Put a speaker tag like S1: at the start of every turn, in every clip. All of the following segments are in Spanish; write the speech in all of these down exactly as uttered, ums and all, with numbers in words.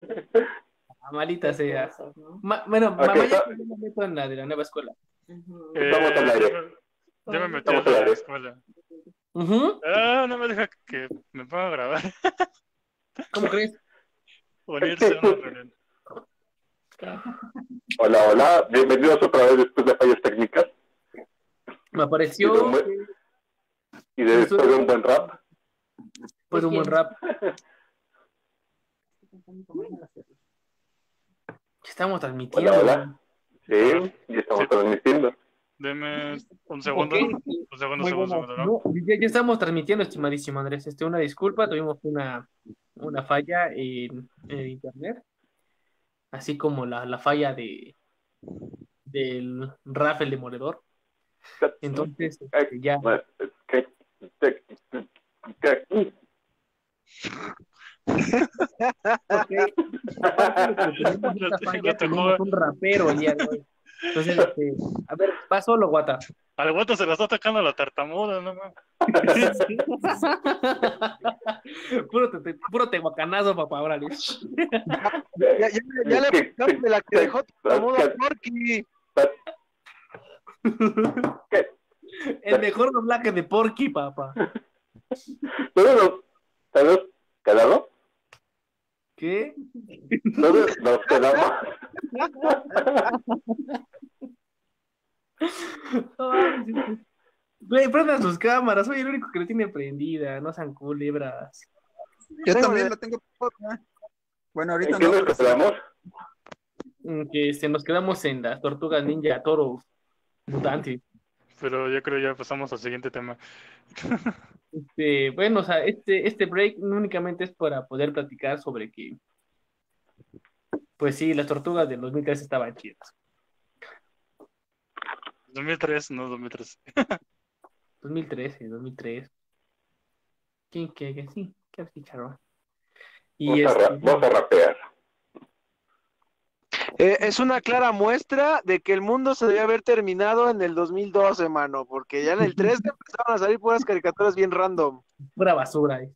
S1: Ah, malita
S2: Qué
S1: sea.
S2: cosas, ¿no?
S1: Ma- bueno,
S3: Ok,
S1: mamá ya
S3: está-
S1: me meto en la de la nueva escuela.
S2: Ujú.
S3: estamos al
S4: Eh, ya
S3: aire.
S4: me, ya me metí a
S3: Estamos al
S4: la
S3: aire.
S4: escuela.
S1: Ujú.
S4: Ah, no me deja que me ponga a grabar.
S1: ¿Cómo crees?
S4: Unirse a una reunión.
S3: Hola, hola. Bienvenidos otra vez después de fallas técnicas
S1: Me
S3: y de, un
S1: apareció
S3: buen- y de
S1: que
S3: después de un buen rap.
S1: pues un buen rap. Estamos
S3: Hola,
S1: transmitiendo.
S3: hola. Sí, y estamos
S4: Sí.
S3: transmitiendo.
S4: Deme un segundo.
S1: Ok,
S4: Un segundo,
S1: muy
S4: segundo,
S1: bueno.
S4: segundo. ¿no?
S1: No, ya, ya estamos transmitiendo, estimadísimo Andrés. Este, una disculpa, tuvimos una, una falla en, en internet, así como la, la falla de del Rafael Demoledor. Entonces,
S3: Ay,
S1: este, ya.
S3: bueno, ¿qué- qué- qué- qué?
S1: Ok. Aparte de que tenemos
S4: Lo
S1: esta
S4: te-
S1: falla,
S4: lo te
S1: tenemos
S4: juro.
S1: un rapero el día de hoy. Entonces, este, a ver, va solo, Guata.
S4: Al guato se la está atacando la tartamuda, no mames.
S1: Puro, te, puro tehuacanazo, papá, órale.
S5: Ya, ya, ya le
S3: ¿Qué-
S5: platicamos de la que
S3: qué-
S5: dejó
S3: qué-
S5: mudo a Porky.
S3: qué-
S1: El mejor doblaje de Porky, papá.
S3: ¿Todos nos quedamos?
S1: ¿Qué?
S3: ¿Todos nos quedamos?
S1: Ay, sí, sí. Güey, prendan sus cámaras, soy el único que lo tiene prendida, no sean culebras.
S5: Tengo
S6: Yo también
S5: de-
S6: lo tengo. Bueno,
S3: ¿En
S6: ahorita
S3: qué
S6: no,
S3: nos
S6: pero sí.
S3: quedamos?
S1: Mm, Que este, nos quedamos en las tortugas ninja toro mutante.
S4: Pero yo creo ya pasamos al siguiente tema.
S1: Este, bueno, o sea, este, este break no únicamente es para poder platicar sobre que, pues sí, las tortugas del dos mil tres estaban chidas.
S4: dos mil tres, no dos mil tres.
S1: dos mil trece, dos mil tres. ¿Quién que que sí? ¿Qué chicharrón? Y
S3: Vamos a, ra-
S1: este,
S3: vamos a rapear.
S5: Eh, es una clara muestra de que el mundo se debía haber terminado en el dos mil doce, mano, porque ya en el trece empezaron a salir puras caricaturas bien random.
S1: pura basura. eh.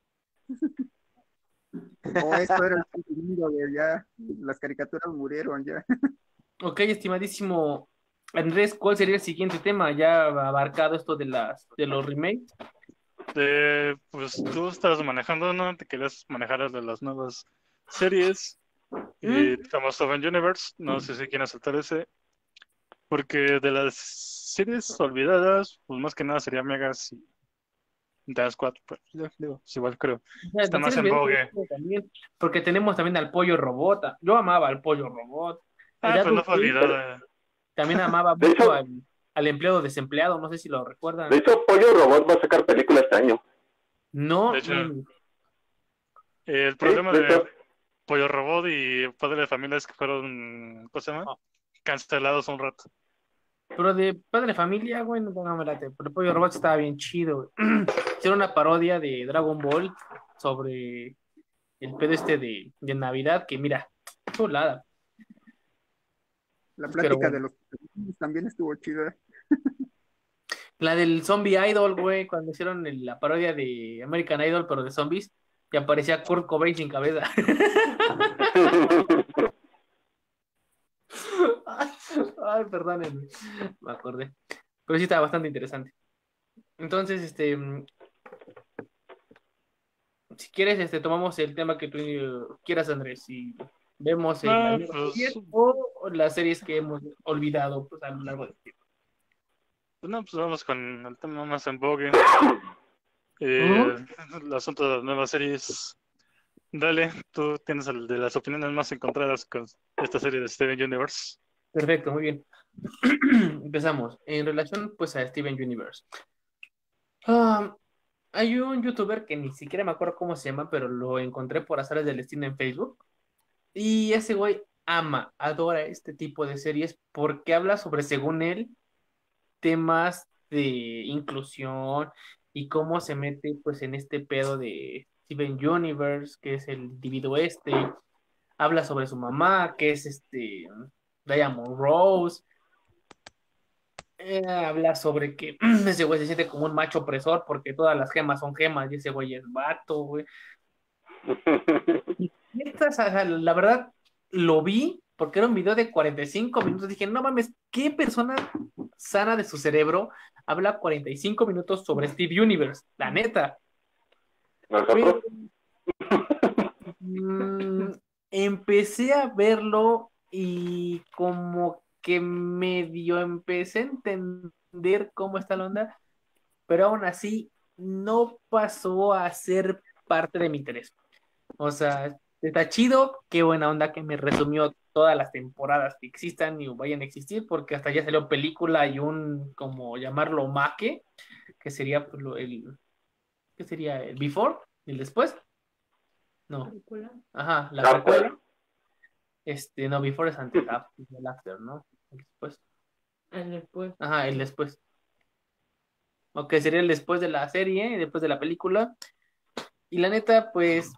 S6: O esto era el fin del mundo, güey, ya las caricaturas murieron, ya.
S1: Ok, estimadísimo Andrés, ¿cuál sería el siguiente tema? Ya abarcado esto de las de los remakes.
S4: Eh, pues tú estabas manejando, ¿no? Te querías manejar el de las nuevas series. Y como Steven Universe, no sé si quieres saltar ese. Porque de las series olvidadas, pues más que nada sería Megas y Dance Squad. Pues, yo digo, pues igual creo.
S1: O sea,
S4: Está
S1: las
S4: más
S1: series
S4: en
S1: viejas
S4: vogue.
S1: también, porque tenemos también al pollo robot. Yo amaba al pollo robot.
S4: Ah,
S1: El
S4: pues no fue
S1: Adult Swim
S4: olvidada.
S1: también amaba
S3: De
S1: mucho
S3: hecho-
S1: al, al empleado desempleado, no sé si lo recuerdan.
S3: De hecho, Pollo Robot va a sacar película este año.
S1: No,
S4: De hecho,
S1: mm,
S4: El problema
S3: de
S4: de
S3: hecho.
S4: Pollo Robot y Padre de Familia es que fueron, ¿cómo se llama?
S1: Ah.
S4: Cancelados un rato.
S1: pero de Padre de Familia, güey, no, no me late. Pero el pollo robot estaba bien chido. güey. Hicieron una parodia de Dragon Ball sobre el pedo este de, de Navidad, que mira, chulada.
S6: La
S1: Pero
S6: plática
S1: bueno.
S6: de los también estuvo chida.
S1: La del Zombie Idol, güey, cuando hicieron el- la parodia de American Idol, pero de zombies, y aparecía Kurt Cobain sin cabeza. Ay, ay, perdónenme, me acordé. Pero sí estaba bastante interesante. Entonces, este, mm, si quieres, este, tomamos el tema que tú eh, quieras, Andrés, y vemos el,
S4: Ah,
S1: las nuevas
S4: pues-
S1: series o las series que hemos olvidado pues, a lo largo del tiempo.
S4: Pues no, pues vamos con el tema más en vogue. Eh, El asunto de las nuevas series. Dale, tú tienes el de las opiniones más encontradas con esta serie de Steven Universe.
S1: Perfecto, muy bien. Empezamos. En relación, pues, a Steven Universe. Ah, hay un youtuber que ni siquiera me acuerdo cómo se llama, pero lo encontré por azares del destino en Facebook. Y ese güey ama, adora este tipo de series porque habla sobre, según él, temas de inclusión y cómo se mete, pues, en este pedo de Steven Universe, que es el individuo este. Habla sobre su mamá, que es este Diamond Rose. Eh, habla sobre que ese güey se siente como un macho opresor porque todas las gemas son gemas y ese güey es vato, güey. Esta, o sea, la verdad, lo vi porque era un video de cuarenta y cinco minutos. Dije, no mames, ¿qué persona sana de su cerebro habla cuarenta y cinco minutos sobre Steve Universe? La neta. Pero,
S3: ¿Nosotros?
S1: mm, empecé a verlo y como que medio empecé a entender cómo está la onda, pero aún así no pasó a ser parte de mi interés. O sea, está chido, qué buena onda que me resumió todas las temporadas que existan y vayan a existir, porque hasta ya salió película y un, como llamarlo, make, que sería pues, lo- el, ¿qué sería? ¿El before? ¿El después? No. Ajá, la precuela.
S3: After.
S1: Este, no, before es antes, after, el after, ¿no? El después. El después. Ajá, el después. Ok, sería el después de la serie, después de la película. Y la neta, pues,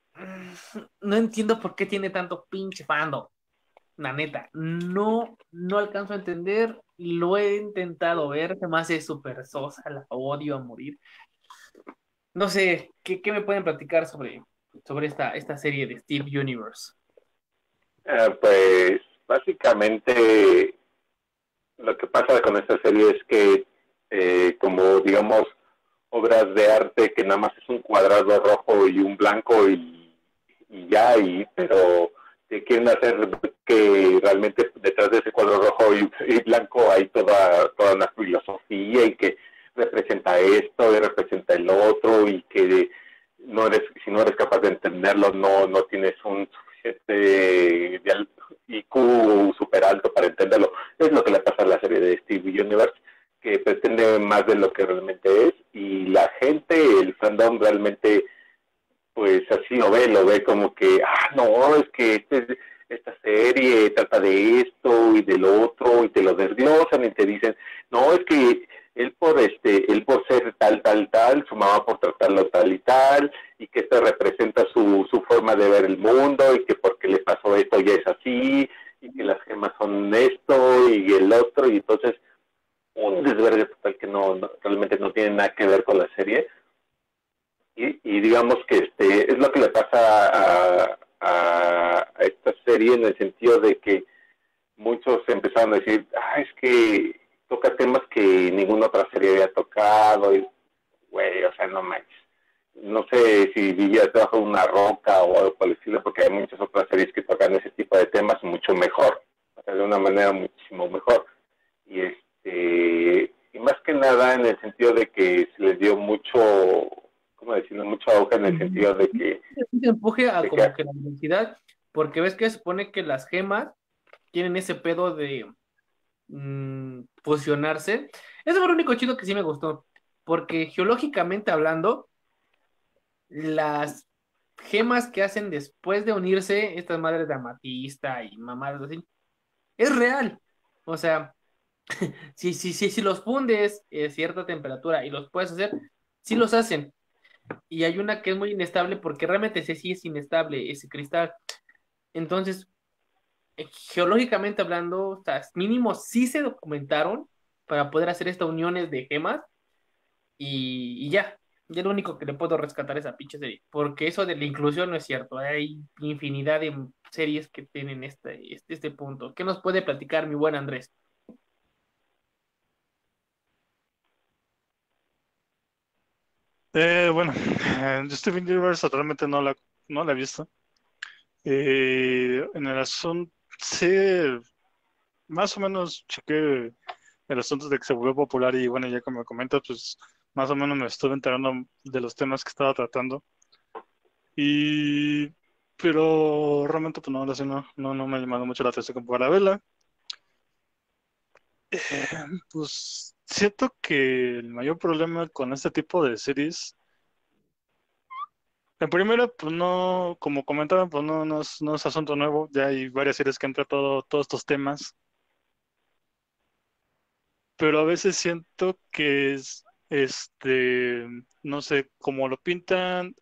S1: no entiendo por qué tiene tanto pinche fandom. La neta, no, no alcanzo a entender. Lo he intentado ver, se me hace súper sosa, la odio a morir. No sé, ¿qué, qué me pueden platicar sobre, sobre esta, esta serie de Steve Universe?
S3: Eh, pues básicamente lo que pasa con esta serie es que eh, como digamos obras de arte que nada más es un cuadrado rojo y un blanco y, y ya, y, pero te quieren hacer que realmente detrás de ese cuadro rojo y, y blanco hay toda, toda una filosofía y que representa esto y representa el otro y que no eres, si no eres capaz de entenderlo no, no tienes un suficiente I Q super alto para entenderlo. Es lo que le pasa a la serie de Steve Universe, que pretende más de lo que realmente es, y la gente, el fandom realmente pues así lo ve, lo ve como que, ah, no, es que este, esta serie trata de esto y del otro, y te lo desglosan y te dicen, no, es que él por este, él por ser tal, tal, tal, su mamá por tratarlo tal y tal, y que esto representa su, su forma de ver el mundo, y que porque le pasó esto ya es así, y que las gemas son esto y el otro, y entonces un desvergue total que no, no realmente no tiene nada que ver con la serie. Y, y digamos que este es lo que le pasa a, a, a esta serie en el sentido de que muchos empezaron a decir, ah, es que toca temas que ninguna otra serie había tocado, y güey, o sea, no manches. No sé si vivías debajo de una roca o algo por el estilo, porque hay muchas otras series que tocan ese tipo de temas mucho mejor, o sea, de una manera muchísimo mejor. Y este y más que nada en el sentido de que se les dio mucho, ¿cómo decirlo? Mucho auge en el sentido de que,
S1: Se empuje a
S3: de
S1: como
S3: que
S1: que la universidad, porque ves que se supone que las gemas tienen ese pedo de mm, fusionarse. Eso fue lo único chido que sí me gustó, porque geológicamente hablando, las gemas que hacen después de unirse, estas madres de amatista y mamadas así, es real. O sea, si, si, si, si los fundes a cierta temperatura y los puedes hacer, sí los hacen. Y hay una que es muy inestable porque realmente ese sí es inestable, ese cristal. Entonces, eh, geológicamente hablando, o sea, mínimo sí se documentaron para poder hacer estas uniones de gemas y, y ya. Ya es lo único que le puedo rescatar a esa pinche serie. Porque eso de la inclusión no es cierto. Hay infinidad de series que tienen este, este, este punto. ¿Qué nos puede platicar mi buen Andrés?
S4: Eh, bueno, eh, Steven Universe realmente no la, no la he visto. Eh, en el asunto, sí, más o menos chequé el asunto de que se volvió popular y bueno, ya como me comentas, pues más o menos me estuve enterando de los temas que estaba tratando. Y, pero realmente pues no, ahora sí no, no, no me ha llamado mucho la atención como para verla. Eh, pues siento que el mayor problema con este tipo de series, en primera, pues no, como comentaba, pues no, no es, no es asunto nuevo, ya hay varias series que han tratado todos estos temas, pero a veces siento que es, este, no sé, como lo pintan,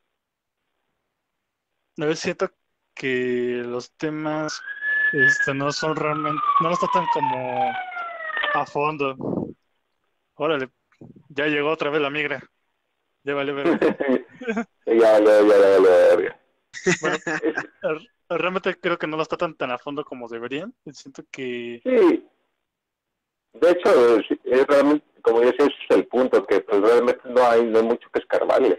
S4: a veces siento que los temas, este, no son realmente, no los tratan como a fondo. Órale, ya llegó otra vez la migra, ya vale ver.
S3: ya vale, ya vale, verga.
S4: Bueno, ar- realmente creo que no lo tratan tan a fondo como deberían. Siento que
S3: Sí, de hecho, es, es realmente, como yo decía, ese es el punto, que pues realmente no hay, no hay mucho que escarbarle.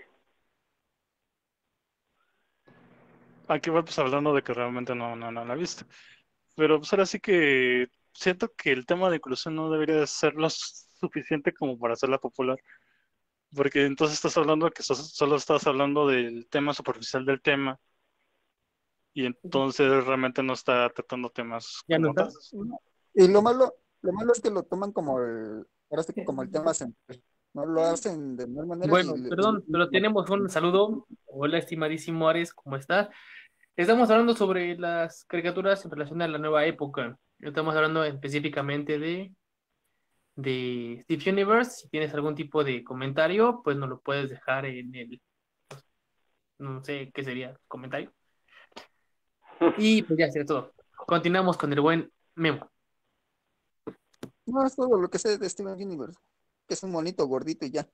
S4: aquí va pues hablando de que realmente no, no, no la he visto. Pero pues ahora sí que siento que el tema de inclusión no debería de ser lo suficiente como para hacerla popular. Porque entonces estás hablando que sos- solo estás hablando del tema superficial del tema y entonces realmente no está tratando temas
S1: ¿Ya no
S4: como
S1: está?
S4: tales.
S6: Y lo malo, lo malo es que lo toman como el, ahora sí que como el tema central. No lo hacen de mal manera y,
S1: Bueno,
S6: le- y-
S1: perdón, pero tenemos un saludo. Hola, estimadísimo Ares, ¿cómo estás? Estamos hablando sobre las caricaturas en relación a la nueva época. Estamos hablando específicamente de, de Steve Universe. Si tienes algún tipo de comentario, pues nos lo puedes dejar en el, no sé qué sería, comentario. Y pues ya sería todo. Continuamos con el buen Memo.
S6: no es todo lo que sé de Steven Universe, que es un monito gordito y ya.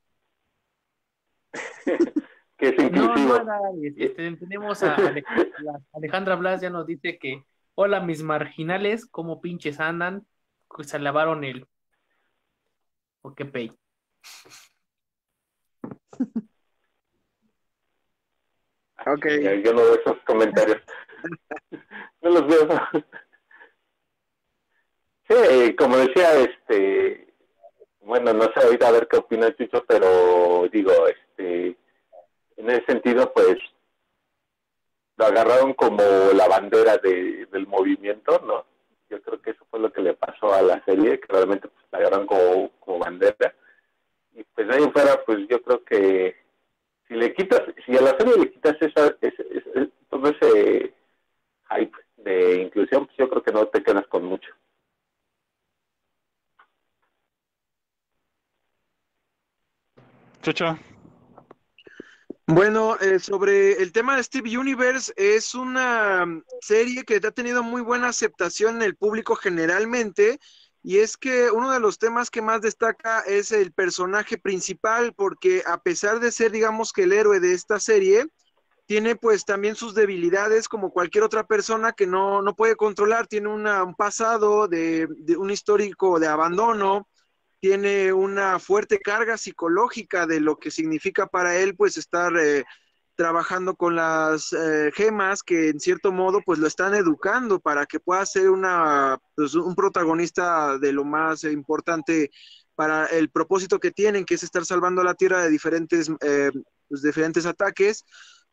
S3: Que es
S1: No, no
S3: inclusivo.
S1: haga, este, tenemos a Ale- la- Alejandra Blas ya nos dice que, hola mis marginales, ¿cómo pinches andan? Pues se lavaron el, ¿o qué pey?
S5: Ok.
S3: Yo, yo no veo esos comentarios. No los veo. Sí, como decía, este, bueno, no sé ahorita a ver qué opina Chucho, pero digo, este, en ese sentido, pues, lo agarraron como la bandera de, del movimiento, ¿no? Yo creo que eso fue lo que le pasó a la serie, que realmente pues, la agarraron como, como bandera. Y pues de ahí en fuera, pues yo creo que si le quitas, si a la serie le quitas esa, ese, ese, todo ese hype de inclusión, pues yo creo que no te quedas con mucho.
S4: Chucho,
S5: Bueno, eh, sobre el tema de Steve Universe, es una mm, serie que ha tenido muy buena aceptación en el público generalmente, y es que uno de los temas que más destaca es el personaje principal, porque a pesar de ser, digamos que el héroe de esta serie, tiene pues también sus debilidades como cualquier otra persona que no, no puede controlar, tiene una, un pasado de, de un histórico de abandono, tiene una fuerte carga psicológica de lo que significa para él pues estar eh, trabajando con las eh, gemas que en cierto modo pues lo están educando para que pueda ser una, pues, un protagonista de lo más importante para el propósito que tienen, que es estar salvando a la Tierra de diferentes, eh, pues, diferentes ataques.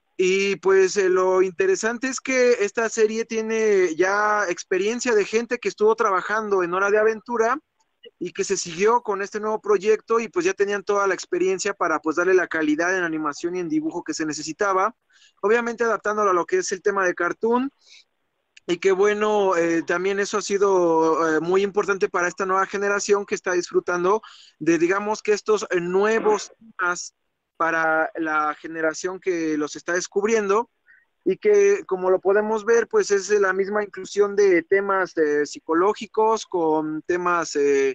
S5: Y pues eh, lo interesante es que esta serie tiene ya experiencia de gente que estuvo trabajando en Hora de Aventura y que se siguió con este nuevo proyecto y pues ya tenían toda la experiencia para pues darle la calidad en animación y en dibujo que se necesitaba, obviamente adaptándolo a lo que es el tema de cartoon. Y que bueno, eh, también eso ha sido eh, muy importante para esta nueva generación que está disfrutando de, digamos que estos eh, nuevos temas para la generación que los está descubriendo y que como lo podemos ver, pues es la misma inclusión de temas eh, psicológicos con temas eh,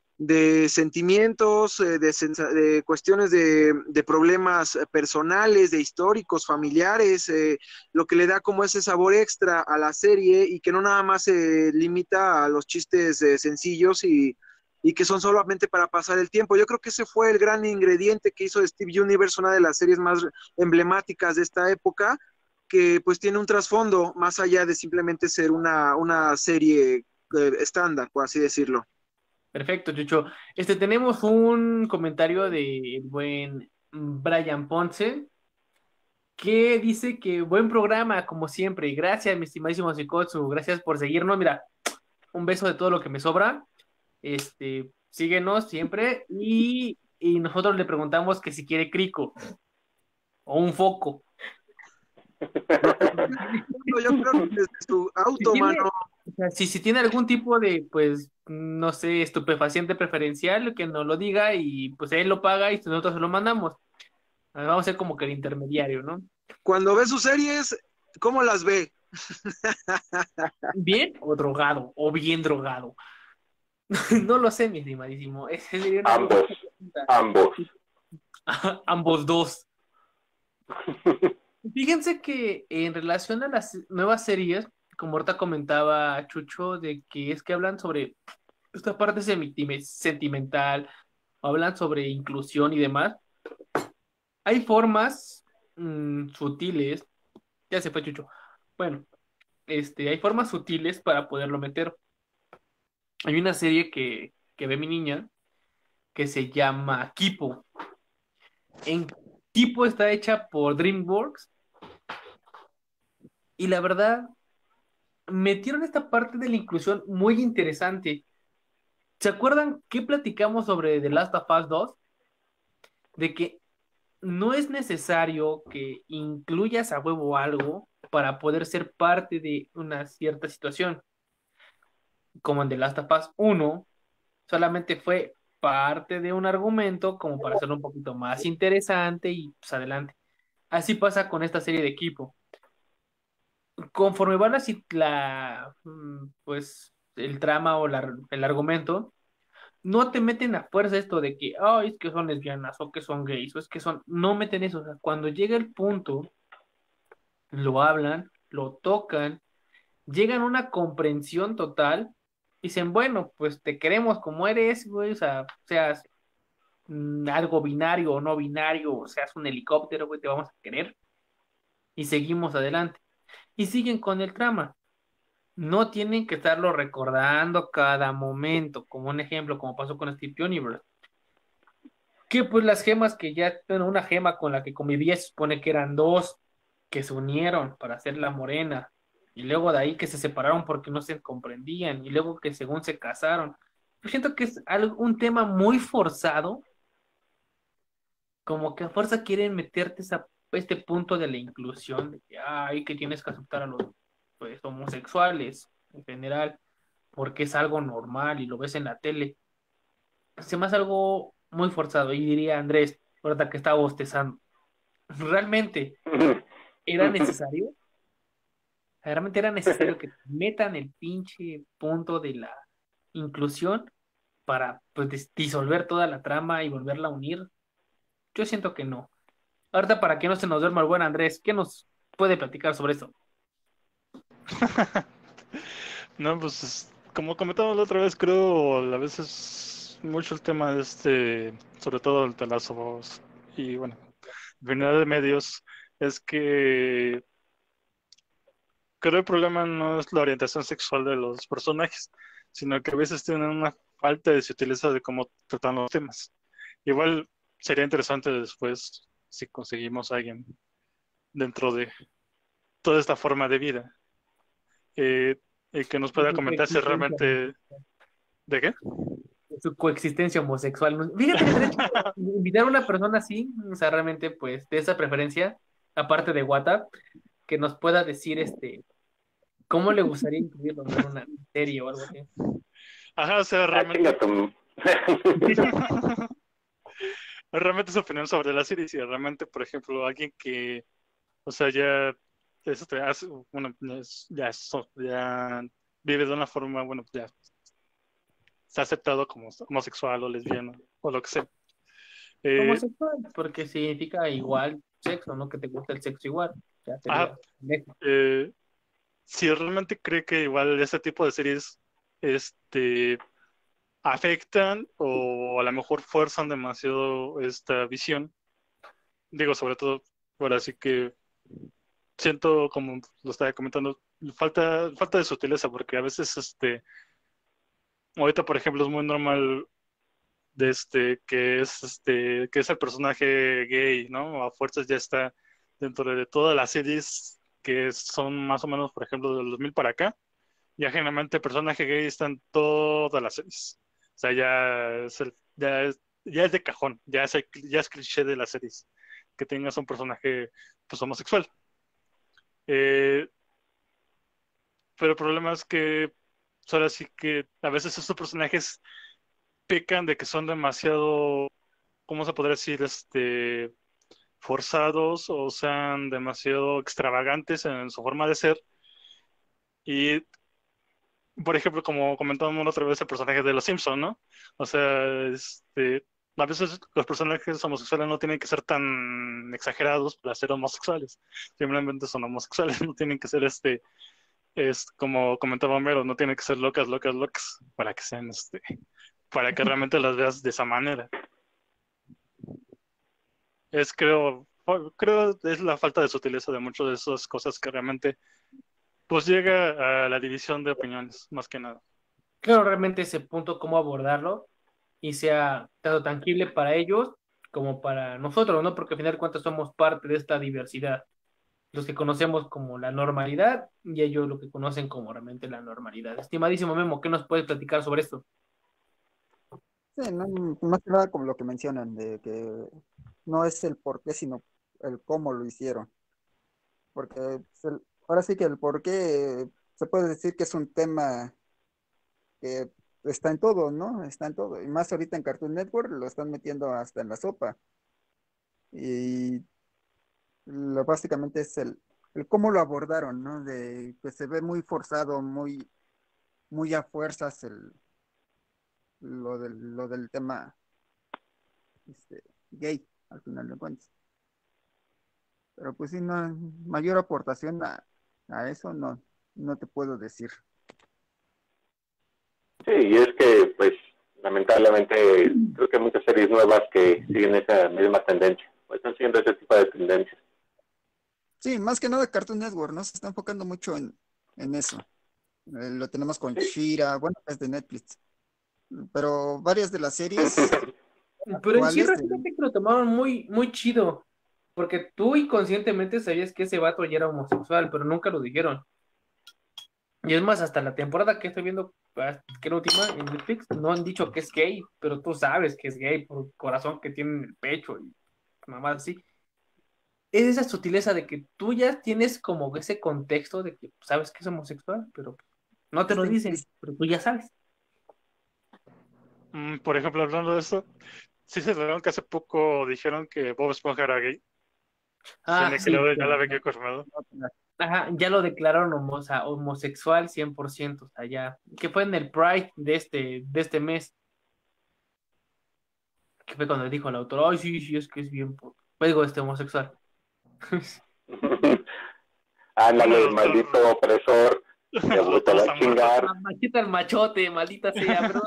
S5: de sentimientos, eh, de, de, cuestiones de, de, problemas personales, de históricos, familiares, eh, lo que le da como ese sabor extra a la serie y que no nada más se limita a los chistes eh, sencillos y, y que son solamente para pasar el tiempo. Yo creo que ese fue el gran ingrediente que hizo de Steve Universe, una de las series más emblemáticas de esta época, que pues tiene un trasfondo más allá de simplemente ser una, una serie eh, estándar, por así decirlo.
S1: Perfecto, Chucho. Este, tenemos un comentario del buen Brian Ponce que dice que buen programa, como siempre. Y gracias, mi estimadísimo Sikotsu. Gracias por seguirnos. Mira, un beso de todo lo que me sobra. Este, síguenos siempre. Y, y nosotros le preguntamos que si quiere crico o un foco.
S5: Yo creo que desde su
S1: Si
S5: auto,
S1: tiene,
S5: mano.
S1: o sea, si, si tiene algún tipo de, pues, no sé, estupefaciente preferencial, que nos lo diga y pues él lo paga y nosotros se lo mandamos. Vamos a ser como que el intermediario, ¿no?
S5: Cuando ve sus series, ¿cómo las ve?
S1: ¿Bien o drogado? ¿O bien drogado? No lo sé, mi estimadísimo. Esa sería una muy
S3: Ambos,
S1: buena pregunta.
S3: ambos.
S1: Ambos dos. Fíjense que en relación a las nuevas series, como ahorita comentaba Chucho, de que es que hablan sobre esta parte semi- sentimental, hablan sobre inclusión y demás, hay formas mm, sutiles, ya se fue Chucho, bueno, este, hay formas sutiles para poderlo meter. Hay una serie que, que ve mi niña que se llama Kipo. En Kipo está hecha por DreamWorks y la verdad metieron esta parte de la inclusión muy interesante. ¿Se acuerdan que platicamos sobre The Last of Us dos? De que no es necesario que incluyas a huevo algo para poder ser parte de una cierta situación. Como en The Last of Us uno, solamente fue parte de un argumento como para hacerlo un poquito más interesante y pues adelante. Así pasa con esta serie de equipo. Conforme va la, sit- la mm, pues el trama o la- el argumento, no te meten a fuerza esto de que, ay, es que son lesbianas o que son gays o es que son, no meten eso. O sea, cuando llega el punto, lo hablan, lo tocan, llegan a una comprensión total, dicen, bueno, pues te queremos como eres, güey, o sea, seas mm, algo binario o no binario, o seas un helicóptero, güey, te vamos a querer y seguimos adelante. Y siguen con el trama. No tienen que estarlo recordando cada momento, como un ejemplo, como pasó con Steve Universe. Que pues las gemas que ya, bueno, una gema con la que convivía se supone que eran dos que se unieron para hacer la morena, y luego de ahí que se separaron porque no se comprendían, y luego que según se casaron. Yo siento que es algo, un tema muy forzado, como que a fuerza quieren meterte esa, este punto de la inclusión, de que, ay, que tienes que aceptar a los pues, homosexuales en general, porque es algo normal y lo ves en la tele. Se me hace algo muy forzado, y diría Andrés, ahorita que estaba bostezando, ¿realmente era necesario? ¿Realmente era necesario que metan el pinche punto de la inclusión para pues dis- disolver toda la trama y volverla a unir? Yo siento que no. Ahorita para que no se nos duerma el buen Andrés, ¿qué nos puede platicar sobre esto?
S4: No, pues es- como comentamos la otra vez, creo a veces mucho el tema de este, sobre todo el de las voz y bueno, infinidad de medios, es que creo el problema no es la orientación sexual de los personajes, sino que a veces tienen una falta de sutileza de cómo tratan los temas. Igual sería interesante después si conseguimos a alguien dentro de toda esta forma de vida eh, y que nos pueda
S1: Su
S4: comentar si
S1: coexistencia,
S4: realmente... ¿De qué?
S1: su coexistencia homosexual. No- Fíjate que estaría chido invitar a una persona así, o sea, realmente, pues, de esa preferencia, aparte de WhatsApp, que nos pueda decir, este, cómo le gustaría incluirlo, ¿no? En una serie o algo así.
S4: Ajá, o sea,
S3: Ah, chinga
S4: realmente,
S3: tu...
S4: realmente su opinión sobre la serie, si realmente, por ejemplo, alguien que, o sea, ya, este, hace- bueno, ya, es- ya, so- ya vive de una forma, bueno, ya se ha aceptado como homosexual o lesbiana o lo que sea. Eh,
S1: Homosexual, porque significa igual sexo, ¿no? Que te gusta el sexo igual. Ya
S4: ajá,
S1: sería lejos.
S4: eh, si realmente cree que igual este tipo de series, este, afectan o a lo mejor fuerzan demasiado esta visión, digo, sobre todo, ahora sí que siento, como lo estaba comentando, falta, falta de sutileza, porque a veces, este, ahorita, por ejemplo, es muy normal de este, que es este, que es el personaje gay, ¿no? A fuerzas ya está dentro de todas las series que son más o menos, por ejemplo, del dos mil para acá, ya generalmente el personaje gay está en todas las series. O sea, ya es el, ya es, ya es de cajón, ya es, el- ya es cliché de las series, que tengas un personaje pues homosexual. Eh, pero el problema es que pues, ahora sí que a veces estos personajes pecan de que son demasiado, ¿cómo se podría decir? Este, forzados o sean demasiado extravagantes en su forma de ser. Y, por ejemplo, como comentábamos la otra vez, el personaje de Los Simpson, ¿no? O sea, este, A veces los personajes homosexuales no tienen que ser tan exagerados para ser homosexuales. Simplemente son homosexuales, no tienen que ser este, es como comentaba Homero, no tienen que ser locas, locas, locas para que sean este, para que realmente las veas de esa manera. Es creo, creo es la falta de sutileza de muchas de esas cosas que realmente pues llega a la división de opiniones, más que nada.
S1: Claro, realmente ese punto, cómo abordarlo y sea tanto tangible para ellos como para nosotros, ¿no? Porque al final de cuentas somos parte de esta diversidad. Los que conocemos como la normalidad y ellos lo que conocen como realmente la normalidad. Estimadísimo Memo, ¿qué nos puedes platicar sobre esto?
S6: Sí, no, más que nada como lo que mencionan, de que no es el por qué, sino el cómo lo hicieron. Porque pues, el- ahora sí que el por qué se puede decir que es un tema que está en todo, ¿no? Está en todo. Y más ahorita en Cartoon Network lo están metiendo hasta en la sopa. Y lo, básicamente es el, el cómo lo abordaron, ¿no? De que se ve muy forzado, muy, muy a fuerzas el, lo del, lo del tema este, gay, al final de cuentas. Pero pues sí, no, mayor aportación a, a eso no, no te puedo decir.
S3: Sí, y es que, pues, lamentablemente, creo que hay muchas series nuevas que siguen esa misma tendencia, pues están siguiendo ese tipo de tendencias.
S6: Sí, más que nada Cartoon Network, ¿no? Se está enfocando mucho en, en eso. Eh, lo tenemos con
S3: Sí.
S6: Shira, bueno, es de Netflix. Pero varias de las series
S1: Pero en sí,
S6: actuales,
S1: realmente que lo tomaron muy, muy chido. Porque tú inconscientemente sabías que ese vato ya era homosexual, pero nunca lo dijeron. Y es más, hasta la temporada que estoy viendo, ah, que es la última en Netflix, no han dicho que es gay, pero tú sabes que es gay por el corazón que tiene en el pecho y mamá así. Es esa sutileza de que tú ya tienes como ese contexto de que sabes que es homosexual, pero no te lo
S6: está
S1: dicen,
S6: implícito.
S1: pero tú ya sabes.
S4: Mm, por ejemplo, hablando de esto, sí se enteraron que hace poco dijeron que Bob Esponja era gay. Sí,
S1: Ah, sí.
S4: Nickelodeon ya la había confirmado.
S1: Ajá, ya lo declararon homo- o sea, homosexual cien por ciento, o sea, ya, que fue en el Pride de este, de este mes, que fue cuando dijo el autor, ay, sí, sí, es que es bien, puto". Pues digo, este homosexual.
S4: Bueno, el
S3: Ándale,
S4: autor,
S3: maldito opresor, te
S4: el
S3: te
S4: autor
S3: va
S4: está
S3: a
S4: muerto.
S3: chingar.
S1: Ah, machita el machote, maldita sea, perdón.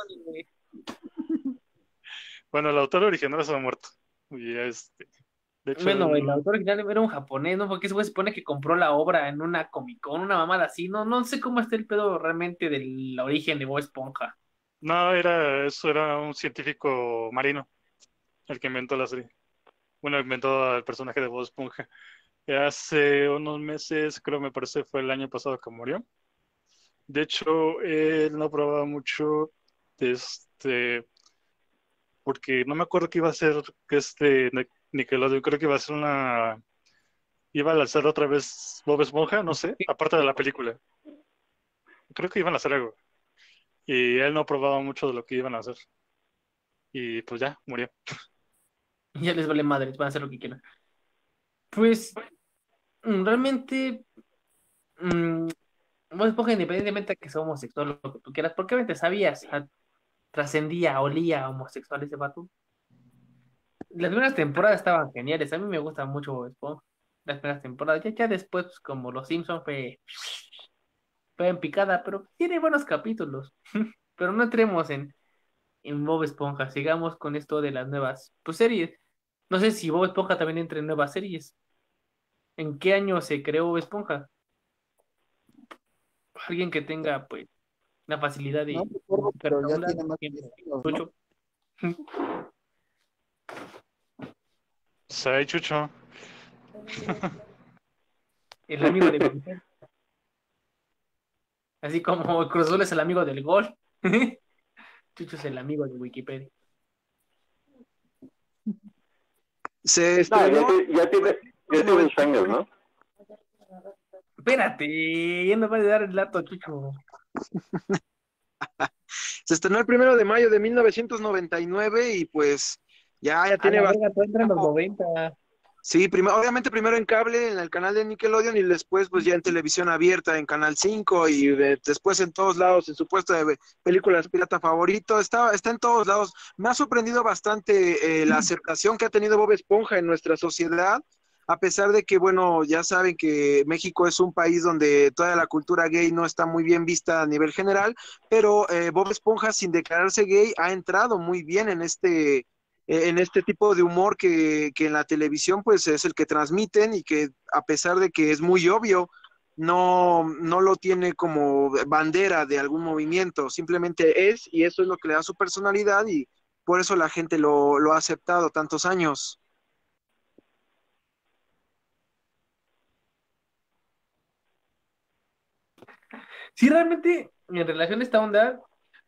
S4: Bueno, el autor original está muerto. Y este, de hecho,
S1: Bueno, el
S4: el-
S1: autor original era un japonés, ¿no? Porque ese güey se supone que compró la obra en una Comic Con, una mamada así, no, no sé cómo está el pedo realmente del origen de Bob Esponja.
S4: no, era, eso era un científico marino el que inventó la serie. Bueno, inventó al personaje de Bob Esponja. Hace unos meses, creo me parece fue el año pasado que murió. De hecho, él no probaba mucho, este, porque no me acuerdo que iba a ser que este Nickelodeon, creo que iba a ser una, iba a lanzar otra vez Bob Esponja, no sé, aparte de la película. Creo que iban a hacer algo. Y él no probaba mucho de lo que iban a hacer. Y pues ya, murió.
S1: Ya les vale madre, van a hacer lo que quieran. Pues, mm, realmente, mm, Bob Esponja, independientemente de que sea homosexual o lo que tú quieras, porque obviamente sabías, ah, trascendía, olía a homosexual ese vato. Las primeras temporadas estaban geniales, a mí me gusta mucho Bob Esponja. Las primeras temporadas, ya, ya después, pues, como Los Simpsons, fue, fue en picada, pero tiene buenos capítulos. Pero no entremos en, en Bob Esponja, sigamos con esto de las nuevas, pues, series. No sé si Bob Esponja también entra en nuevas series. ¿En qué año se creó Bob Esponja? Alguien que tenga, pues, la facilidad
S6: No
S1: de
S6: recuerdo, pero ya
S1: calcular
S6: tiene más de diez
S1: tiempo.
S6: años, ¿no?
S1: Ocho.
S4: Sai Chucho.
S1: El amigo de Wikipedia. Así como Cruz Azul es el amigo del gol. Chucho es el amigo de Wikipedia.
S5: Se
S3: No, ya,
S5: estrenó
S3: ti- ya tiene, ya tiene sus años, ¿no?
S1: Espérate, ya no va a dar el dato, Chucho.
S5: Se estrenó el primero de mayo de mil novecientos noventa y nueve y pues ya, ya
S1: A
S5: tiene
S1: la verga,
S5: bastante
S1: tú entra en los
S5: tiempo.
S1: noventa.
S5: Sí, prim- obviamente primero en cable, en el canal de Nickelodeon, y después pues ya en televisión abierta, en Canal cinco, y eh, después en todos lados, en su puesto de películas pirata favorito, está, está en todos lados. Me ha sorprendido bastante eh, la aceptación que ha tenido Bob Esponja en nuestra sociedad, a pesar de que, bueno, ya saben que México es un país donde toda la cultura gay no está muy bien vista a nivel general, pero eh, Bob Esponja, sin declararse gay, ha entrado muy bien en este en este tipo de humor que, que en la televisión pues es el que transmiten, y que a pesar de que es muy obvio, no, no lo tiene como bandera de algún movimiento, simplemente es, y eso es lo que le da su personalidad, y por eso la gente lo, lo ha aceptado tantos años.
S1: Sí, realmente, en relación a esta onda,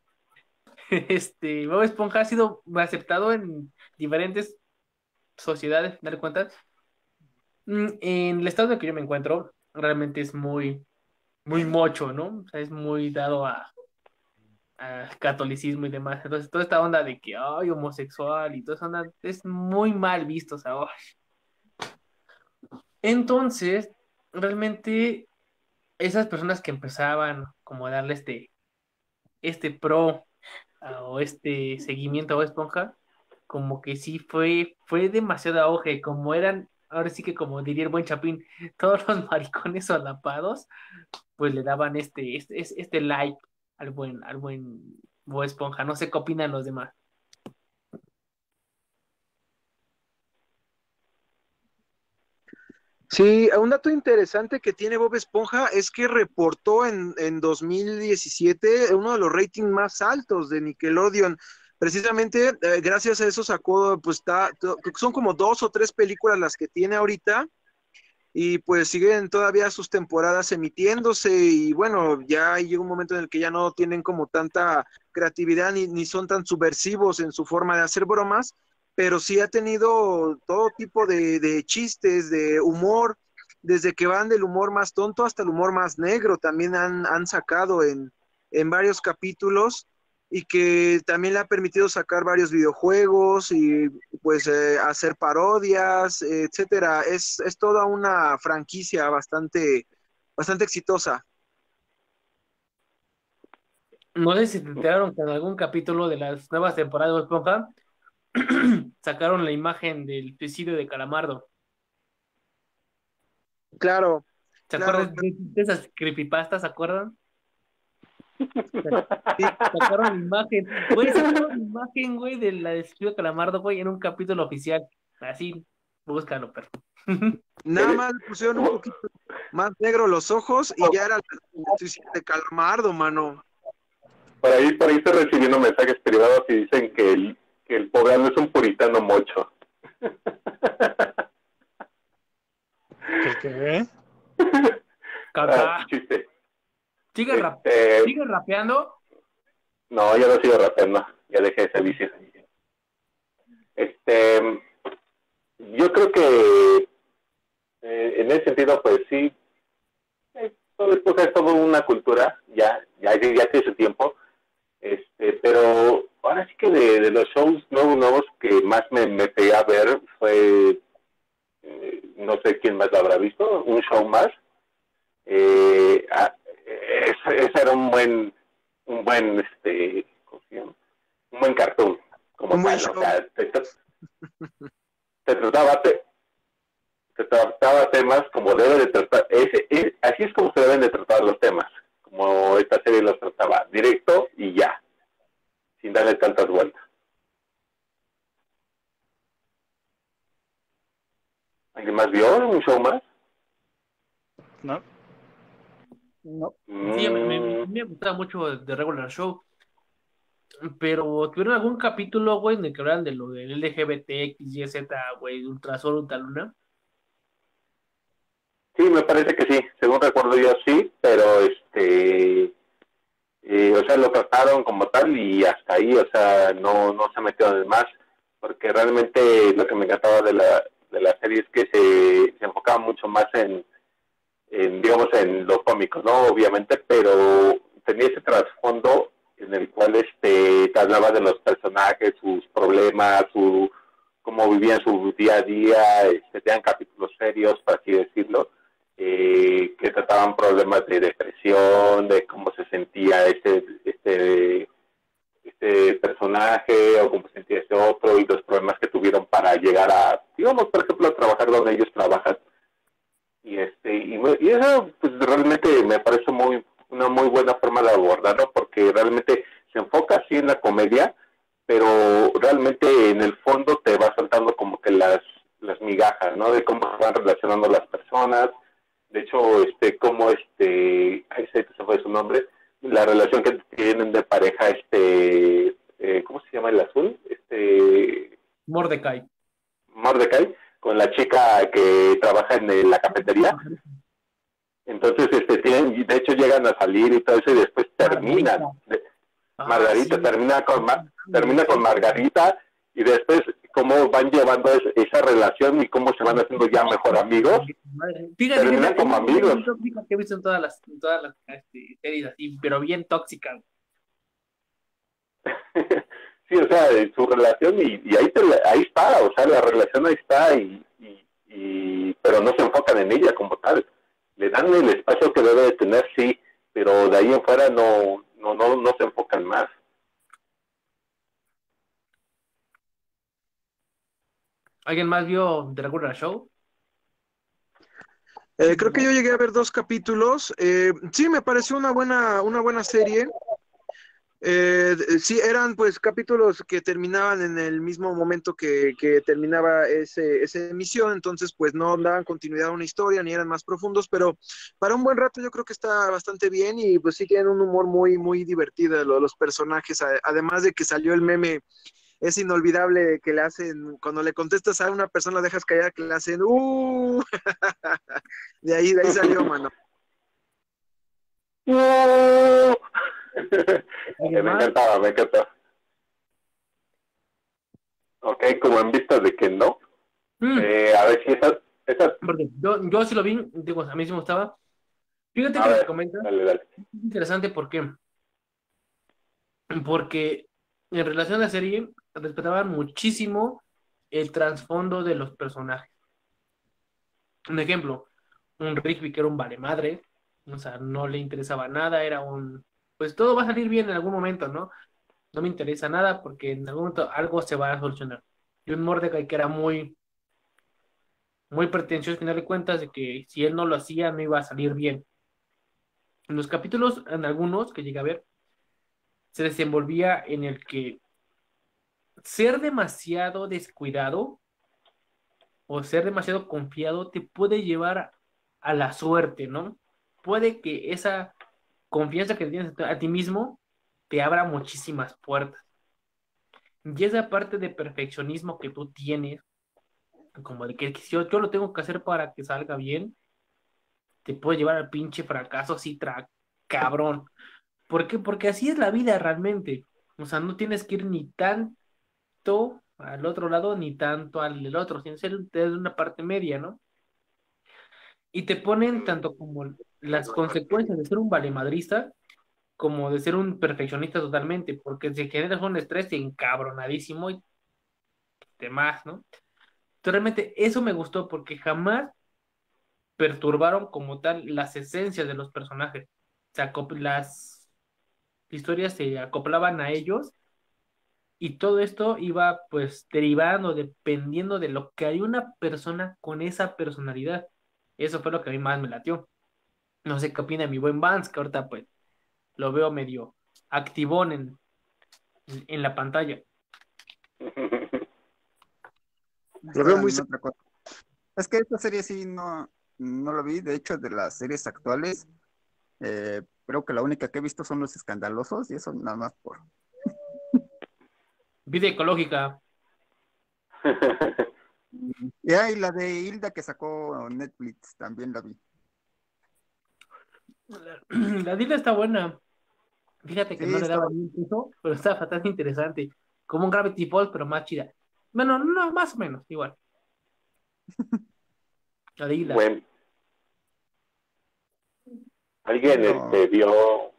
S1: este, Bob Esponja ha sido aceptado en diferentes sociedades, al final de cuentas. Mm, En el estado en el que yo me encuentro, realmente es muy, muy mocho, ¿no? O sea, es muy dado a, a catolicismo y demás. Entonces, toda esta onda de que, ay, homosexual y toda esa onda es muy mal visto, o sea, ay. Entonces, realmente, esas personas que empezaban como a darle este, este pro ah, o este seguimiento a Bob Esponja, como que sí fue, fue demasiado auge, como eran, ahora sí que como diría el buen Chapín, todos los maricones solapados, pues le daban este, este, este like al buen, al buen Bob Esponja. No sé qué opinan los demás.
S5: Sí, un dato interesante que tiene Bob Esponja es que reportó en, en dos mil diecisiete uno de los ratings más altos de Nickelodeon. Precisamente eh, gracias a eso sacó, pues está, son como dos o tres películas las que tiene ahorita, y pues siguen todavía sus temporadas emitiéndose, y bueno, ya llega un momento en el que ya no tienen como tanta creatividad, ni, ni son tan subversivos en su forma de hacer bromas, pero sí ha tenido todo tipo de, de chistes, de humor, desde que van del humor más tonto hasta el humor más negro, también han, han sacado en, en varios capítulos, y que también le ha permitido sacar varios videojuegos y pues eh, hacer parodias, eh, etcétera. Es, es toda una franquicia bastante, bastante exitosa.
S1: No sé si te enteraron que en algún capítulo de las nuevas temporadas de Bob Esponja sacaron la imagen del suicidio de Calamardo.
S5: Claro,
S1: ¿Se
S5: claro.
S1: acuerdan de, de esas creepypastas? ¿Se acuerdan?
S5: Sí.
S1: Sacaron la imagen, güey, sacaron la imagen, güey, de la de suicidio de Calamardo, güey, en un capítulo oficial. Así, búscalo, perro.
S5: Nada más le pusieron un poquito más negro los ojos y ya era el suicidio de Calamardo, mano.
S3: Por ahí, por ahí estoy recibiendo mensajes privados y dicen que el, que el poblano es un puritano mocho.
S4: ¿Qué qué?
S1: Caca.
S3: Ah, chiste.
S1: ¿Sigue, rap
S3: Este,
S1: ¿Sigue rapeando?
S3: no, ya no sigo rapeando, ya dejé ese vicio. Este, yo creo que eh, en ese sentido, pues sí, eh, todo esto es toda una cultura, ya, ya, ya tiene su tiempo, este, pero ahora sí que de, de los shows nuevos, nuevos que más me, me pegué a ver fue, eh, no sé quién más lo habrá visto, un show más. Eh, ah, ese, ese era un buen, un buen, este, ¿cómo se llama? Un buen cartoon, como
S5: Un buen
S3: tal,
S5: show.
S3: o sea, te, te trataba, te, te trataba temas como debe de tratar, ese, es, así es como se deben de tratar los temas, como esta serie los trataba, directo y ya, sin darle tantas vueltas. ¿Alguien más vio un show más?
S4: ¿No?
S6: No,
S1: Sí, me, me,
S3: Mm,
S1: me gustaba mucho de Regular Show, pero tuvieron algún capítulo, güey, en el que hablan de lo del L G B T, X, Y, Z, güey, Ultrasol, Ultraluna.
S3: sí, me parece que sí, según recuerdo yo sí, pero este... Eh, o sea, lo trataron como tal y hasta ahí, o sea, no, no se metió en más, porque realmente lo que me encantaba de la, de la serie es que se, se enfocaba mucho más en, en, digamos, en lo cómico, ¿no? Obviamente, pero tenía ese trasfondo en el cual este, te hablaba de los personajes, sus problemas, su, cómo cómo vivían su día a día, este, tenían capítulos serios, por así decirlo, eh, que trataban problemas de depresión, de cómo se sentía este, este, este personaje o cómo se sentía este otro y los problemas que tuvieron para llegar a, digamos, por ejemplo, a trabajar donde ellos trabajan. Y, este, y, y eso pues, realmente me parece muy una muy buena forma de abordarlo porque realmente se enfoca así en la comedia, pero realmente en el fondo te va soltando como que las, las migajas, ¿no? De cómo se van relacionando las personas, de hecho, este, cómo este, ay, se fue su nombre, la relación que tienen de pareja, este, eh, ¿cómo se llama el azul? Este,
S1: Mordecai.
S3: Mordecai, con la chica que trabaja en la cafetería. Entonces, este, tienen, de hecho llegan a salir y todo eso y después terminan.
S1: Ah,
S3: Margarita
S1: sí.
S3: termina con termina con Margarita y después cómo van llevando es, esa relación y cómo se van haciendo ya mejor amigos.
S1: Fíjate,
S3: terminan
S1: fíjate,
S3: como
S1: es
S3: amigos.
S1: bien tóxica que he visto en todas las, en todas las este, series así, pero bien tóxica.
S3: Sí, o sea, su relación y, y ahí te, ahí está, o sea, la relación ahí está y, y, y pero no se enfocan en ella como tal. Le dan el espacio que debe de tener, sí, pero de ahí en fuera no, no, no, no se enfocan más.
S1: ¿Alguien más vio The Regular Show?
S5: Eh, creo que yo llegué a ver dos capítulos. Eh, sí, me pareció una buena, una buena serie. Eh, sí, eran pues capítulos que terminaban en el mismo momento que, que terminaba ese, esa emisión, entonces pues no daban continuidad a una historia ni eran más profundos, pero para un buen rato yo creo que está bastante bien y pues sí tienen un humor muy, muy divertido los, los personajes, además de que salió el meme, es inolvidable que le hacen, cuando le contestas a una persona, dejas callar, que le hacen, ¡uh! de ahí, de ahí salió, mano.
S3: me encantaba, me encantaba. Ok, como en vista de que no. Mm. Eh, a ver si esa... esa...
S1: Yo, yo sí lo vi, digo, a mí sí me gustaba. Fíjate a que ver, lo que comentas. Dale, dale. Es interesante, ¿por qué? Porque en relación a la serie, respetaban muchísimo el trasfondo de los personajes. Un ejemplo, un Rigby que era un vale madre, o sea, no le interesaba nada, era un, pues todo va a salir bien en algún momento, ¿no? No me interesa nada porque en algún momento algo se va a solucionar. Y un Mordecai que era muy, muy pretencioso al final de cuentas de que si él no lo hacía no iba a salir bien. En los capítulos, en algunos que llegué a ver, se desenvolvía en el que ser demasiado descuidado o ser demasiado confiado te puede llevar a la suerte, ¿no? Puede que esa confianza que tienes a ti mismo te abra muchísimas puertas. Y esa parte de perfeccionismo que tú tienes, como de que yo, yo lo tengo que hacer para que salga bien, te puede llevar al pinche fracaso así, tra cabrón. ¿Por qué? Porque así es la vida realmente. O sea, no tienes que ir ni tanto al otro lado ni tanto al otro, tienes que ser de una parte media, ¿no? Y te ponen tanto como las consecuencias de ser un valemadrista como de ser un perfeccionista totalmente, porque se generas un estrés encabronadísimo y demás, ¿no? Entonces, realmente eso me gustó porque jamás perturbaron como tal las esencias de los personajes. O sea, las historias se acoplaban a ellos y todo esto iba pues derivando, dependiendo de lo que hay una persona con esa personalidad. Eso fue lo que a mí más me latió. No sé qué opina mi buen Vance, que ahorita pues lo veo medio activón en, en la pantalla.
S6: Lo veo muy otra cosa. Es que esta serie sí no, no lo vi, de hecho de las series actuales, eh, creo que la única que he visto son Los Escandalosos y eso nada más por...
S1: Vida ecológica.
S6: Y hay la de Hilda que sacó Netflix, también la vi.
S1: La, la Hilda está buena. Fíjate que sí, no le daba ni un peso, pero está bastante interesante. Como un Gravity Falls, pero más chida. Bueno, no, más o menos, igual. La de Hilda.
S3: Bueno. ¿Alguien no. este, vio...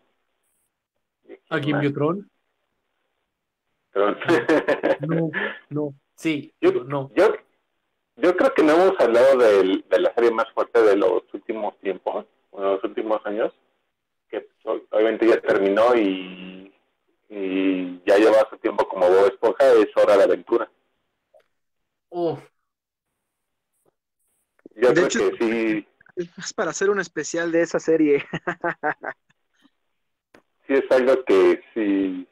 S1: ¿Alguien vio Tron?
S3: Tron.
S1: No, no. Sí,
S3: Yo,
S1: digo, no.
S3: yo, yo creo que no hemos hablado del- de la serie más fuerte de los últimos tiempos, de los últimos años, que pues, obviamente ya terminó y, y ya lleva su tiempo como Bob Esponja, es Hora de Aventura.
S1: Uf,
S3: Yo
S5: De
S3: creo
S5: hecho,
S3: que sí,
S5: es para hacer un especial de esa serie.
S3: sí es algo que sí.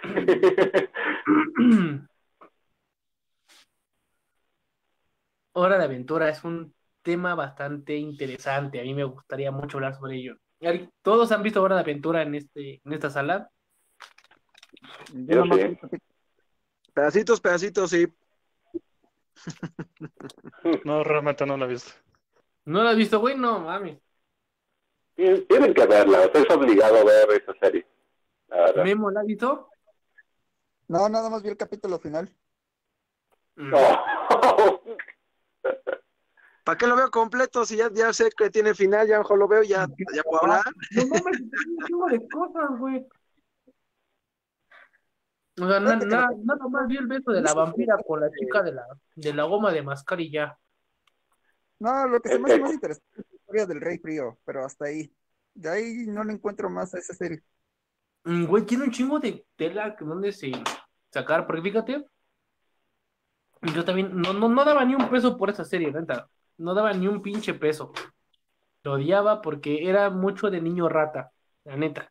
S1: Hora de Aventura es un tema bastante interesante. A mí me gustaría mucho hablar sobre ello. Ari, ¿todos han visto Hora de Aventura en este, en esta sala?
S6: Yo
S3: Yo
S6: nada más vi
S3: sí.
S6: el capítulo.
S5: Pedacitos, pedacitos, sí.
S4: No, realmente no la he visto.
S1: ¿No lo has visto, güey? No, mami.
S3: Tienen que verla, o sea, es obligado ver esa serie, la verdad.
S1: ¿Memo la ha visto?
S6: No, nada más vi el capítulo final.
S1: Mm.
S3: Oh.
S5: ¿Para qué lo veo completo? Si ya, ya sé que tiene final, ya mejor lo veo, ya, ya puedo hablar.
S1: No mames, tiene un chingo de cosas, güey. O sea, na-
S6: Fíjate que lo
S1: na-
S6: que
S1: nada más vi el beso de la vampira con la chica de la, de la goma de mascar y ya.
S6: no, lo que se
S3: Es
S6: me hace
S3: que,
S6: más interesante es la historia del Rey Frío, pero hasta ahí. De ahí no le encuentro más a esa serie.
S1: Mm, Güey, tiene un chingo de tela que donde se sacar, porque fíjate, yo también no, no, no daba ni un peso por esa serie, neta. No daba ni un pinche peso. Lo odiaba porque era mucho de niño rata, la neta.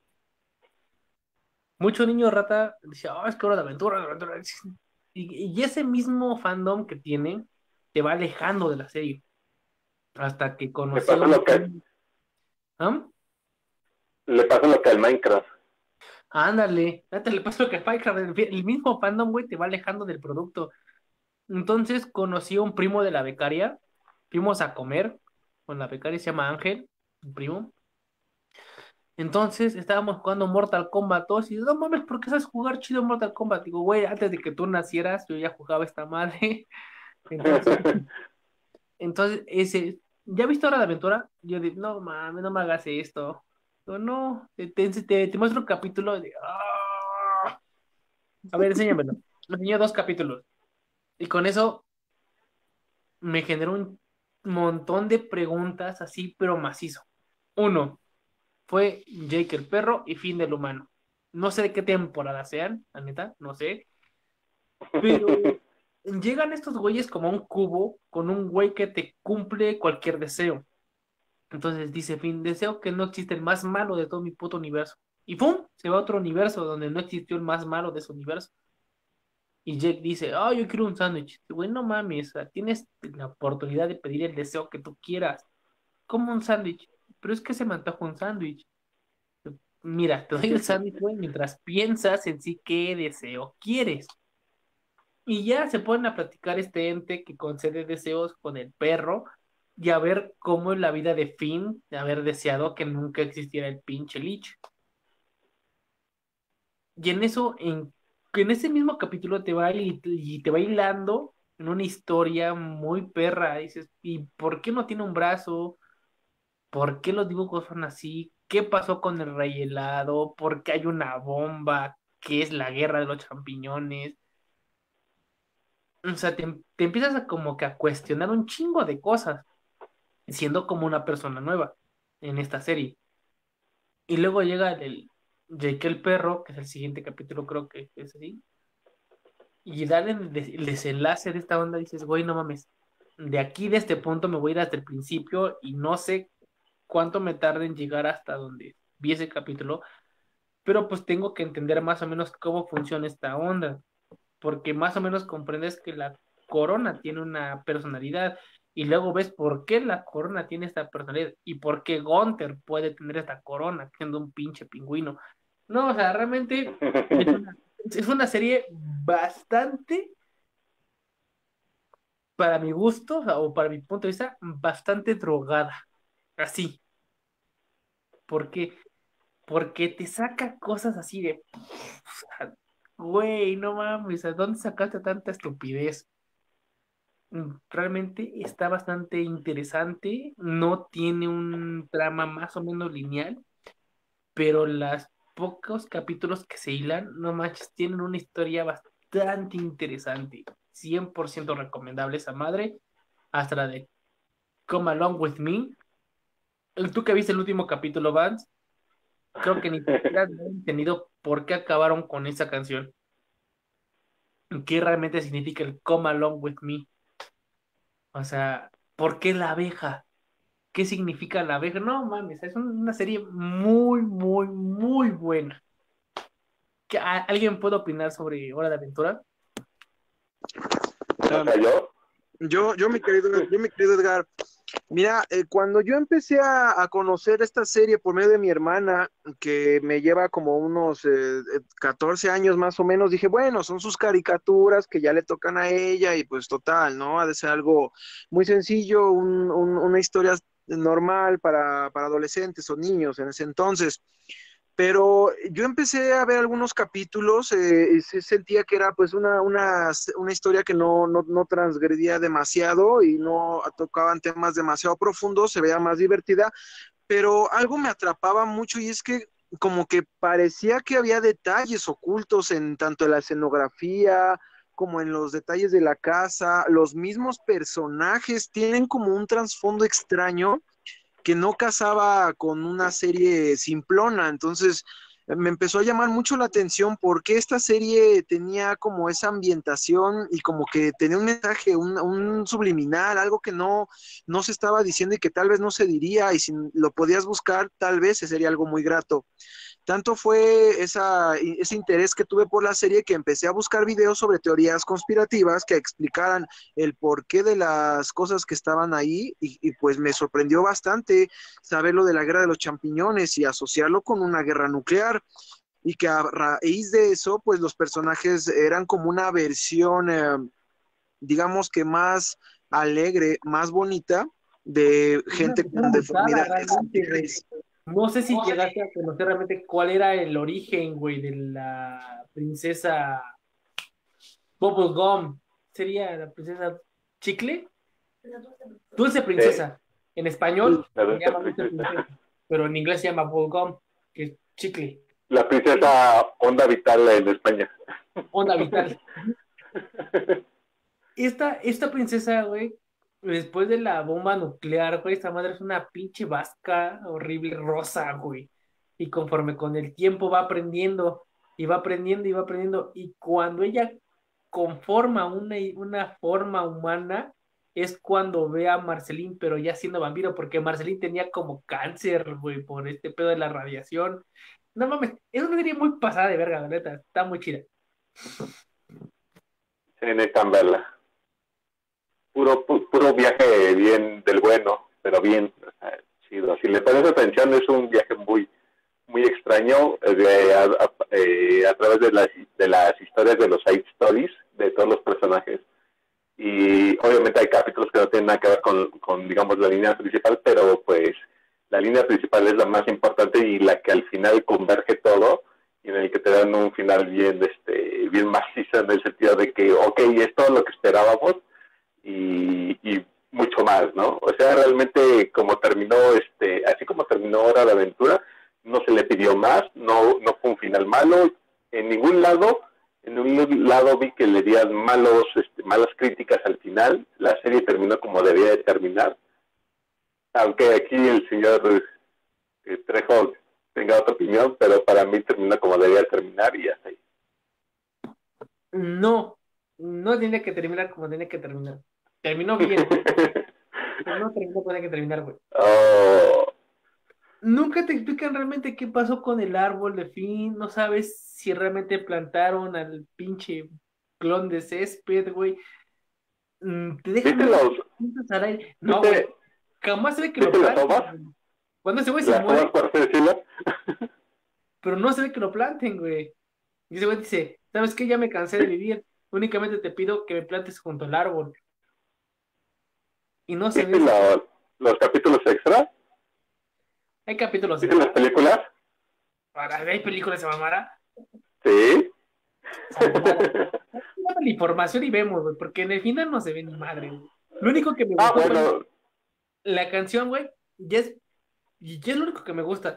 S1: Mucho niño rata decía, oh, es que hora de aventura, de aventura. Y, y ese mismo fandom que tiene te va alejando de la serie. Hasta que
S3: le
S1: conocí a
S3: pasa
S1: un...
S3: lo que
S1: ¿Ah?
S3: le pasa lo que al Minecraft.
S1: Ándale, ya te le paso que Minecraft, el, el mismo fandom, güey, te va alejando del producto. Entonces conocí a un primo de la becaria, fuimos a comer con la becaria, se llama Ángel, un primo. Entonces estábamos jugando Mortal Kombat todos y no mames, ¿por qué sabes jugar chido Mortal Kombat? Digo, güey, antes de que tú nacieras, yo ya jugaba esta madre. Entonces, entonces ese, ¿ya viste Hora de Aventura? Yo digo, no mames, no me hagas esto. Digo, no, te, te, te- te muestro un capítulo de, "Ah". A ver, enséñamelo. Me enseñó dos capítulos. Y con eso me generó un montón de preguntas así, pero macizo. Uno, fue Jake el perro y Fin del humano. No sé de qué temporada sean, la neta, no sé. Pero llegan estos güeyes como a un cubo con un güey que te cumple cualquier deseo. Entonces dice Fin, deseo que no existe el más malo de todo mi puto universo. Y ¡pum! Se va a otro universo donde no existió el más malo de ese universo. Y Jake dice, oh, yo quiero un sándwich. Güey, no mames, o sea, tienes la oportunidad de pedir el deseo que tú quieras. Como un sándwich. Pero es que se me antoja un sándwich. Mira, te doy el sándwich, güey, mientras piensas en sí qué deseo quieres. Y ya se ponen a platicar este ente que concede deseos con el perro y a ver cómo es la vida de Finn de haber deseado que nunca existiera el pinche Lich. Y en eso, en, en ese mismo capítulo te va, y, y te va hilando en una historia muy perra. Dices, ¿y por qué no tiene un brazo? ¿Por qué los dibujos son así? ¿Qué pasó con el rey helado? ¿Por qué hay una bomba? ¿Qué es la guerra de los champiñones? O sea, te, te empiezas a como que a cuestionar un chingo de cosas, siendo como una persona nueva en esta serie. Y luego llega el Jake el perro, que es el siguiente capítulo, creo que es así. Y darle el, des- el desenlace de esta onda, dices, güey, no mames. De aquí, de este punto, me voy a ir hasta el principio y no sé cuánto me tarde en llegar hasta donde vi ese capítulo, pero pues tengo que entender más o menos cómo funciona esta onda, porque más o menos comprendes que la corona tiene una personalidad y luego ves por qué la corona tiene esta personalidad y por qué Gunther puede tener esta corona siendo un pinche pingüino. No, o sea, realmente es una, es una serie bastante, para mi gusto, o sea, o para mi punto de vista, bastante drogada. Así. ¿Por qué? Porque te saca cosas así de, güey, no mames, ¿a dónde sacaste tanta estupidez? Mm, Realmente está bastante interesante, no tiene un trama más o menos lineal, pero los pocos capítulos que se hilan, no manches, tienen una historia bastante interesante. cien por ciento recomendable esa madre, hasta la de Come Along With Me. Tú que viste el último capítulo, Vance, creo que ni siquiera han entendido por qué acabaron con esa canción. ¿Qué realmente significa el Come Along With Me? O sea, ¿por qué la abeja? ¿Qué significa la abeja? No mames, es una serie muy, muy, muy buena. ¿Qué- a- ¿Alguien puede opinar sobre Hora de Aventura?
S3: ¿No cayó?
S5: Yo, yo, mi querido, yo, mi querido Edgar, mira, eh, cuando yo empecé a, a conocer esta serie por medio de mi hermana, que me lleva como unos eh, eh, catorce años más o menos, dije, bueno, son sus caricaturas que ya le tocan a ella y pues total, ¿no? Ha de ser algo muy sencillo, un- un- una historia normal para, para adolescentes o niños en ese entonces. Pero yo empecé a ver algunos capítulos, eh, y se sentía que era pues una, una, una historia que no, no, no transgredía demasiado y no tocaban temas demasiado profundos, se veía más divertida, pero algo me atrapaba mucho y es que como que parecía que había detalles ocultos en tanto en la escenografía como en los detalles de la casa, los mismos personajes tienen como un trasfondo extraño que no casaba con una serie simplona, entonces me empezó a llamar mucho la atención porque esta serie tenía como esa ambientación y como que tenía un mensaje, un, un subliminal, algo que no, no se estaba diciendo y que tal vez no se diría y si lo podías buscar tal vez sería algo muy grato. Tanto fue esa, ese interés que tuve por la serie que empecé a buscar videos sobre teorías conspirativas que explicaran el porqué de las cosas que estaban ahí y, y pues me sorprendió bastante saber lo de la guerra de los champiñones y asociarlo con una guerra nuclear y que a raíz de eso pues los personajes eran como una versión eh, digamos que más alegre, más bonita de
S1: Es una
S5: gente
S1: persona
S5: con
S1: mutada
S5: deformidades
S1: realmente, güey.
S5: similares.
S1: No sé si llegaste a conocer realmente cuál era el origen, güey, de la princesa Bubblegum. ¿Sería la princesa Chicle? Dulce
S3: Sí,
S1: Princesa. En español
S3: la
S1: se
S3: dulce
S1: llama Dulce
S3: princesa.
S1: Princesa, pero en inglés se llama Bubblegum, que es chicle.
S3: La princesa Onda Vital en España.
S1: Onda vital. Esta, esta princesa, güey, después de la bomba nuclear, güey, esta madre es una pinche vasca horrible rosa, güey. Y conforme con el tiempo va aprendiendo, y va aprendiendo, y va aprendiendo, y cuando ella conforma una, una forma humana, es cuando ve a Marceline, pero ya siendo vampiro, porque Marceline tenía como cáncer, güey, por este pedo de la radiación. No mames, es una serie muy pasada de verga, la neta, está muy chida.
S3: Sí, necesitan verla. Puro, pu- puro viaje bien del bueno, pero bien, o sea, chido. Si le pones atención, es un viaje muy, muy extraño eh, de, a, a, eh, a través de las, de las historias de los side stories de todos los personajes. Y obviamente hay capítulos que no tienen nada que ver con, con, digamos, la línea principal, pero pues la línea principal es la más importante y la que al final converge todo y en el que te dan un final bien, este, bien macizo en el sentido de que, ok, es todo lo que esperábamos y, y mucho más, ¿no? O sea, realmente como terminó, este, así como terminó Hora de Aventura, no se le pidió más, no, no fue un final malo, en ningún lado, en ningún lado vi que le dieran malos, este, malas críticas al final, la serie terminó como debía de terminar, aunque aquí el señor eh, Trejo tenga otra opinión, pero para mí termina como debía de terminar y hasta ahí.
S1: No, no tiene que terminar como tiene que terminar. Terminó bien, pero no terminó como tiene que terminar, güey.
S3: Oh,
S1: Nunca te explican realmente qué pasó con el árbol de Finn, no sabes si realmente plantaron al pinche clon de césped, güey. Mm, Te dejan
S3: ¿Viste
S1: muchas
S3: los,
S1: preguntas al aire. No, güey,
S3: viste,
S1: jamás se ve que lo
S3: viste las
S1: planten,
S3: ovas?
S1: güey. Cuando ese güey se
S3: Las ovas,
S1: muere,
S3: por así decirlo.
S1: pero no se ve que lo planten, güey. Y ese güey dice, ¿sabes qué? Ya me cansé de vivir, únicamente te pido que me plantes junto al árbol. Y no se ve
S3: ¿Viste
S1: ese pedo.
S3: los, los capítulos extra?
S1: Hay capítulos
S3: ¿Viste las
S1: extra.
S3: películas?
S1: Para hay películas de mamara.
S3: Sí.
S1: Esa mamada. Dame la información y vemos, güey, porque en el final no se ve ni madre, güey. Lo único que me
S3: Ah,
S1: gustó fue
S3: bueno,
S1: la canción, güey. Ya es, ya es lo único que me gusta.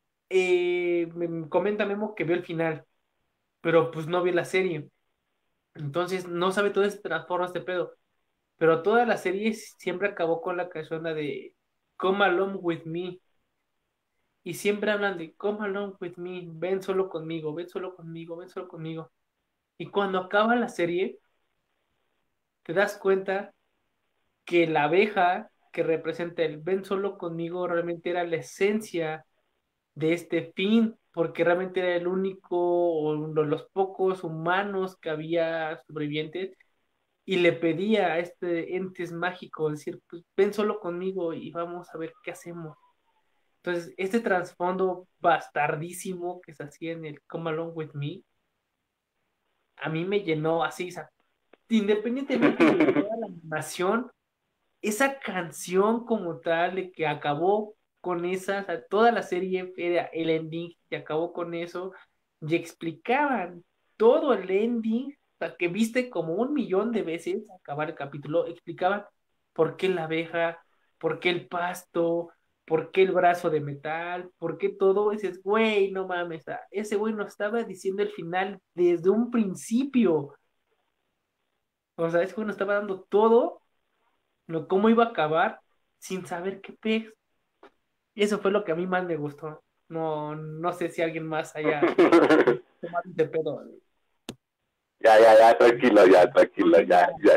S1: Eh, me comenta Memo que vio el final, pero pues no vio la serie. Entonces no sabe todo este trastorno, este pedo. Pero toda la serie siempre acabó con la canción la de Come Along With Me. Y siempre hablan de Come Along With Me, ven solo conmigo, ven solo conmigo, ven solo conmigo. Y cuando acaba la serie, te das cuenta que la abeja que representa el ven solo conmigo realmente era la esencia de este fin, porque realmente era el único o uno de los pocos humanos que había sobrevivientes y le pedía a este entes mágico decir, pues ven solo conmigo y vamos a ver qué hacemos. Entonces, este trasfondo bastardísimo que se hacía en el Come Along With Me, a mí me llenó así, o sea, independientemente de toda la animación, esa canción como tal, de que acabó con esa, o sea, toda la serie era el ending y acabó con eso, y explicaban todo el ending, o sea, que viste como un millón de veces acabar el capítulo, explicaban por qué la abeja, por qué el pasto, por qué el brazo de metal, por qué todo, y dices, güey, no mames, o sea, ese güey nos estaba diciendo el final desde un principio, o sea, ese güey nos estaba dando todo lo cómo iba a acabar sin saber qué pez. Y eso fue lo que a mí más me gustó. No, no sé si alguien más haya tomado de pedo.
S3: Ya, ya, ya, tranquilo, ya, tranquilo, ya, ya.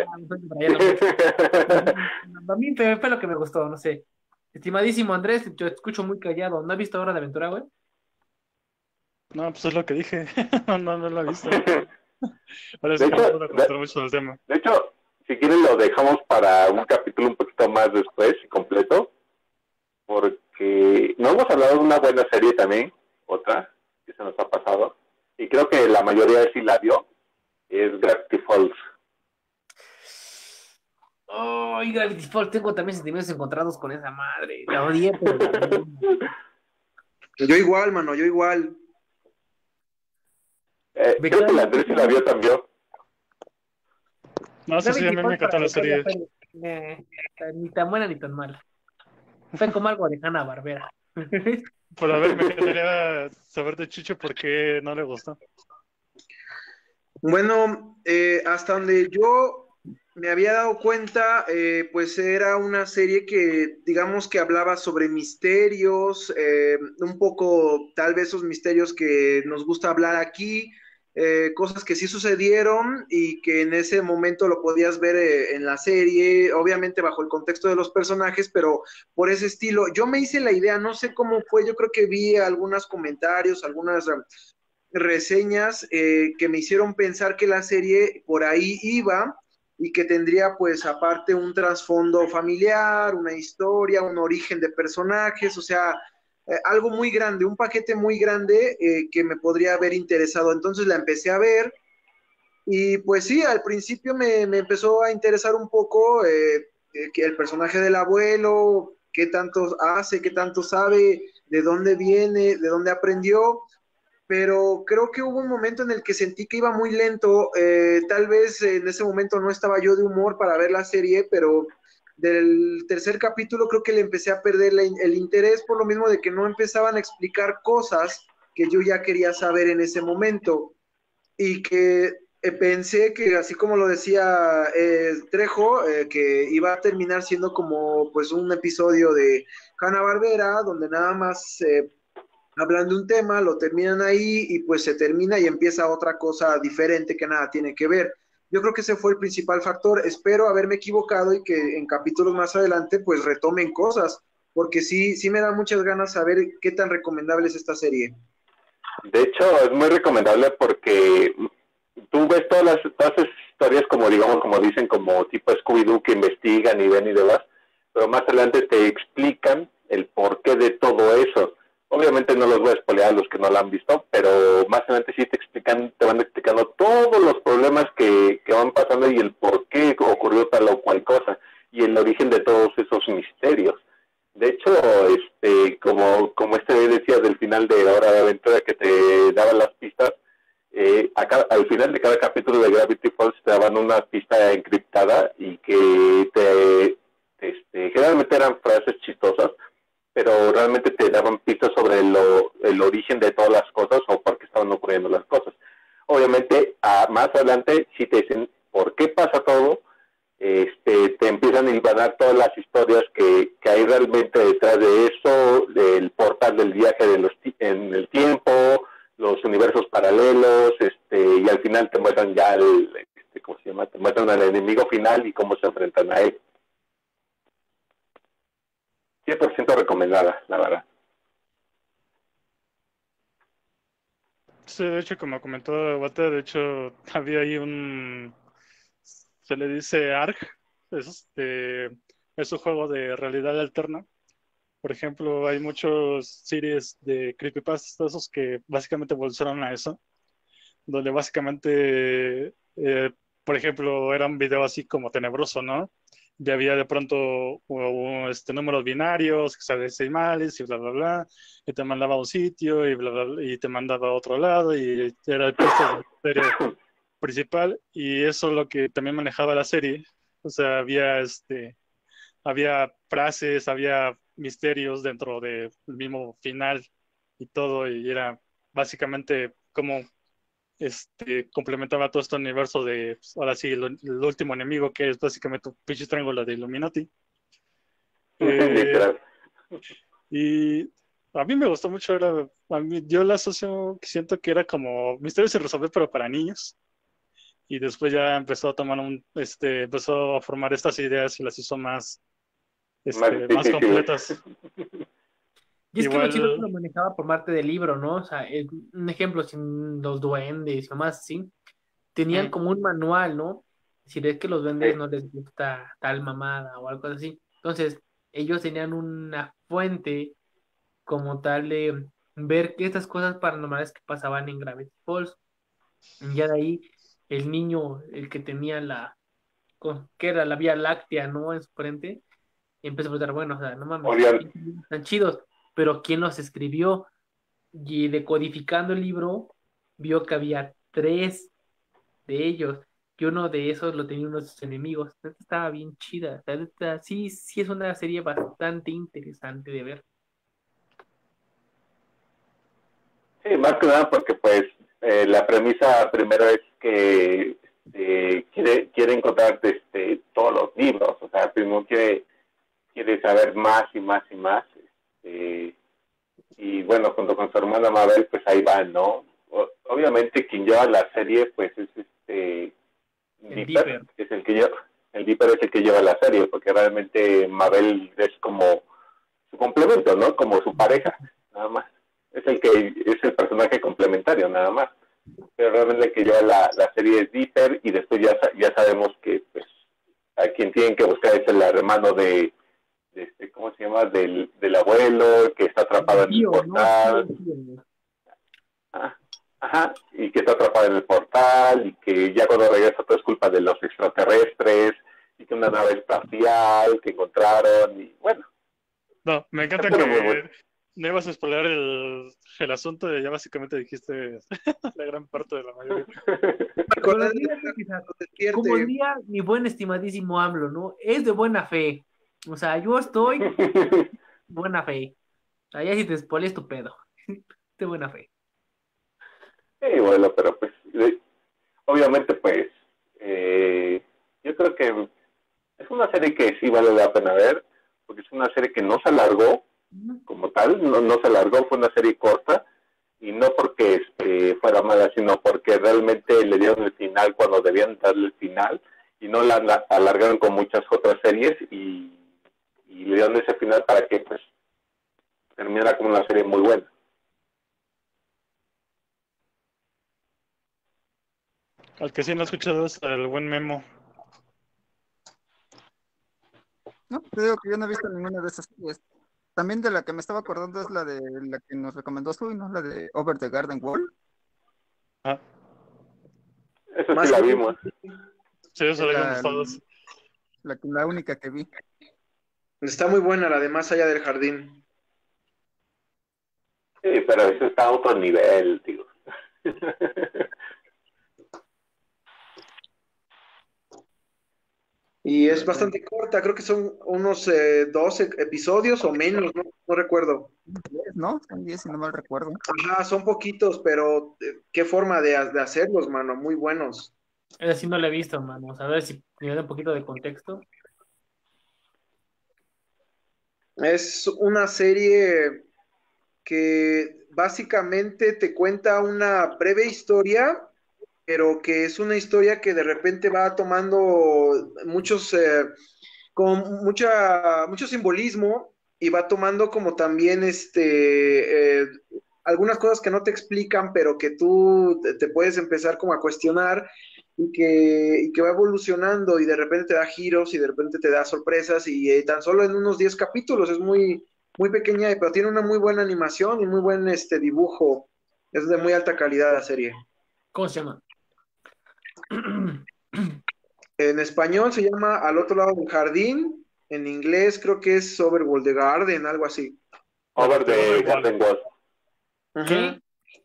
S1: A mí fue, fue lo que me gustó, no sé. Estimadísimo Andrés, yo te escucho muy callado. ¿No has visto Hora de Aventura, güey?
S4: No, pues es lo que dije. no, no, no lo he visto. Ahora
S3: De
S4: sí que no
S3: hecho,
S4: puedo contar
S3: de,
S4: mucho del tema.
S3: de hecho, si quieren lo dejamos para un capítulo un poquito más después y completo, porque no hemos hablado de una buena serie también, otra, que se nos ha pasado, y creo que la mayoría sí la vio, es Gravity Falls.
S1: Oh, y Gravity Falls, tengo también sentimientos encontrados con esa madre. La odié, pero la odié.
S5: Yo igual, mano, yo igual.
S3: Eh, creo que la Andrés sí la vio también.
S4: No sé si a mí me encantó la serie.
S1: Eh, ni tan buena ni tan mala. Fue como algo de Hanna-Barbera.
S4: Pero a ver, me encantaría saber de Chicho por qué no le gustó.
S5: Bueno, eh, hasta donde yo me había dado cuenta, eh, pues era una serie que, digamos que hablaba sobre misterios, eh, un poco tal vez esos misterios que nos gusta hablar aquí, eh, cosas que sí sucedieron y que en ese momento lo podías ver eh, en la serie, obviamente bajo el contexto de los personajes, pero por ese estilo. Yo me hice la idea, no sé cómo fue, yo creo que vi algunos comentarios, algunas reseñas eh, que me hicieron pensar que la serie por ahí iba y que tendría pues aparte un trasfondo familiar, una historia, un origen de personajes, o sea, eh, algo muy grande, un paquete muy grande eh, que me podría haber interesado. Entonces la empecé a ver y pues sí, al principio me, me empezó a interesar un poco eh, eh, que el personaje del abuelo, qué tanto hace, qué tanto sabe, de dónde viene, de dónde aprendió, pero creo que hubo un momento en el que sentí que iba muy lento, eh, tal vez en ese momento no estaba yo de humor para ver la serie, pero del tercer capítulo creo que le empecé a perder la, el interés por lo mismo de que no empezaban a explicar cosas que yo ya quería saber en ese momento y que eh, pensé que así como lo decía eh, Trejo, eh, que iba a terminar siendo como pues un episodio de Hanna-Barbera donde nada más eh, hablan de un tema, lo terminan ahí y pues se termina y empieza otra cosa diferente que nada tiene que ver. Yo creo que ese fue el principal factor. Espero haberme equivocado y que en capítulos más adelante pues retomen cosas, porque sí, sí me da muchas ganas saber qué tan recomendable es esta serie.
S3: De hecho, es muy recomendable porque tú ves todas las, todas esas historias como, digamos, como dicen, como tipo Scooby-Doo que investigan y ven y demás, pero más adelante te explican el porqué de todo eso. Obviamente no los voy a spoilear a los que no la han visto, pero más adelante sí te explican, te van explicando todos los problemas que, que van pasando y el por qué ocurrió tal o cual cosa y el origen de todos esos misterios. De hecho, este, como, como este decía del final de Hora de Aventura que te daban las pistas, eh, acá, al final de cada capítulo de Gravity Falls te daban una pista encriptada y que te, este, generalmente eran frases chistosas, pero realmente te daban pistas sobre lo, el origen de todas las cosas o por qué estaban ocurriendo las cosas. obviamente a, más adelante si te dicen por qué pasa todo, este, te empiezan a hilvanar todas las historias que, que hay realmente detrás de eso, del portal del viaje de los en el tiempo, los universos paralelos, este, y al final te muestran ya el, este, ¿cómo se llama? Te muestran al enemigo final y cómo se enfrentan a él. cien por ciento recomendada, la verdad.
S4: Sí, de hecho, como comentó Walter, de hecho, había ahí un, se le dice A R G, es, este, es un juego de realidad alterna. Por ejemplo, hay muchos series de creepypastas esos que básicamente evolucionaron a eso, donde básicamente, eh, por ejemplo, era un video así como tenebroso, ¿no? Y había de pronto uh, este, números binarios, que se decimales y bla, bla, bla, y te mandaba a un sitio y bla, bla, bla, y te mandaba a otro lado, y era el puesto de la serie principal, y eso es lo que también manejaba la serie. O sea, había este había frases, había misterios dentro del mismo final y todo, y era básicamente como este, complementaba todo este universo de, pues, ahora sí, el, el último enemigo, que es básicamente un pinche triángulo de Illuminati. Eh, y a mí me gustó mucho, era, a mí, yo la asocio, siento que era como misterios sin resolver, pero para niños. Y después ya empezó a tomar un, este, empezó a formar estas ideas y las hizo más, este, más completas.
S1: Y es
S4: Igual...
S1: que lo chido que lo manejaba por parte del libro, ¿no? O sea, el, un ejemplo, sin los duendes y nomás así, tenían
S4: Mm.
S1: como un manual, ¿no? Si es que los duendes no les gusta tal mamada o algo así. Entonces, ellos tenían una fuente como tal de ver que estas cosas paranormales que pasaban en Gravity Falls. Y ya de ahí, el niño, el que tenía la, con- que era la Vía Láctea, ¿no? En su frente, empezó a preguntar, bueno, o sea, no mames,
S3: Orión.
S1: están chidos, pero ¿quién los escribió? Y decodificando el libro, vio que había tres de ellos, y uno de esos lo tenía uno de sus enemigos. Entonces, estaba bien chida. O sea, neta, sí, sí es una serie bastante interesante de ver.
S3: Sí, más que nada porque pues eh, la premisa primero es que eh, quiere, quiere encontrar este, todos los libros, o sea, primero quiere, quiere saber más y más y más. Este, y bueno, junto con su hermana Mabel, pues ahí van, ¿no? O, obviamente quien lleva la serie, pues es este
S1: El
S3: Dipper,
S1: Dipper.
S3: que es el que lleva, el Dipper es el que lleva la serie, porque realmente Mabel es como su complemento, ¿no? Como su pareja, nada más. Es el que es el personaje complementario, nada más. Pero realmente el que lleva la, la serie es Dipper, y después ya, ya sabemos que pues a quien tienen que buscar es el hermano de, de este, ¿cómo se llama? Del, del abuelo, que está atrapado en el
S1: Tío,
S3: portal.
S1: no, tío, tío.
S3: Ah, ajá, y que está atrapado en el portal, y que ya cuando regresa todo es culpa de los extraterrestres, y que una nave espacial que encontraron, y bueno.
S4: No, me encanta
S3: Pero
S4: que
S3: muy bueno.
S4: no ibas a spoiler el, el asunto, de ya básicamente dijiste la gran parte de la mayoría.
S1: Pero fíjate que, o sea,
S5: Despierte.
S1: como diría mi buen estimadísimo AMLO, ¿no? Es de buena fe. O sea, yo estoy de buena fe. O sea, ya si te spoileas tu pedo. De buena fe.
S3: Sí, bueno, pero pues, eh, obviamente, pues, eh, yo creo que es una serie que sí vale la pena ver, porque es una serie que no se alargó como tal, no, no se alargó, fue una serie corta, y no porque este, fuera mala, sino porque realmente le dieron el final cuando debían darle el final, y no la, la alargaron con muchas otras series, y, y le dieron ese final para que pues terminara como una serie muy buena.
S4: Al que sí no he escuchado es el buen Memo.
S6: No, te digo que yo no he visto ninguna de esas series. También de la que me estaba acordando es la de la que nos recomendó Sui, ¿no? La de Over the Garden Wall.
S4: Ah,
S3: Eso
S5: Más
S3: sí la
S5: que-
S3: vimos.
S4: sí, eso lo
S6: La,
S4: vimos todos.
S6: la, la única que vi.
S5: Está muy buena la de Más allá del jardín.
S3: Sí, pero eso está a otro nivel, digo.
S5: Y es bastante corta, creo que son unos eh, doce episodios o menos, no, no recuerdo.
S6: diez, ¿no? Son diez, si no mal recuerdo.
S5: Ajá, son poquitos, pero eh, qué forma de, de hacerlos, mano, muy buenos.
S1: Es así, no la he visto, mano. A ver si me da un poquito de contexto.
S5: Es una serie que básicamente te cuenta una breve historia, pero que es una historia que de repente va tomando muchos, eh, con mucha, mucho simbolismo y va tomando como también este, eh, algunas cosas que no te explican, pero que tú te, te puedes empezar como a cuestionar y que, y que va evolucionando y de repente te da giros y de repente te da sorpresas y eh, tan solo en unos diez capítulos es muy, muy pequeña, pero tiene una muy buena animación y muy buen este, dibujo. Es de muy alta calidad la serie.
S1: ¿Cómo se llama?
S5: En español se llama Al otro lado del jardín. En inglés creo que es Overworld the Garden, algo así.
S3: Over the
S4: Overwall.
S3: Garden Wall.
S1: ¿Qué?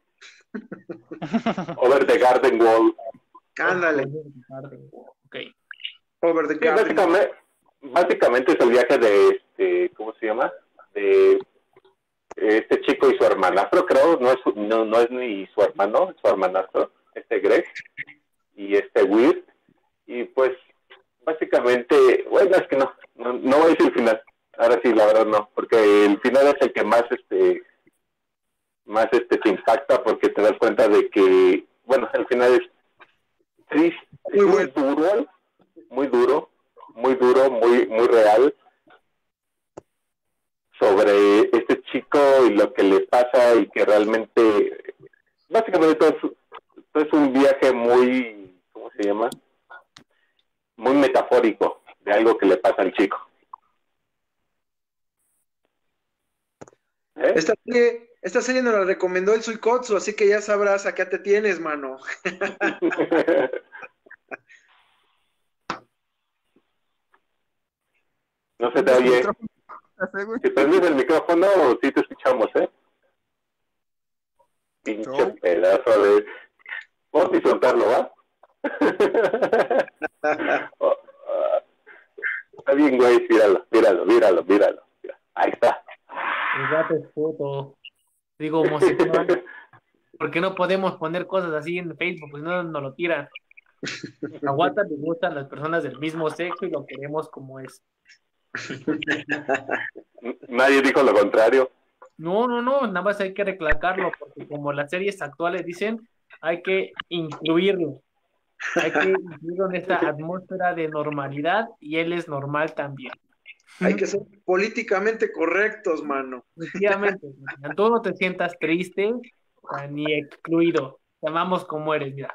S3: Over the Garden Wall.
S5: Ándale,
S1: Ok.
S5: Over the
S3: Sí,
S5: Garden.
S3: básicamente, básicamente es el viaje de, este, ¿cómo se llama? De este chico y su hermanastro, creo, no es, su- no, no es ni su hermano, es su hermanastro, este Greg y este Weird. Y pues, básicamente, bueno, es que no, no, no voy a decir el final. Ahora sí, la verdad no, porque el final es el que más, este, más, este, te impacta porque te das cuenta de que, bueno, el final es triste,
S5: Muy
S3: muy
S5: bueno.
S3: duro, muy duro, muy duro, muy, muy real sobre este chico y lo que le pasa y que realmente, básicamente todo es, todo es un viaje muy, ¿cómo se llama? Muy metafórico de algo que le pasa al chico. ¿Eh?
S5: Esta serie, esta serie nos la recomendó el Suikotsu, así que ya sabrás a qué te tienes, mano.
S3: No se te oye. Si prendes el micrófono, sí te escuchamos, ¿eh? Pinche
S6: Show.
S3: pedazo de... Vamos a soltarlo, ¿va? Oh, ah, está bien, güey, míralo, míralo, míralo, míralo. Ahí está.
S1: El gato es puto. Digo, homosexual. ¿Por qué no podemos poner cosas así en Facebook? Pues no nos lo tiran. A Wata le gustan las personas del mismo sexo y lo queremos como es.
S3: Nadie dijo lo contrario.
S1: No, no, no, nada más hay que recalcarlo, porque como las series actuales dicen, hay que incluirlo. Hay que incluirlo en esta atmósfera de normalidad y él es normal también.
S5: Hay que ser políticamente correctos, mano.
S1: Efectivamente, tú no te sientas triste o sea, ni excluido. Te amamos como eres, mira.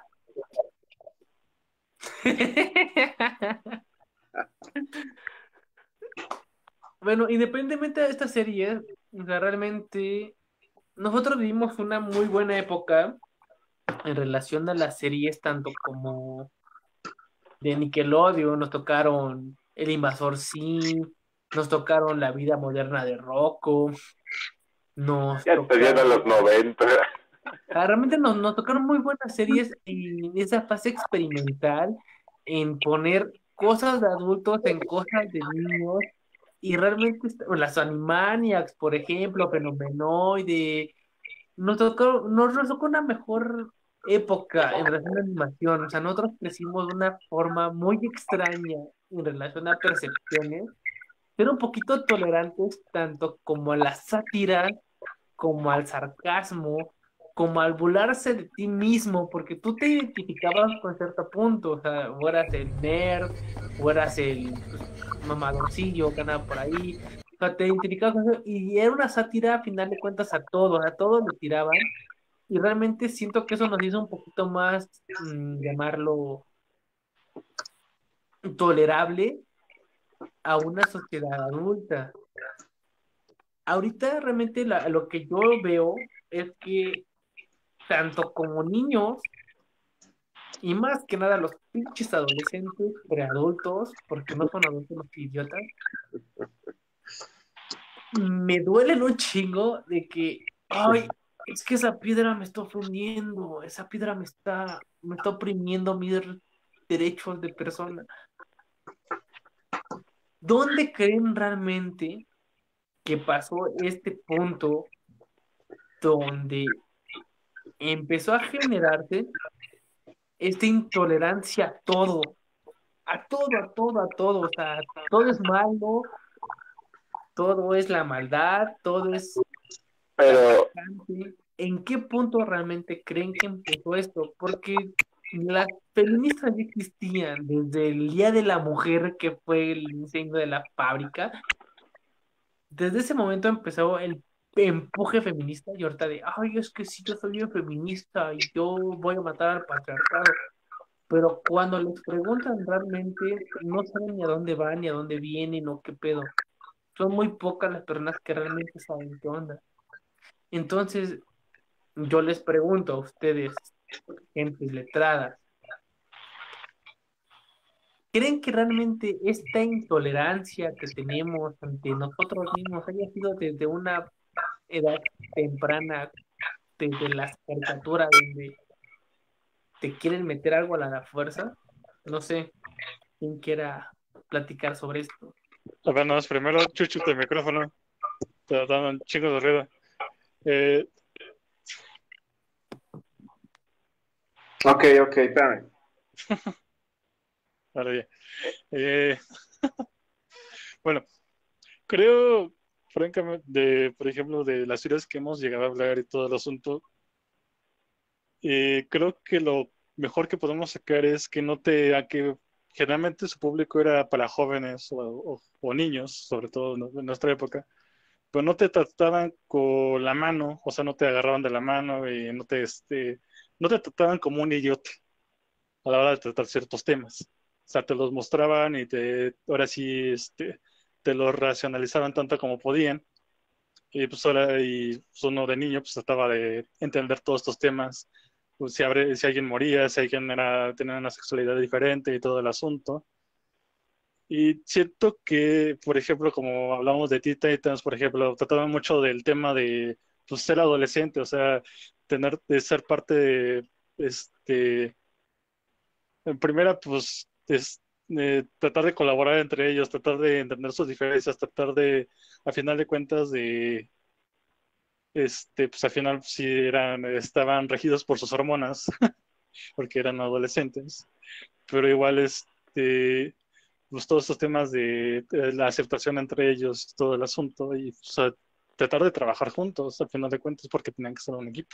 S1: Bueno, independientemente de esta serie, o sea, realmente nosotros vivimos una muy buena época en relación a las series, tanto como de Nickelodeon, nos tocaron El Invasor Sim, nos tocaron La Vida Moderna de Rocco, nos
S3: Ya te dieron a
S1: tocaron...
S3: los noventa.
S1: Ah, realmente nos, nos tocaron muy buenas series en esa fase experimental, en poner cosas de adultos en cosas de niños, y realmente est- las Animaniacs, por ejemplo, Fenomenoide, nos tocó, nos, nos tocó una mejor época en relación a animación, o sea, nosotros crecimos de una forma muy extraña en relación a percepciones, pero un poquito tolerantes tanto como a la sátira como al sarcasmo, como al burlarse de ti mismo, porque tú te identificabas con cierto punto, o sea, o eras el nerd, o eras el pues, mamadorcillo que andaba por ahí, o sea, te identificabas con eso, y era una sátira a final de cuentas a todos, a todos le tiraban, y realmente siento que eso nos hizo un poquito más, mm, llamarlo, tolerable a una sociedad adulta. Ahorita realmente la- lo que yo veo es que tanto como niños y más que nada los pinches adolescentes, preadultos, porque no son adultos los idiotas, me duelen un chingo de que, ay, es que esa piedra me está ofendiendo, esa piedra me está, me está oprimiendo mis derechos de persona. ¿Dónde creen realmente que pasó este punto donde empezó a generarse esta intolerancia a todo, a todo, a todo, a todo? O sea, todo es malo, todo es la maldad, todo es
S3: Pero,
S1: atacante. ¿En qué punto realmente creen que empezó esto? Porque las feministas ya existían desde el Día de la Mujer, que fue el incendio de la fábrica. Desde ese momento empezó el empuje feminista y ahorita de, ay, es que sí, yo soy bien feminista y yo voy a matar al patriarcado. Pero cuando les preguntan realmente, no saben ni a dónde van, ni a dónde vienen o qué pedo. Son muy pocas las personas que realmente saben qué onda. Entonces, yo les pregunto a ustedes, gentes letradas, ¿creen que realmente esta intolerancia que tenemos ante nosotros mismos haya sido desde una edad temprana, desde las caricaturas donde te quieren meter algo a la fuerza? No sé quién quiera platicar sobre esto.
S4: A ver, no, primero, Chuchu, el micrófono. Te dan un chingo de ruido. Eh,
S5: Ok, ok, espérame.
S4: ahora bien. Eh, bueno, creo, francamente, de, por ejemplo, de las series que hemos llegado a hablar y todo el asunto, eh, creo que lo mejor que podemos sacar es que no te, a que generalmente su público era para jóvenes o, o- o niños, sobre todo ¿no? en nuestra época, pero no te trataban con la mano, o sea, no te agarraban de la mano y no te, este, no te trataban como un idiota a la hora de tratar ciertos temas. O sea, te los mostraban y te, ahora sí, este, te los racionalizaban tanto como podían. Y pues ahora, y pues, uno de niño, pues trataba de entender todos estos temas. Pues, si, abre, si alguien moría, si alguien era, tenía una sexualidad diferente y todo el asunto. Y siento que, por ejemplo, como hablamos de Teen Titans, por ejemplo, trataban mucho del tema de pues, ser adolescente, o sea, tener, de ser parte de, este, en primera, pues, es, eh, tratar de colaborar entre ellos, tratar de entender sus diferencias, tratar de, a final de cuentas, de, este, pues al final sí eran, estaban regidos por sus hormonas, porque eran adolescentes, pero igual, este, pues todos estos temas de, de la aceptación entre ellos, todo el asunto, y o sea, tratar de trabajar juntos, al final de cuentas, porque tenían que ser un equipo.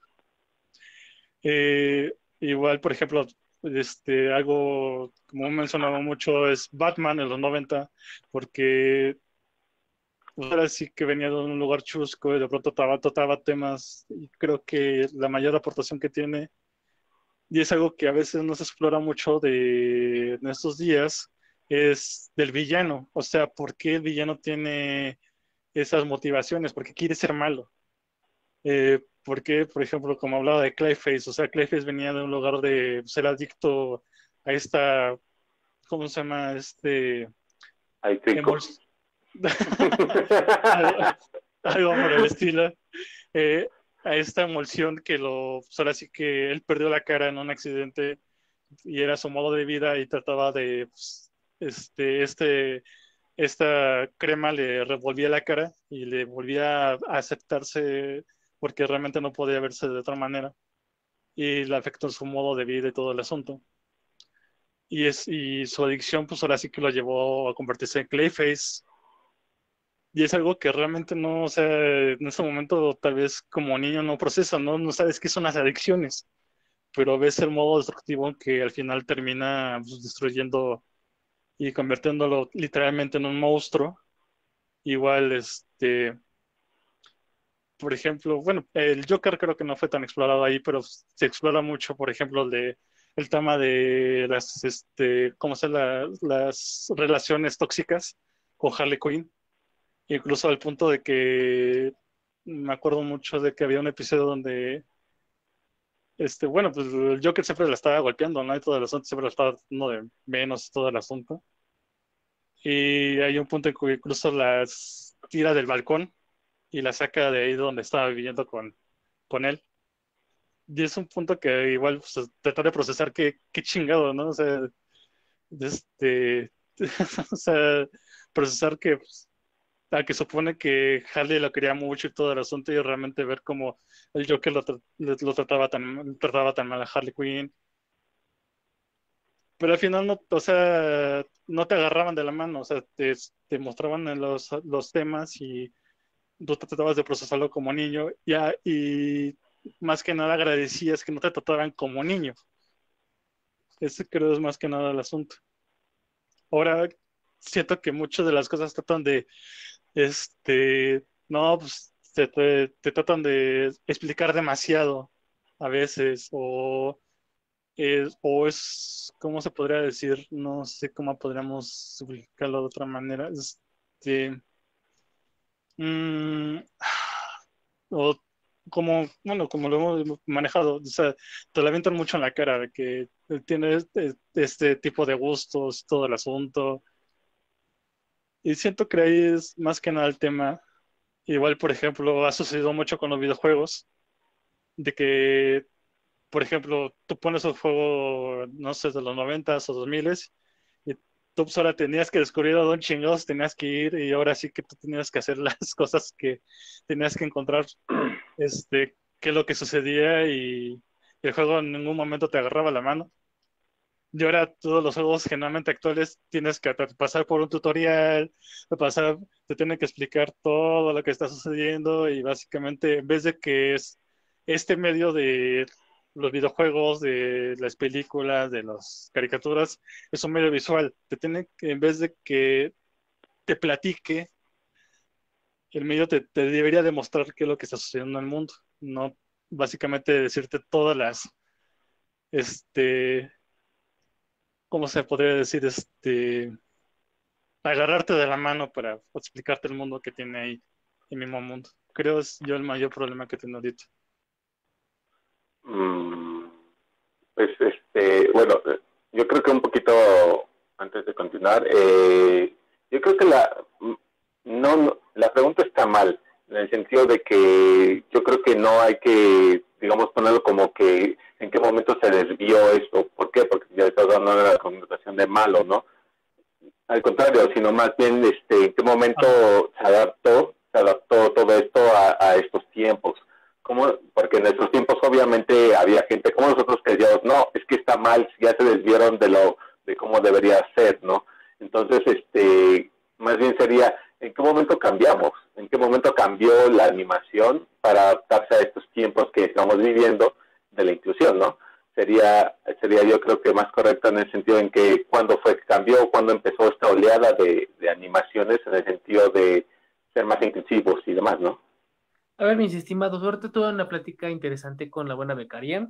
S4: Eh, igual, por ejemplo, este, algo como he mencionado mucho es Batman en los noventa, porque pues, ahora sí que venía de un lugar chusco y de pronto trataba, trataba temas y creo que la mayor aportación que tiene, y es algo que a veces no se explora mucho de, en estos días, es del villano. O sea, ¿por qué el villano tiene esas motivaciones? ¿Por qué quiere ser malo? Eh, porque, por ejemplo, como hablaba de Clayface, o sea, Clayface venía de un lugar de ser adicto a esta, ¿cómo se llama? Este,
S3: Ay, rico.
S4: emol- algo, algo por el estilo, eh, a esta emulsión que lo, pues ahora sí que él perdió la cara en un accidente y era su modo de vida y trataba de, pues, este, este, esta crema le revolvía la cara y le volvía a aceptarse porque realmente no podía verse de otra manera y le afectó su modo de vida y todo el asunto. Y, es, y su adicción, pues ahora sí que lo llevó a convertirse en Clayface. Y es algo que realmente no, o sea, en ese momento tal vez como niño no procesa, ¿no? No sabes qué son las adicciones, pero ves el modo destructivo que al final termina pues, destruyendo y convirtiéndolo literalmente en un monstruo. Igual, este, por ejemplo, bueno, el Joker creo que no fue tan explorado ahí, pero se explora mucho, por ejemplo, el de el tema de las, este, ¿cómo se llama? Las relaciones tóxicas con Harley Quinn, incluso al punto de que me acuerdo mucho de que había un episodio donde, este, bueno, pues el Joker siempre la estaba golpeando, ¿no? Y todo el asunto siempre la estaba dando de menos todo el asunto. Y hay un punto en que incluso las tira del balcón y la saca de ahí donde estaba viviendo con, con él. Y es un punto que igual pues, tratar de procesar qué, qué chingado, ¿no? O sea, este, o sea, procesar que, pues, a que supone que Harley lo quería mucho y todo el asunto y realmente ver cómo el Joker lo, tra- lo trataba tan, trataba tan mal a Harley Quinn. Pero al final no, o sea, no te agarraban de la mano, o sea, te, te mostraban en los, los temas y tú tratabas de procesarlo como niño ya, y más que nada agradecías que no te trataban como niño. Ese creo es más que nada el asunto. Ahora siento que muchas de las cosas tratan de, este, no, pues te, te, te tratan de explicar demasiado a veces, o es, o es, ¿cómo se podría decir? No sé cómo podríamos explicarlo de otra manera. Este, mm, o como, bueno, como lo hemos manejado, o sea, te la avientan mucho en la cara de que tiene este, este tipo de gustos, todo el asunto. Y siento que ahí es más que nada el tema. Igual, por ejemplo, ha sucedido mucho con los videojuegos, de que, por ejemplo, tú pones un juego, no sé, de los noventas o dos miles, y tú pues ahora tenías que descubrir a dónde chingados tenías que ir, y ahora sí que tú tenías que hacer las cosas que tenías que encontrar, este, qué es lo que sucedía, y el juego en ningún momento te agarraba la mano. Y ahora todos los juegos generalmente actuales tienes que pasar por un tutorial, pasar, te tienen que explicar todo lo que está sucediendo, y básicamente en vez de que es este medio de los videojuegos, de las películas, de las caricaturas, es un medio visual. Te tiene que, en vez de que te platique, el medio te, te debería demostrar qué es lo que está sucediendo en el mundo, no básicamente decirte todas las, este, ¿cómo se podría decir? Este, agarrarte de la mano para explicarte el mundo que tiene ahí, el mismo mundo. Creo es yo el mayor problema que tengo ahorita.
S3: Mm, pues, este, bueno, yo creo que un poquito antes de continuar, eh, yo creo que la, no, no, la pregunta está mal, en el sentido de que yo creo que no hay que, digamos, ponerlo como que en qué momento se desvió esto. ¿Por qué? Porque ya está dando la connotación de malo, ¿no? Al contrario, sino más bien este, en qué momento se adaptó, se adaptó todo esto a, a estos tiempos. ¿Cómo? Porque en estos tiempos obviamente había gente como nosotros que decíamos, no, es que está mal, ya se desvieron de lo de cómo debería ser, ¿no? Entonces, este, más bien sería, ¿en qué momento cambiamos? ¿En qué momento cambió la animación para adaptarse a estos tiempos que estamos viviendo de la inclusión, ¿no? Sería, sería yo creo que más correcto en el sentido en que cuando fue que cambió, cuando empezó esta oleada de, de animaciones en el sentido de ser más inclusivos y demás, ¿no?
S1: A ver, mis estimados, ahorita tuve una plática interesante con la buena becaria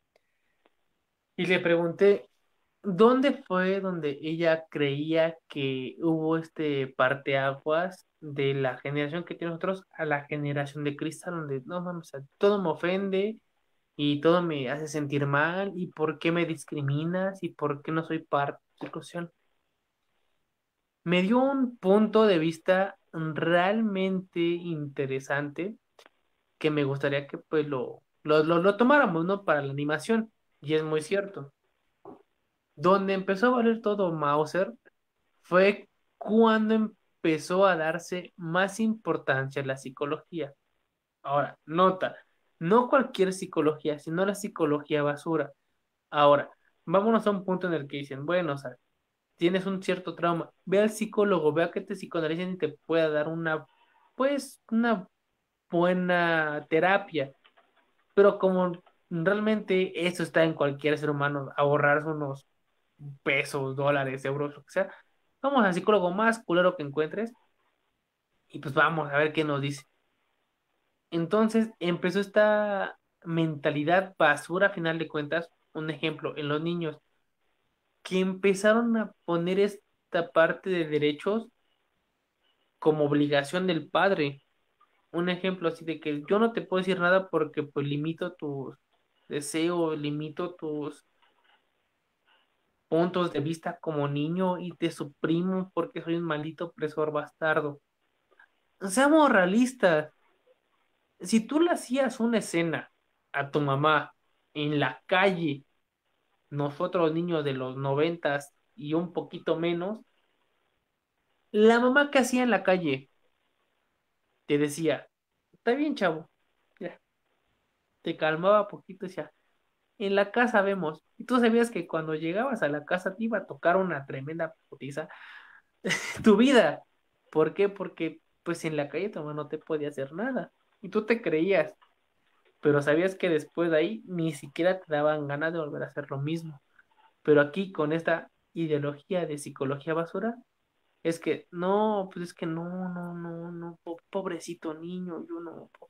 S1: y le pregunté dónde fue donde ella creía que hubo este parteaguas de la generación que tiene nosotros a la generación de cristal, donde no mames, o sea, todo me ofende y todo me hace sentir mal y por qué me discriminas y por qué no soy parte de tu discusión. Me dio un punto de vista realmente interesante que me gustaría que pues lo, lo, lo, lo tomáramos, ¿no? Para la animación. Y es muy cierto. Donde empezó a valer todo Mauser fue cuando empezó a darse más importancia a la psicología. Ahora, nota, no cualquier psicología, sino la psicología basura. Ahora, vámonos a un punto en el que dicen, bueno, o sea, tienes un cierto trauma, ve al psicólogo, ve a que te psicoanalicen y te pueda dar una, pues, una buena terapia. Pero como realmente eso está en cualquier ser humano, ahorrarse unos pesos, dólares, euros, lo que sea, vamos al psicólogo más culero que encuentres y pues vamos a ver qué nos dice. Entonces empezó esta mentalidad basura, a final de cuentas, un ejemplo, en los niños, que empezaron a poner esta parte de derechos como obligación del padre. Un ejemplo así de que yo no te puedo decir nada porque pues limito tus deseos, limito tus puntos de vista como niño y te suprimo porque soy un maldito opresor bastardo. Seamos realistas. Si tú le hacías una escena a tu mamá en la calle, nosotros niños de los noventas y un poquito menos, La mamá que hacía en la calle te decía, está bien, chavo, ya, te calmaba poquito, decía, en la casa vemos. Y tú sabías que cuando llegabas a la casa te iba a tocar una tremenda putiza tu vida. ¿Por qué? Porque pues en la calle tu mamá no te podía hacer nada. Y tú te creías, pero sabías que después de ahí ni siquiera te daban ganas de volver a hacer lo mismo. Pero aquí con esta ideología de psicología basura, es que no, pues es que no, no, no, no, po- pobrecito niño, yo no. po-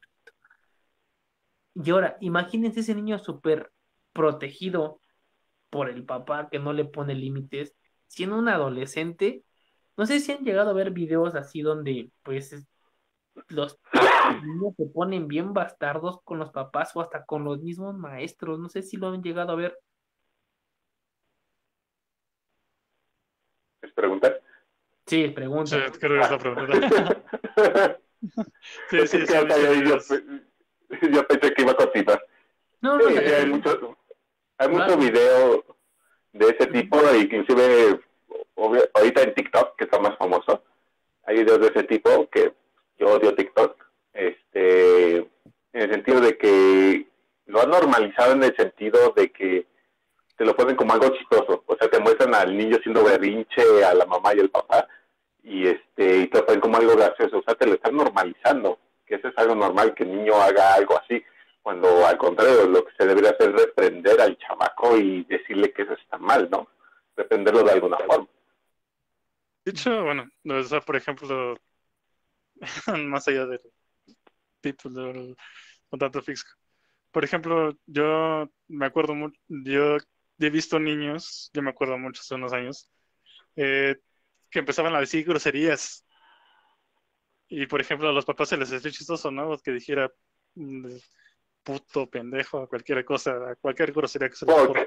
S1: Y ahora, imagínense ese niño súper protegido por el papá que no le pone límites, siendo un adolescente. No sé si han llegado a ver videos así donde pues es- los niños se ponen bien bastardos con los papás o hasta con los mismos maestros. No sé si lo han llegado a ver.
S3: ¿Es preguntar?
S1: Sí,
S4: Sí,
S1: pregunta.
S4: creo que es la pregunta. Sí,
S3: Es que
S4: sí, sí, he
S3: hasta
S4: visto
S3: ahí yo,
S4: videos.
S3: yo pensé que iba a continuar.
S1: No,
S3: Sí,
S1: no, dale,
S3: hay
S1: dale.
S3: mucho, hay
S1: Va,
S3: mucho video de ese tipo, inclusive obvio, ahorita en TikTok, que está más famoso, hay videos de ese tipo que yo odio TikTok, este, en el sentido de que lo han normalizado en el sentido de que te lo ponen como algo chistoso, o sea, te muestran al niño siendo berrinche, a la mamá y al papá, y este, y te lo ponen como algo gracioso, o sea, te lo están normalizando, que eso es algo normal, que el niño haga algo así, cuando al contrario, lo que se debería hacer es reprender al chamaco y decirle que eso está mal, ¿no? Reprenderlo de alguna forma.
S4: De hecho, bueno, o sea, por ejemplo, más allá del título, del contrato físico. Por ejemplo, yo me acuerdo mucho, yo he visto niños, yo me acuerdo mucho hace unos años, eh, que empezaban a decir groserías. Y por ejemplo, a los papás se les hacía chistoso, ¿no? Que dijera mm, puto, pendejo, cualquier cosa, cualquier grosería que se les ocurra.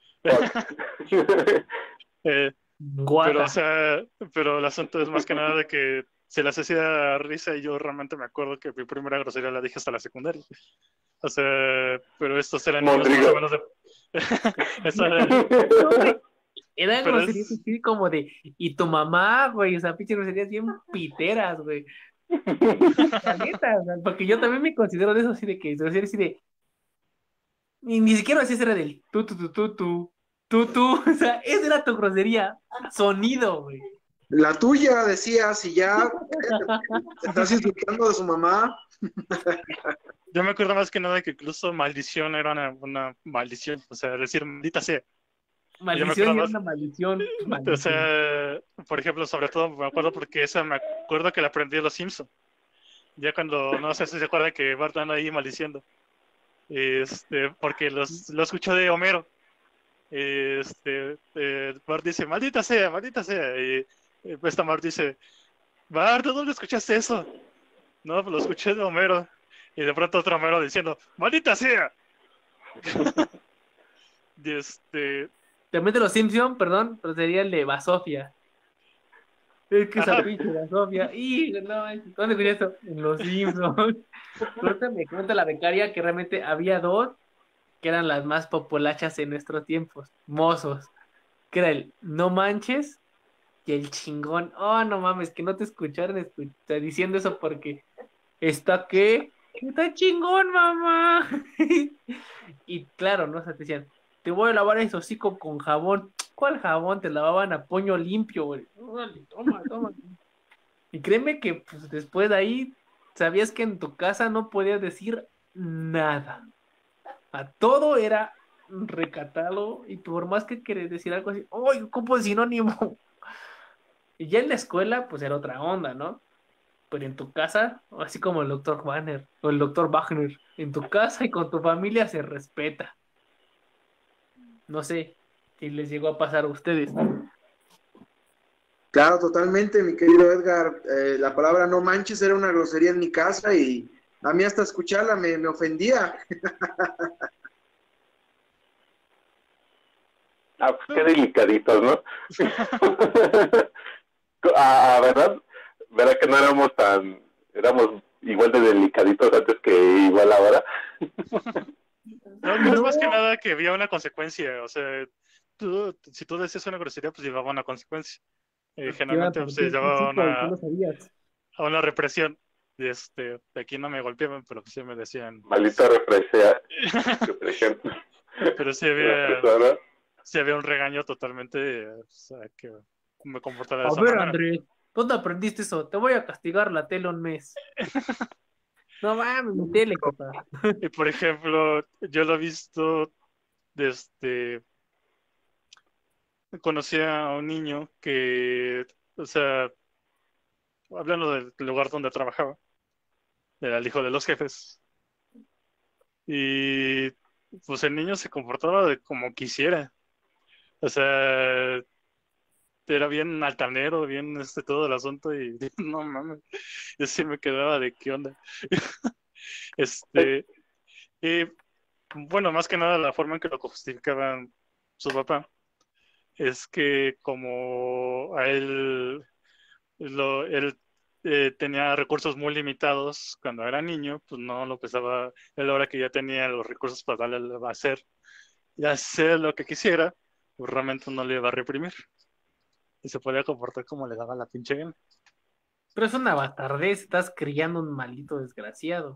S4: eh, pero, o
S1: Guata.
S4: sea, pero el asunto es más que nada de que se les hacía risa y yo realmente me acuerdo que mi primera grosería la dije hasta la secundaria. O sea, pero estos eran niños más o menos de... Esa-
S1: Eran
S4: pero
S1: groserías
S4: es...
S1: así como de, y tu mamá, güey, o sea, pinche groserías bien piteras, güey. La neta, o sea, porque yo también me considero de eso así de que groserías así de, y ni siquiera así era del tú, tú, tú, tú, tú, tú, tú, o sea, esa era tu grosería, sonido, güey.
S5: La tuya, decía, si ya te estás insultando de su mamá.
S4: Yo me acuerdo más que nada que incluso maldición era una, una maldición, o sea, decir maldita sea. Y yo me
S1: Maldición
S4: acuerdo
S1: y era
S4: más,
S1: una maldición.
S4: o
S1: Maldición.
S4: sea, por ejemplo, sobre todo me acuerdo porque esa me acuerdo que la aprendí de los Simpsons. Ya cuando, no sé si se acuerda que Bart anda ahí maldiciendo. Este, porque los, lo escuchó de Homero. Este, eh, Bart dice, maldita sea, maldita sea. Y eh, esta Bart dice, Bart, ¿dónde escuchaste eso? No, pues lo escuché de Homero. Y de pronto otro Homero diciendo, maldita sea. Y este,
S1: También de los Simpson, perdón, pero sería el de Basofia. Es que esa
S4: ajá,
S1: pinche Basofia. Y no, ¿dónde escuché eso? En los Simpsons. Ahorita me cuenta la becaria que realmente había dos que eran las más populachas en nuestros tiempos, mozos, que era el no manches y el chingón. Oh, no mames, que no te escucharon escu- diciendo eso porque está que está chingón, mamá. Y claro, ¿no? O sea, te decían, te voy a lavar ese hocico con jabón. ¿Cuál jabón? Te lavaban a puño limpio, güey. Órale, toma, toma. Y créeme que pues, después de ahí, sabías que en tu casa no podías decir nada. A todo era recatado y por más que querés decir algo así, ¡ay, ocupo el sinónimo! Y ya en la escuela, pues era otra onda, ¿no? Pero en tu casa, así como el doctor Wagner o el doctor Wagner, en tu casa y con tu familia se respeta. No sé si les llegó a pasar a ustedes.
S5: Claro, totalmente, mi querido Edgar. Eh, la palabra no manches era una grosería en mi casa y a mí hasta escucharla me, me ofendía.
S3: Ah, pues qué delicaditos, ¿no? ah, ¿verdad? ¿Verdad que no éramos tan, éramos igual de delicaditos antes que igual ahora?
S4: no, no es más que nada que había una consecuencia, o sea, tú, si tú decías una grosería, pues llevaba una consecuencia. Y
S1: Te iba a
S4: generalmente pues, se
S1: partir
S4: llevaba a
S1: físico y tú
S4: una,
S1: lo sabías.
S4: a una represión. Y este, aquí no me golpeaban, pero sí me decían,
S3: Maldito represea, represión,
S4: pero sí había,
S3: represora.
S4: sí había un regaño totalmente, o sea, que me comportara de
S1: A
S4: esa
S1: ver,
S4: manera.
S1: Andrés, ¿dónde aprendiste eso? Te voy a castigar la tele un mes. No mames, mi tele, jefa.
S4: Y por ejemplo, yo lo he visto desde, conocí a un niño que, o sea, hablando del lugar donde trabajaba, era el hijo de los jefes. Y pues el niño se comportaba de como quisiera. O sea, era bien altanero, bien este todo el asunto y no mames, yo sí me quedaba de qué onda. Este, y bueno, más que nada la forma en que lo justificaban su papá es que como a él, lo, él eh, tenía recursos muy limitados cuando era niño, pues no lo pensaba, él ahora que ya tenía los recursos para darle a hacer y hacer lo que quisiera, pues realmente no le iba a reprimir y se podía comportar como le daba la pinche gana.
S1: Pero es una bastardez, estás criando un maldito desgraciado.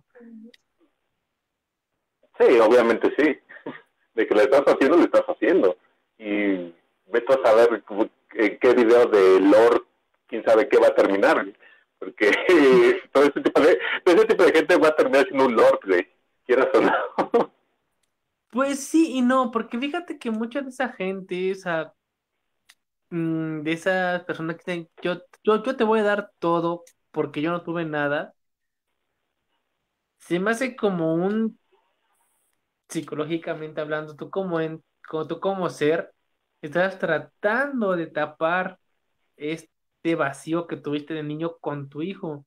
S3: Sí, obviamente sí. De que le estás haciendo, le estás haciendo. Y vete a saber en qué video de lore, quién sabe qué va a terminar. Porque todo ese tipo de, todo ese tipo de gente va a terminar siendo un lord, güey. Quieras o no.
S1: Pues sí y no, porque fíjate que mucha de esa gente, o sea, mm, de esas personas que dicen, yo, yo, yo te voy a dar todo porque yo no tuve nada, se me hace como un, psicológicamente hablando, tú como, en, como tú como ser, estás tratando de tapar este vacío que tuviste de niño con tu hijo.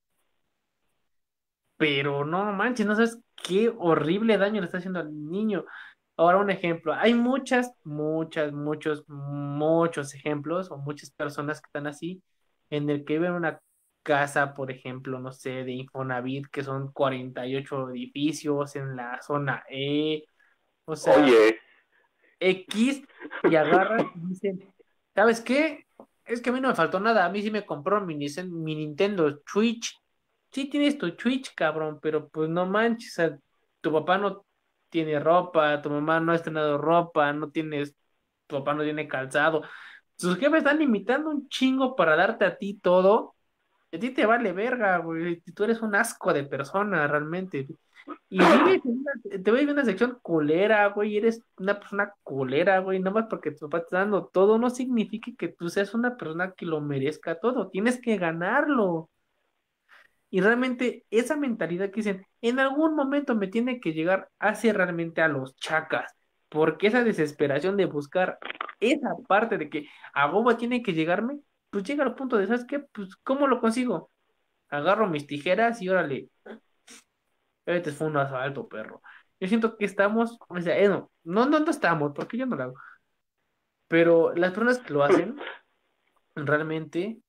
S1: Pero no manches, no sabes qué horrible daño le está haciendo al niño. Ahora un ejemplo, hay muchas, muchas, muchos, muchos ejemplos o muchas personas que están así, en el que viven en una casa, por ejemplo, no sé, de Infonavit, que son cuarenta y ocho edificios en la zona E, o sea,
S3: Oye,
S1: X, y agarran y dicen, ¿sabes qué? Es que a mí no me faltó nada, a mí sí me compró mi, Nicen- mi Nintendo Switch. Sí tienes tu Switch, cabrón, pero pues no manches, o sea, tu papá no tiene ropa, tu mamá no ha estrenado ropa, no tienes, tu papá no tiene calzado. Sus jefes están limitando un chingo para darte a ti todo. Y a ti te vale verga, güey. Tú eres un asco de persona, realmente. Y vives en una, te ves en una sección culera, güey, eres una persona culera, güey, nada más porque tu papá te está dando todo, no significa que tú seas una persona que lo merezca todo, tienes que ganarlo. Y realmente esa mentalidad que dicen, en algún momento me tiene que llegar, hace realmente a los chacas, porque esa desesperación de buscar esa parte de que a boba tiene que llegarme, pues llega al punto de, ¿sabes qué? Pues, ¿cómo lo consigo? Agarro mis tijeras y órale, este fue un asalto, perro. Yo siento que estamos, o sea, eh, no, no, no, no estamos, porque yo no lo hago. Pero las personas que lo hacen realmente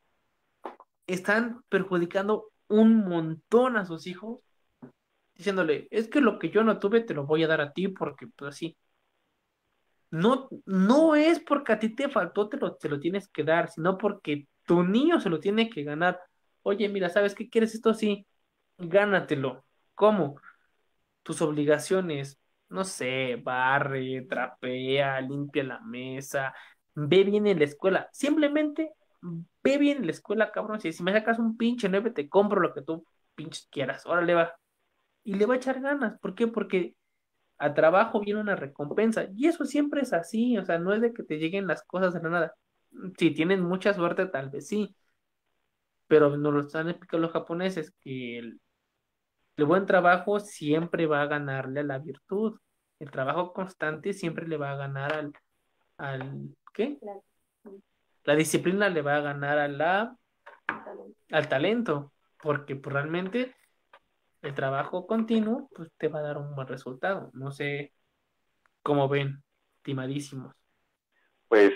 S1: están perjudicando un montón a sus hijos, diciéndole, es que lo que yo no tuve te lo voy a dar a ti porque pues así. No, no es porque a ti te faltó, te lo, te lo tienes que dar, sino porque tu niño se lo tiene que ganar. Oye, mira, ¿sabes qué quieres esto? Sí, gánatelo. ¿Cómo? Tus obligaciones, no sé, barre, trapea, limpia la mesa, ve bien en la escuela, simplemente ve bien en la escuela, cabrón, si, si me sacas un pinche nueve, te compro lo que tú pinches quieras, órale va, y le va a echar ganas, ¿por qué? Porque a trabajo viene una recompensa, y eso siempre es así, o sea, no es de que te lleguen las cosas de la nada, si tienen mucha suerte, tal vez sí, pero nos lo están explicando los japoneses, que el el buen trabajo siempre va a ganarle a la virtud. El trabajo constante siempre le va a ganar al, al ¿qué? La disciplina le va a ganar a la, al talento, porque pues, realmente el trabajo continuo pues, te va a dar un buen resultado. No sé cómo ven, estimadísimos.
S3: pues,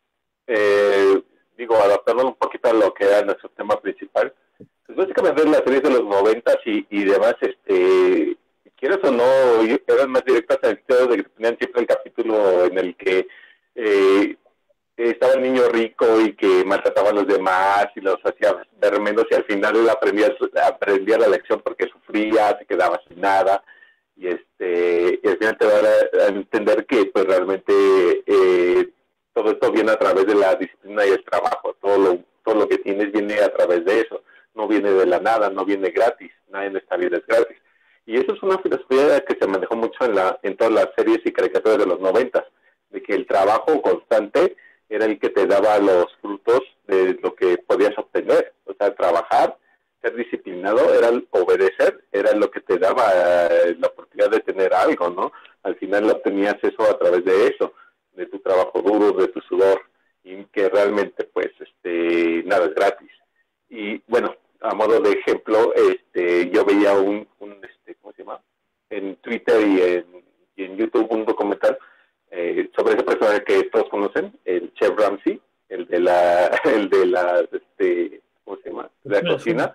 S3: eh, digo, adaptando un poquito a lo que era nuestro tema principal, pues básicamente las series de los noventas y, y demás, este, quieras o no, eran más directas en el sentido de que tenían siempre el capítulo en el que eh, estaba el niño rico y que maltrataba a los demás y los hacía ver menos, y al final él aprendía, aprendía la lección porque sufría, se quedaba sin nada, y este y al final te va a, a entender que pues realmente eh, todo esto viene a través de la disciplina y el trabajo, todo lo, todo lo que tienes viene a través de eso, no viene de la nada, no viene gratis, nada en esta vida es gratis. Y eso es una filosofía que se manejó mucho en, la, en todas las series y caricaturas de los noventas, de que el trabajo constante era el que te daba los frutos de lo que podías obtener. O sea, trabajar, ser disciplinado, era obedecer, era lo que te daba eh, la oportunidad de tener algo, ¿no? Al final obtenías eso a través de eso, de tu trabajo duro, de tu sudor, y que realmente, pues, este, nada es gratis. Y, bueno, a modo de ejemplo, este, yo veía un, un este, ¿cómo se llama? En Twitter y en, y en YouTube un documental Eh, sobre ese personaje que todos conocen, el Chef Ramsay, el de la, el de la, este, ¿cómo se llama? De la cocina.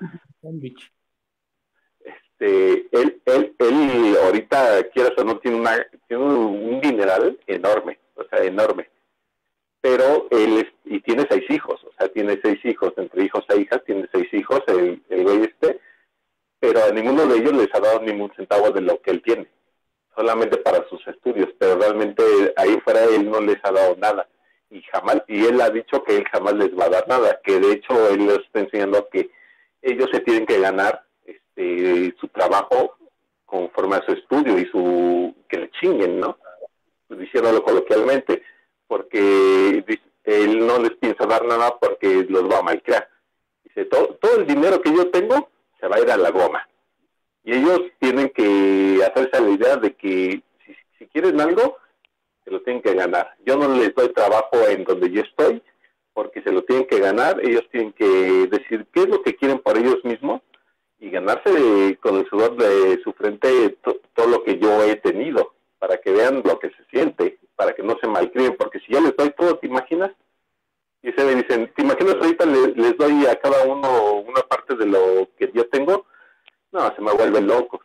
S3: Este, él, él, él ahorita, quieras o no, tiene una, tiene un dineral enorme, o sea, enorme. Pero él es, y tiene seis hijos, o sea, tiene seis hijos, entre hijos e hijas, tiene seis hijos, el, el güey este, pero a ninguno de ellos les ha dado ningún centavo de lo que él tiene, solamente para sus estudios, pero realmente ahí fuera él no les ha dado nada, y jamás, y él ha dicho que él jamás les va a dar nada, que de hecho él les está enseñando que ellos se tienen que ganar este, su trabajo conforme a su estudio y su, que le chinguen, ¿no? Pues diciéndolo coloquialmente, porque él no les piensa dar nada porque los va a malcriar. Dice, todo, todo el dinero que yo tengo se va a ir a la goma. Y ellos tienen que hacerse la idea de que si, si quieren algo, se lo tienen que ganar. Yo no les doy trabajo en donde yo estoy, porque se lo tienen que ganar. Ellos tienen que decir qué es lo que quieren por ellos mismos y ganarse de, con el sudor de su frente to, todo lo que yo he tenido, para que vean lo que se siente, para que no se malcríen, porque si ya les doy todo, ¿te imaginas? Y se me dicen, ¿te imaginas ahorita les, les doy a cada uno una parte de lo que yo tengo? No, se me vuelven locos.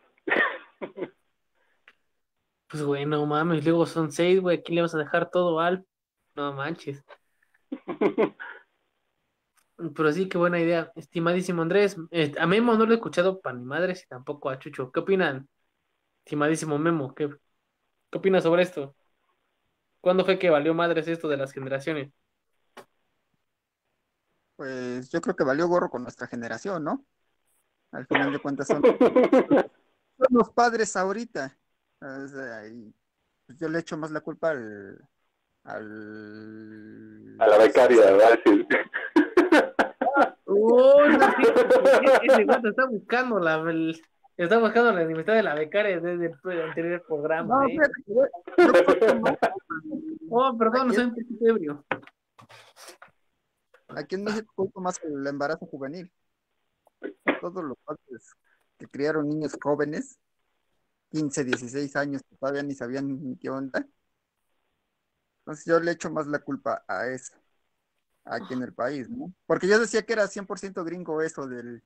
S1: Pues, güey, no mames, luego son seis, güey, ¿aquí le vas a dejar todo al? No manches. Pero sí, qué buena idea. Estimadísimo Andrés, eh, a Memo no lo he escuchado para ni madres y tampoco a Chucho. ¿Qué opinan? Estimadísimo Memo, ¿qué, qué opinas sobre esto? ¿Cuándo fue que valió madres esto de las generaciones?
S6: Pues yo creo que valió gorro con nuestra generación, ¿no? Al final de cuentas son, son los padres ahorita. O sea, y pues yo le echo más la culpa al... al...
S3: A la becaria, ¿verdad? Sí.
S1: Oh, no, sí, ese gato está buscando la, el- está buscando la enemistad de la becaria desde el anterior programa,
S6: No,
S1: ¿eh?
S6: fíjate que yo- yo creo que no.
S1: Oh, perdón, no
S6: Aquí,
S1: soy un poquito ebrio.
S6: aquí en México culpo más el embarazo juvenil. Todos los padres que criaron niños jóvenes, quince, dieciséis años, que todavía ni sabían ni qué onda. Entonces yo le echo más la culpa a eso, aquí en el país, ¿no? Porque yo decía que era cien por ciento gringo eso del,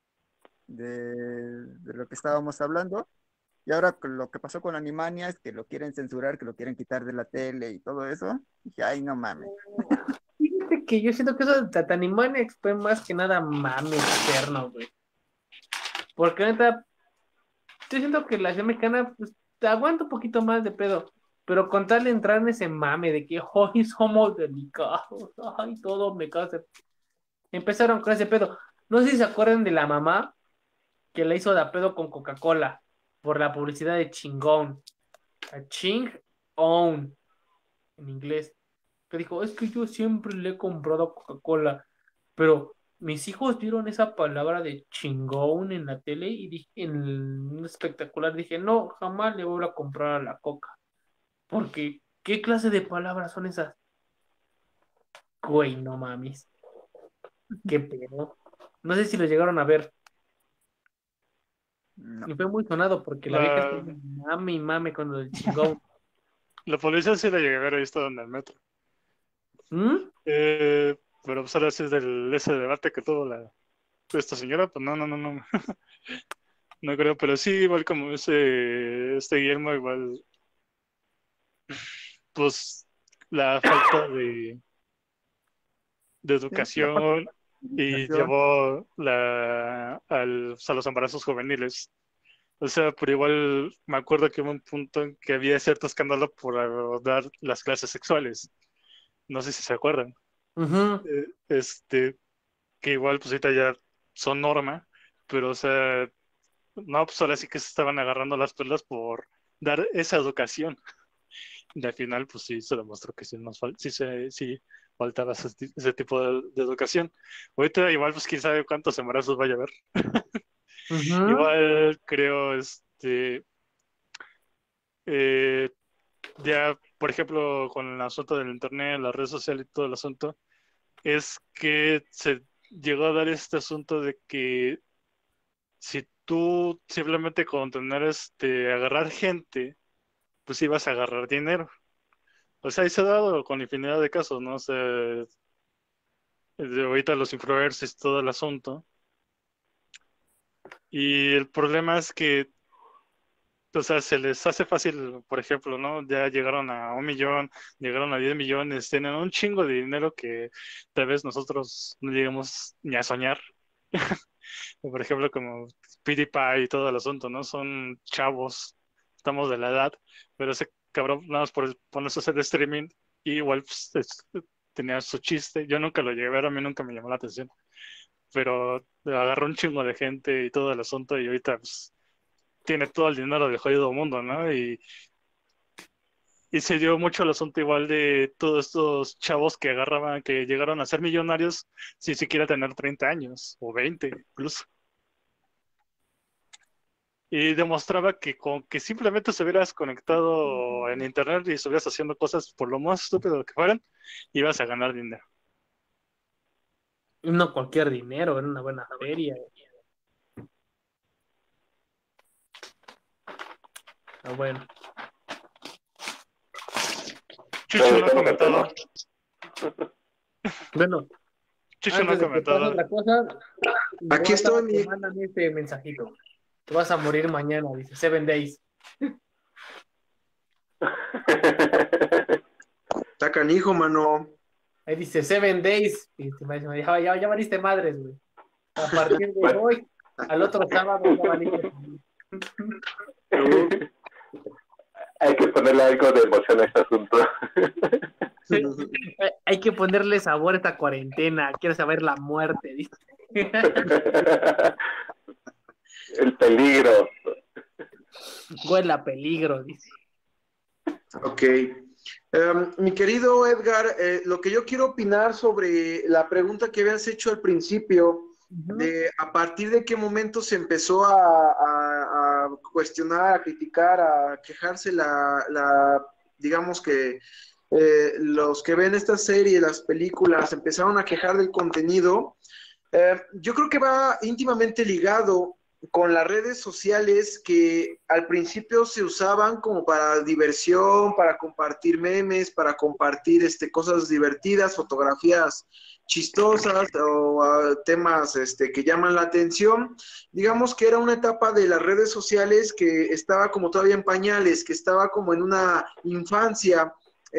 S6: de, de lo que estábamos hablando. Y ahora con lo que pasó con Animania es que lo quieren censurar, que lo quieren quitar de la tele y todo eso. Dije, ay, no mames.
S1: Fíjate que yo siento que eso de Tatanimaniacs fue más que nada mame externo, güey. Porque neta, yo siento que la acción mexicana, pues, te aguanta un poquito más de pedo. Pero con tal de entrar en ese mame de que hoy somos delicados, ay, todo me causa. Empezaron con ese pedo. No sé si se acuerdan de la mamá que le hizo de pedo con Coca-Cola por la publicidad de Chingón. A Ching On en inglés. Que dijo, es que yo siempre le he comprado Coca-Cola, pero mis hijos vieron esa palabra de chingón en la tele y dije, en un espectacular, dije, no, jamás le voy a comprar a la Coca. Porque, ¿qué clase de palabras son esas? Güey, no mames. Qué pedo. No sé si lo llegaron a ver.
S6: No.
S1: Y fue muy sonado porque la vieja
S4: La,
S1: está mame y mame con lo del chingón.
S4: la policía sí la llegué a ver ahí estaba en el metro.
S1: ¿Mm?
S4: Eh, pero pues ahora sí es del ese debate que tuvo la esta señora, pues no, no, no, no. No creo, pero sí, igual como ese este Guillermo, igual, pues la falta de de educación y llevó la, al, a los embarazos juveniles. O sea, pero igual me acuerdo que hubo un punto en que había cierto escándalo por dar las clases sexuales. No sé si se acuerdan.
S1: Ujú.
S4: Eh, este, que igual pues ahorita ya son norma, pero o sea, no, pues ahora sí que se estaban agarrando las perlas por dar esa educación. Y al final, pues sí, se demostró que sí, nos fal- sí, se, sí faltaba ese, ti- ese tipo de, de educación. Ahorita igual, pues quién sabe cuántos embarazos vaya a haber.
S1: Ujú.
S4: Igual creo, este, eh, ya, por ejemplo, con el asunto del internet, las redes sociales y todo el asunto, es que se llegó a dar este asunto de que si tú simplemente con tener este, agarrar gente, pues ibas a agarrar dinero. O sea, ahí se ha dado con infinidad de casos, ¿no? O sea, de ahorita los influencers y todo el asunto. Y el problema es que, o sea, se les hace fácil, por ejemplo, ¿no? Ya llegaron a un millón, llegaron a diez millones, tienen un chingo de dinero que tal vez nosotros no llegamos ni a soñar. Por ejemplo, como PewDiePie y todo el asunto, ¿no? Son chavos, estamos de la edad, pero ese cabrón, nada más por ponerse a hacer streaming, y igual pues, es- tenía su chiste. Yo nunca lo llegué a ver, a mí nunca me llamó la atención, pero agarró un chingo de gente y todo el asunto, y ahorita pues, tiene todo el dinero del jodido mundo, ¿no? Y, y se dio mucho el asunto igual de todos estos chavos que agarraban, que llegaron a ser millonarios sin siquiera tener treinta años, o veinte incluso. Y demostraba que con que simplemente se hubieras conectado en internet y estuvieras haciendo cosas por lo más estúpido que fueran, ibas a ganar dinero.
S1: No cualquier dinero, era una buena feria. Ah, bueno.
S4: Chucho no ha
S3: Regresemos al
S4: comentado.
S3: tema.
S1: Bueno,
S4: Chucho no ha
S1: antes de que pase
S4: comentado.
S1: otra cosa,
S5: Aquí estoy, mi-
S1: mándame este mensajito. Te vas a morir mañana, dice Seven Days.
S5: Está canijo, mano.
S1: Ahí dice Seven Days. Y te me dice, ya, ya, ya valiste madres, güey. A partir de
S3: Bueno.
S1: hoy, al otro sábado, ya valiste.
S3: Hay que ponerle algo de emoción a este asunto.
S1: Hay- Hay que ponerle sabor a esta cuarentena. Quiero saber la muerte, dice.
S3: El peligro.
S1: Huele a peligro, dice.
S5: Ok. Em, mi querido Edgar, eh, lo que yo quiero opinar sobre la pregunta que habías hecho al principio, de a partir de qué momento se empezó a, a- a cuestionar, a criticar, a quejarse la, la- digamos que eh, los que ven esta serie, las películas, empezaron a quejar del contenido. Eh, yo creo que va íntimamente ligado con las redes sociales que al principio se usaban como para diversión, para compartir memes, para compartir este, cosas divertidas, fotografías chistosas o uh, temas este, que llaman la atención. Digamos que era una etapa de las redes sociales que estaba como todavía en pañales, que estaba como en una infancia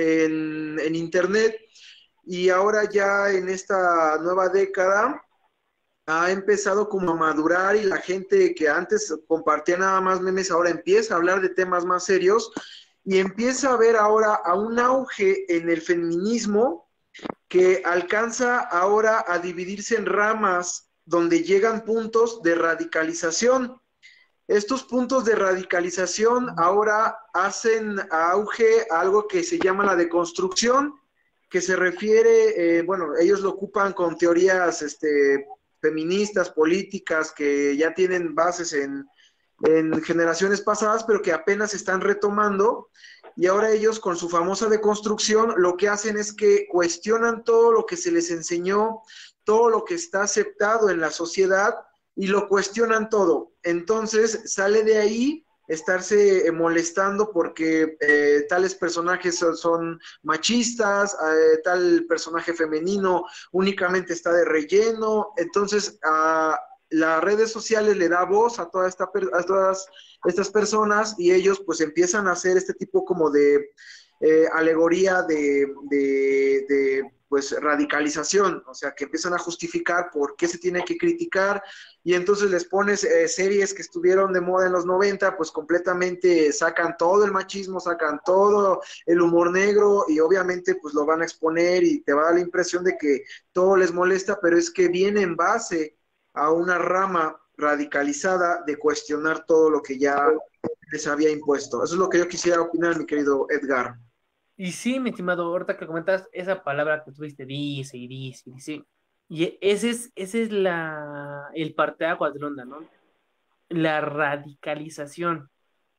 S5: en, en Internet, y ahora ya en esta nueva década ha empezado como a madurar, y la gente que antes compartía nada más memes ahora empieza a hablar de temas más serios, y empieza a haber ahora a un auge en el feminismo que alcanza ahora a dividirse en ramas donde llegan puntos de radicalización. Estos puntos de radicalización ahora hacen auge a algo que se llama la deconstrucción, que se refiere, eh, bueno, ellos lo ocupan con teorías este, feministas, políticas, que ya tienen bases en, en generaciones pasadas, pero que apenas están retomando. Y ahora ellos, con su famosa deconstrucción, lo que hacen es que cuestionan todo lo que se les enseñó, todo lo que está aceptado en la sociedad, y lo cuestionan todo. Entonces sale de ahí estarse eh, molestando porque eh, tales personajes son, son machistas, eh, tal personaje femenino únicamente está de relleno. Entonces a las redes sociales le da voz a, toda esta, a todas estas personas, y ellos pues empiezan a hacer este tipo como de eh, alegoría de, de, de pues radicalización, o sea, que empiezan a justificar por qué se tiene que criticar, y entonces les pones eh, series que estuvieron de moda en los noventa, pues completamente sacan todo el machismo, sacan todo el humor negro, y obviamente pues lo van a exponer y te va a dar la impresión de que todo les molesta, pero es que viene en base a una rama radicalizada de cuestionar todo lo que ya les había impuesto. Eso es lo que yo quisiera opinar, mi querido Edgar.
S1: Y sí, mi estimado, ahorita que comentas esa palabra que tuviste, dice y dice y dice, y ese es, ese es la, el parteaguas de la onda, ¿no? La radicalización.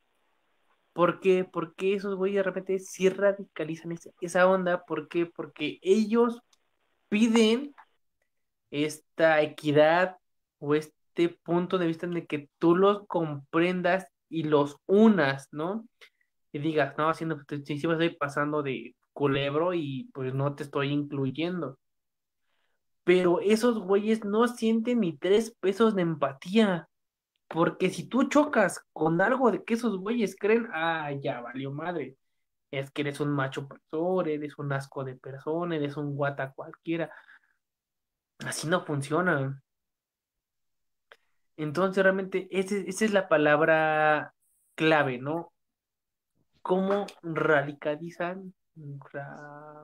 S1: ¿Por qué? Porque esos güeyes de repente sí radicalizan esa, esa onda. ¿Por qué? Porque ellos piden esta equidad o este punto de vista en el que tú los comprendas y los unas, ¿no? Y digas, no, haciendo, sí, sí me estoy pasando de culebro y pues no te estoy incluyendo. Pero esos güeyes no sienten ni tres pesos de empatía. Porque si tú chocas con algo de que esos güeyes creen, ah, ya valió madre. Es que eres un macho opresor, eres un asco de persona, eres un guata cualquiera. Así no funciona. Entonces, realmente, ese- esa es la palabra clave, ¿no? ¿Cómo radicalizan, ra-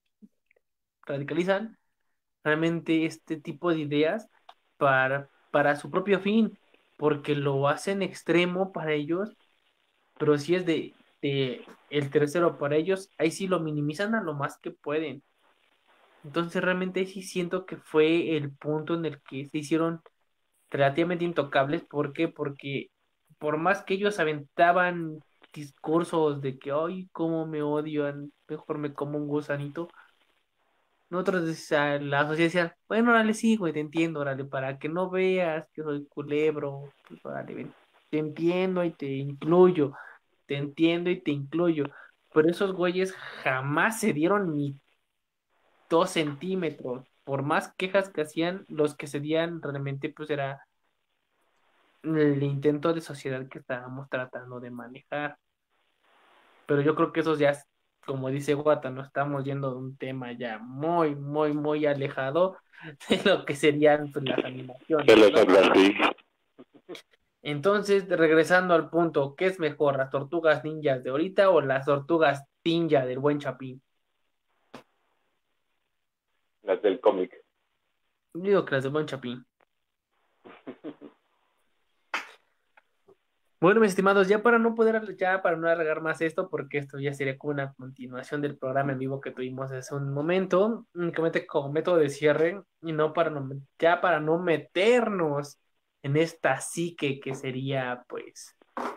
S1: radicalizan realmente este tipo de ideas para, para su propio fin? Porque lo hacen extremo para ellos, pero si es de, de el tercero para ellos, ahí sí lo minimizan a lo más que pueden. Entonces realmente sí siento que fue el punto en el que se hicieron relativamente intocables. ¿Por qué? Porque por más que ellos aventaban discursos de que, ay, cómo me odian, mejor me como un gusanito, nosotros, o sea, la sociedad decía, bueno, órale, sí, güey, te entiendo, órale, para que no veas que soy culebro, pues órale, ven, te entiendo y te incluyo, te entiendo y te incluyo. Pero esos güeyes jamás se dieron ni dos centímetros. Por más quejas que hacían, los que cedían realmente pues era el intento de sociedad que estábamos tratando de manejar. Pero yo creo que esos ya, como dice Guata, no estamos yendo de un tema ya muy, muy, muy alejado de lo que serían pues, las
S3: Se
S1: animaciones,
S3: los
S1: ¿no?
S3: habla así.
S1: Entonces, regresando al punto, ¿qué es mejor, las tortugas ninjas de ahorita o las tortugas ninja del buen Chapín?
S3: Las del cómic.
S1: Yo digo que las del buen Chapín. Bueno, mis estimados, ya para no poder, ya para no alargar más esto, porque esto ya sería como una continuación del programa en vivo que tuvimos hace un momento, únicamente como método de cierre, y no para no, ya para no meternos en esta psique que sería, pues,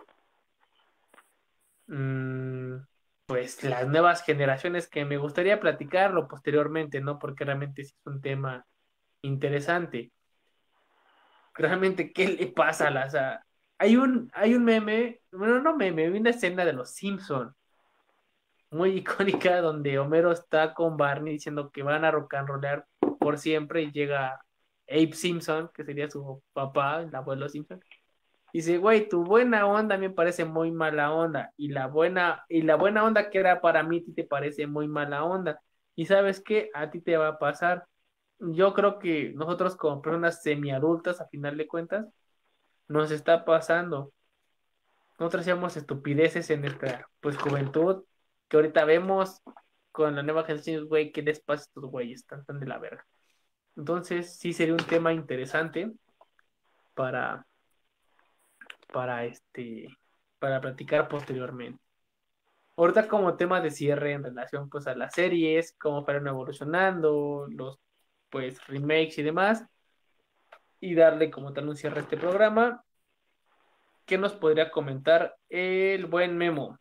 S1: mm, pues las nuevas generaciones que me gustaría platicarlo posteriormente, ¿no? Porque realmente sí es un tema interesante. Realmente, ¿qué le pasa a las... a- Hay un, hay un meme, bueno, no meme, hay una escena de los Simpson muy icónica donde Homero está con Barney diciendo que van a rock and rollar por siempre y llega Abe Simpson, que sería su papá, el abuelo Simpson. Y dice, güey, tu buena onda me parece muy mala onda. Y la buena, y la buena onda que era para mí, a ti te parece muy mala onda. Y sabes qué, a ti te va a pasar. Yo creo que nosotros como personas semiadultas, a final de cuentas, nos está pasando. Nosotros hacíamos estupideces en nuestra pues juventud, que ahorita vemos con la nueva generación, güey, ¿qué les pasa a estos güeyes? Están tan de la verga. Entonces, sí sería un tema interesante para, para este, para platicar posteriormente. Ahorita como tema de cierre en relación pues a las series, cómo fueron evolucionando, los pues remakes y demás, y darle como tal un cierre a este programa. ¿Qué nos podría comentar el buen Memo?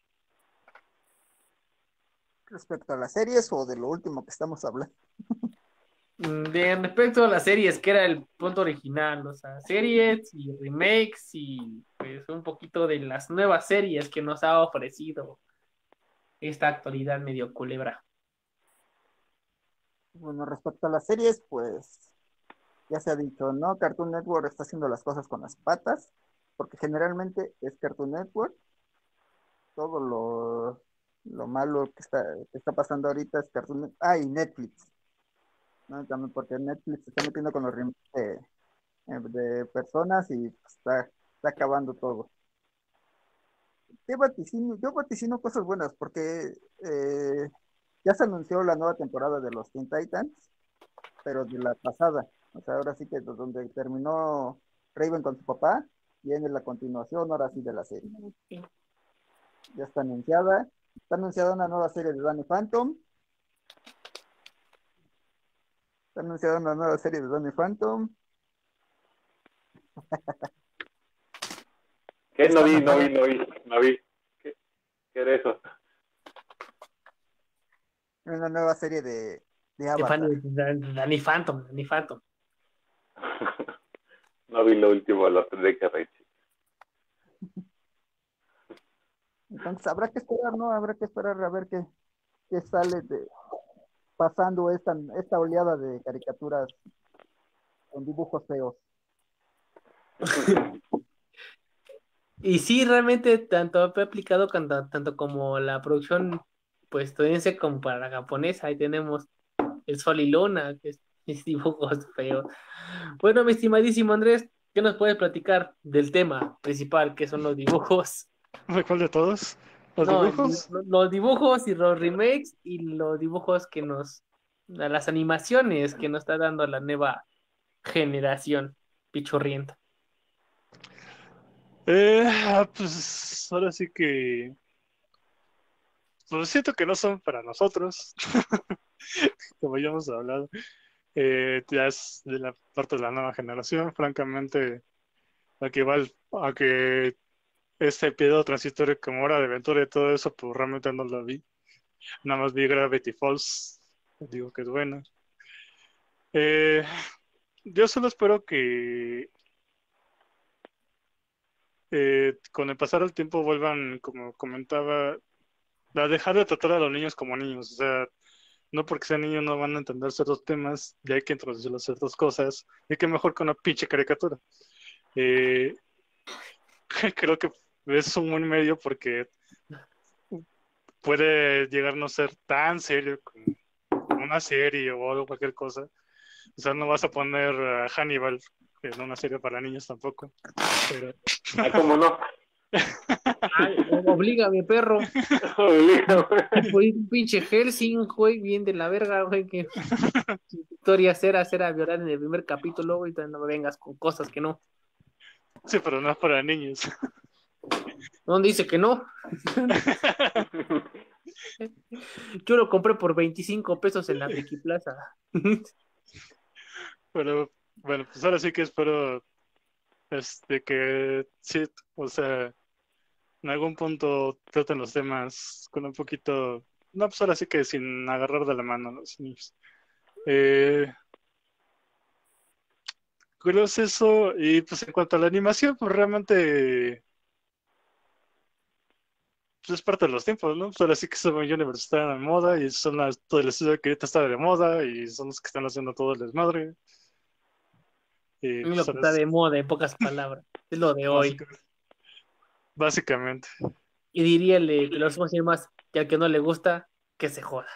S6: Respecto a las series o de lo último que estamos hablando.
S1: Mm, De respecto a las series, que era el punto original, o sea, series y remakes y pues un poquito de las nuevas series que nos ha ofrecido esta actualidad medio culebra.
S6: Bueno, respecto a las series, pues ya se ha dicho, ¿no? Cartoon Network está haciendo las cosas con las patas, porque generalmente es Cartoon Network, todo lo, lo malo que está, que está pasando ahorita es Cartoon, ah, y Netflix, ¿no? También porque Netflix se está metiendo con los remakes de, de personas y pues, está, está acabando todo. ¿Qué vaticino? Yo vaticino cosas buenas porque eh, ya se anunció la nueva temporada de los Teen Titans, pero de la pasada. O sea, ahora sí que donde terminó Raven con su papá, viene la continuación, ahora sí de la serie. Ya está anunciada. Está anunciada una nueva serie de Danny Phantom. Está anunciada una nueva serie de Danny Phantom.
S3: ¿Qué? No vi, no vi, no vi, no vi. ¿Qué, qué era eso?
S6: Una nueva serie de, de
S1: Qué
S6: Avatar.
S1: fan de Danny Phantom, Danny Phantom.
S3: No vi lo último, lo tendré que reír.
S6: Entonces habrá que esperar, ¿no? Habrá que esperar a ver qué, qué sale de pasando esta, esta oleada de caricaturas con dibujos feos.
S1: Y sí, realmente tanto he aplicado tanto, tanto como la producción pues estadounidense como para la japonesa. Ahí tenemos el Sol y Luna, que es, es dibujos feos. Bueno, mi estimadísimo Andrés, ¿qué nos puedes platicar del tema principal, que son los dibujos?
S4: ¿De cuál de todos? ¿Los
S1: No,
S4: dibujos?
S1: lo- los dibujos y los remakes y los dibujos que nos, a las animaciones que nos está dando la nueva generación pichurrienta.
S4: Eh, ah, pues ahora sí que... Pues siento que no son para nosotros, como ya hemos hablado. Eh, ya es de la parte de la nueva generación, francamente, a que va el- a que este periodo transitorio como Hora de Aventura y todo eso, pues realmente no lo vi. Nada más vi Gravity Falls, digo que es bueno. Eh, yo solo espero que eh, con el pasar del tiempo vuelvan, como comentaba, a dejar de tratar a los niños como niños. O sea, no porque sean niños no van a entender ciertos temas, y hay que introducirles ciertas cosas, y que mejor con una pinche caricatura. Eh, creo que es un buen medio porque puede llegar a no ser tan serio como, como una serie o algo, cualquier cosa. O sea, no vas a poner a Hannibal en una serie para niños tampoco. Pero...
S3: Ah, ¿cómo no?
S1: Ay, oblígame, perro. Fue un pinche Helsing, güey, bien de la verga, güey, que Victoria Cera será violar en el primer capítulo, güey, no me vengas con cosas que no.
S4: Sí, pero no es para niños.
S1: ¿Dónde dice que no? Yo lo compré por veinticinco pesos en la Friki Plaza.
S4: Pero bueno, pues ahora sí que espero este que sí, o sea, en algún punto traten los temas con un poquito, no, pues ahora sí que sin agarrar de la mano a los niños. Eh, creo es eso, y pues en cuanto a la animación, pues realmente pues es parte de los tiempos, ¿no? Pues ahora sí que Seven Universe está de moda y son las, todo el estudio que ahorita está de moda y son los que están haciendo todo el desmadre. Y
S1: Lo
S4: pues
S1: que
S4: ahora
S1: está
S4: es
S1: de moda, en pocas palabras. Es lo de hoy.
S4: básicamente, básicamente.
S1: Y diría el de los más que al que no le gusta, que se joda.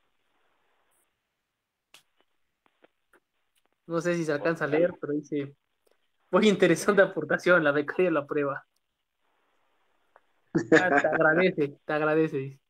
S1: No sé si se alcanza a leer, pero dice, muy interesante aportación, la becaria la prueba. Ah, te agradece, te agradece, dice.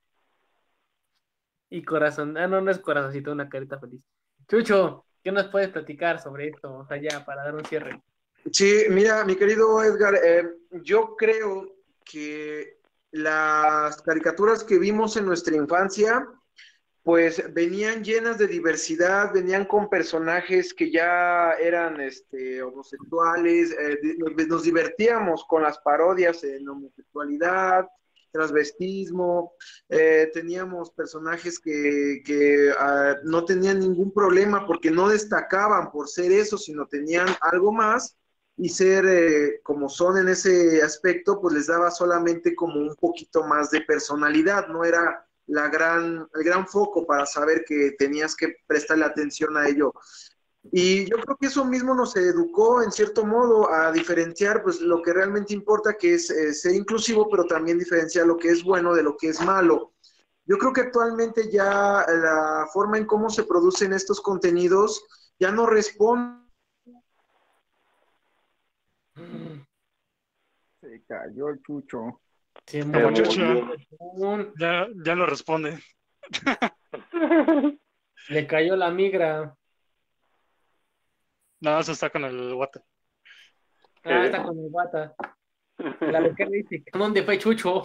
S1: Y corazón, ah, no, no es corazoncito, una carita feliz. Chucho, ¿qué nos puedes platicar sobre esto? O sea, ya, para dar un cierre.
S5: Sí, mira, mi querido Edgar, eh, yo creo que las caricaturas que vimos en nuestra infancia, pues venían llenas de diversidad, venían con personajes que ya eran este, homosexuales, eh, nos, nos divertíamos con las parodias en homosexualidad, transvestismo, eh, teníamos personajes que, que uh, no tenían ningún problema porque no destacaban por ser eso, sino tenían algo más y ser eh, como son en ese aspecto, pues les daba solamente como un poquito más de personalidad, no era la gran, el gran foco para saber que tenías que prestarle atención a ello. Y yo creo que eso mismo nos educó en cierto modo a diferenciar pues lo que realmente importa, que es eh, ser inclusivo, pero también diferenciar lo que es bueno de lo que es malo. Yo creo que actualmente ya la forma en cómo se producen estos contenidos ya no responde.
S6: Se cayó el chucho.
S1: Se
S3: Se
S4: Como
S1: murió.
S4: Chucho,
S3: murió.
S4: ya, ya no responde.
S1: Le cayó la migra.
S4: No, eso está con el guate.
S1: Ah, está con el guata. La becaria dice, ¿dónde fue Chucho?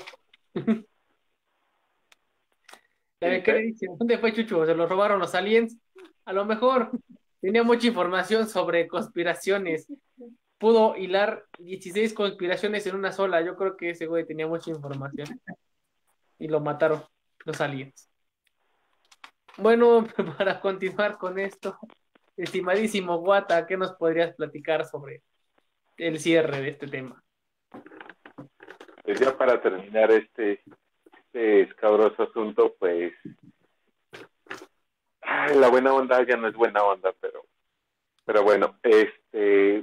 S1: La becaria dice, ¿dónde fue Chucho? ¿Se lo robaron los aliens? A lo mejor tenía mucha información sobre conspiraciones. Pudo hilar dieciséis conspiraciones en una sola. Yo creo que ese güey tenía mucha información. Y lo mataron los aliens. Bueno, para continuar con esto, estimadísimo Guata, ¿qué nos podrías platicar sobre el cierre de este tema?
S3: Pues ya para terminar este, este escabroso asunto, pues ay, la buena onda ya no es buena onda, pero, pero bueno, este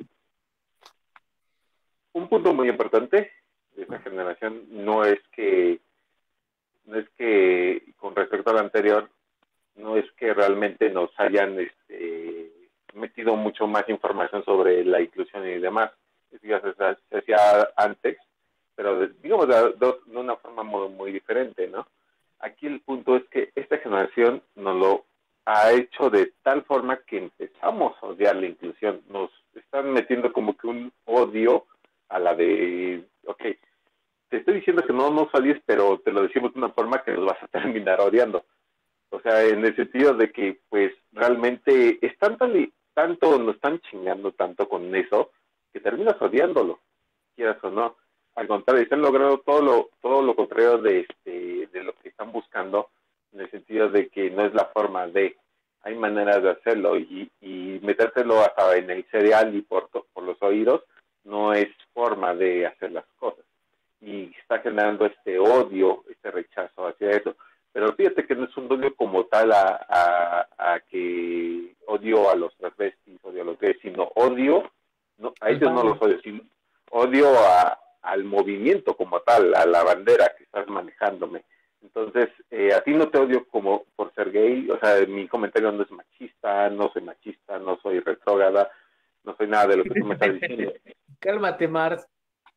S3: un punto muy importante de esta generación no es que no es que con respecto al anterior no es que realmente nos hayan este, metido mucho más información sobre la inclusión y demás. Eso ya se, se hacía antes, pero de, digamos de, de, de, una forma muy, muy diferente, ¿no? Aquí el punto es que esta generación nos lo ha hecho de tal forma que empezamos a odiar la inclusión. Nos están metiendo como que un odio a la de, ok, te estoy diciendo que no nos odies, pero te lo decimos de una forma que nos vas a terminar odiando. O sea, en el sentido de que, pues, realmente están tan, tanto, nos están chingando tanto con eso, que terminas odiándolo, quieras o no. Al contrario, están logrando todo lo, todo lo contrario de, este, de lo que están buscando, en el sentido de que no es la forma de, hay maneras de hacerlo, y, y metérselo hasta en el cereal y por, por los oídos, no es forma de hacer las cosas. Y está generando este odio, este rechazo hacia eso. Pero fíjate que no es un odio como tal a, a, a que odio a los transvestis, odio a los gays, sino odio, no, a ellos no los odio, sino odio a, al movimiento como tal, a la bandera que estás manejándome. Entonces, eh, a ti no te odio como por ser gay, o sea, mi comentario no es machista, no soy machista, no soy retrógrada, no soy nada de lo que tú me estás diciendo.
S1: Cálmate, Mars.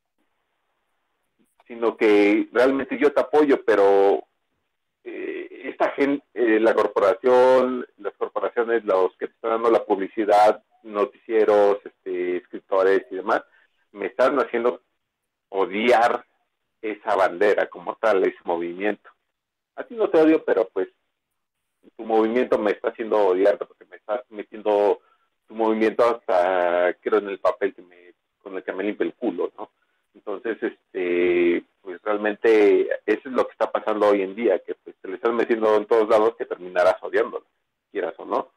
S3: Sino que realmente yo te apoyo, pero eh, esta gente, eh, la corporación, las corporaciones, los que te están dando la publicidad, noticieros, este, escritores y demás, me están haciendo odiar esa bandera como tal, ese movimiento. A ti no te odio, pero pues tu movimiento me está haciendo odiar, porque me está metiendo tu movimiento hasta, creo, en el papel que me, con el que me limpia el culo, ¿no? Entonces, este, pues realmente eso es lo que está pasando hoy en día, que pues te le estás metiendo en todos lados que terminarás odiándolo, quieras o no.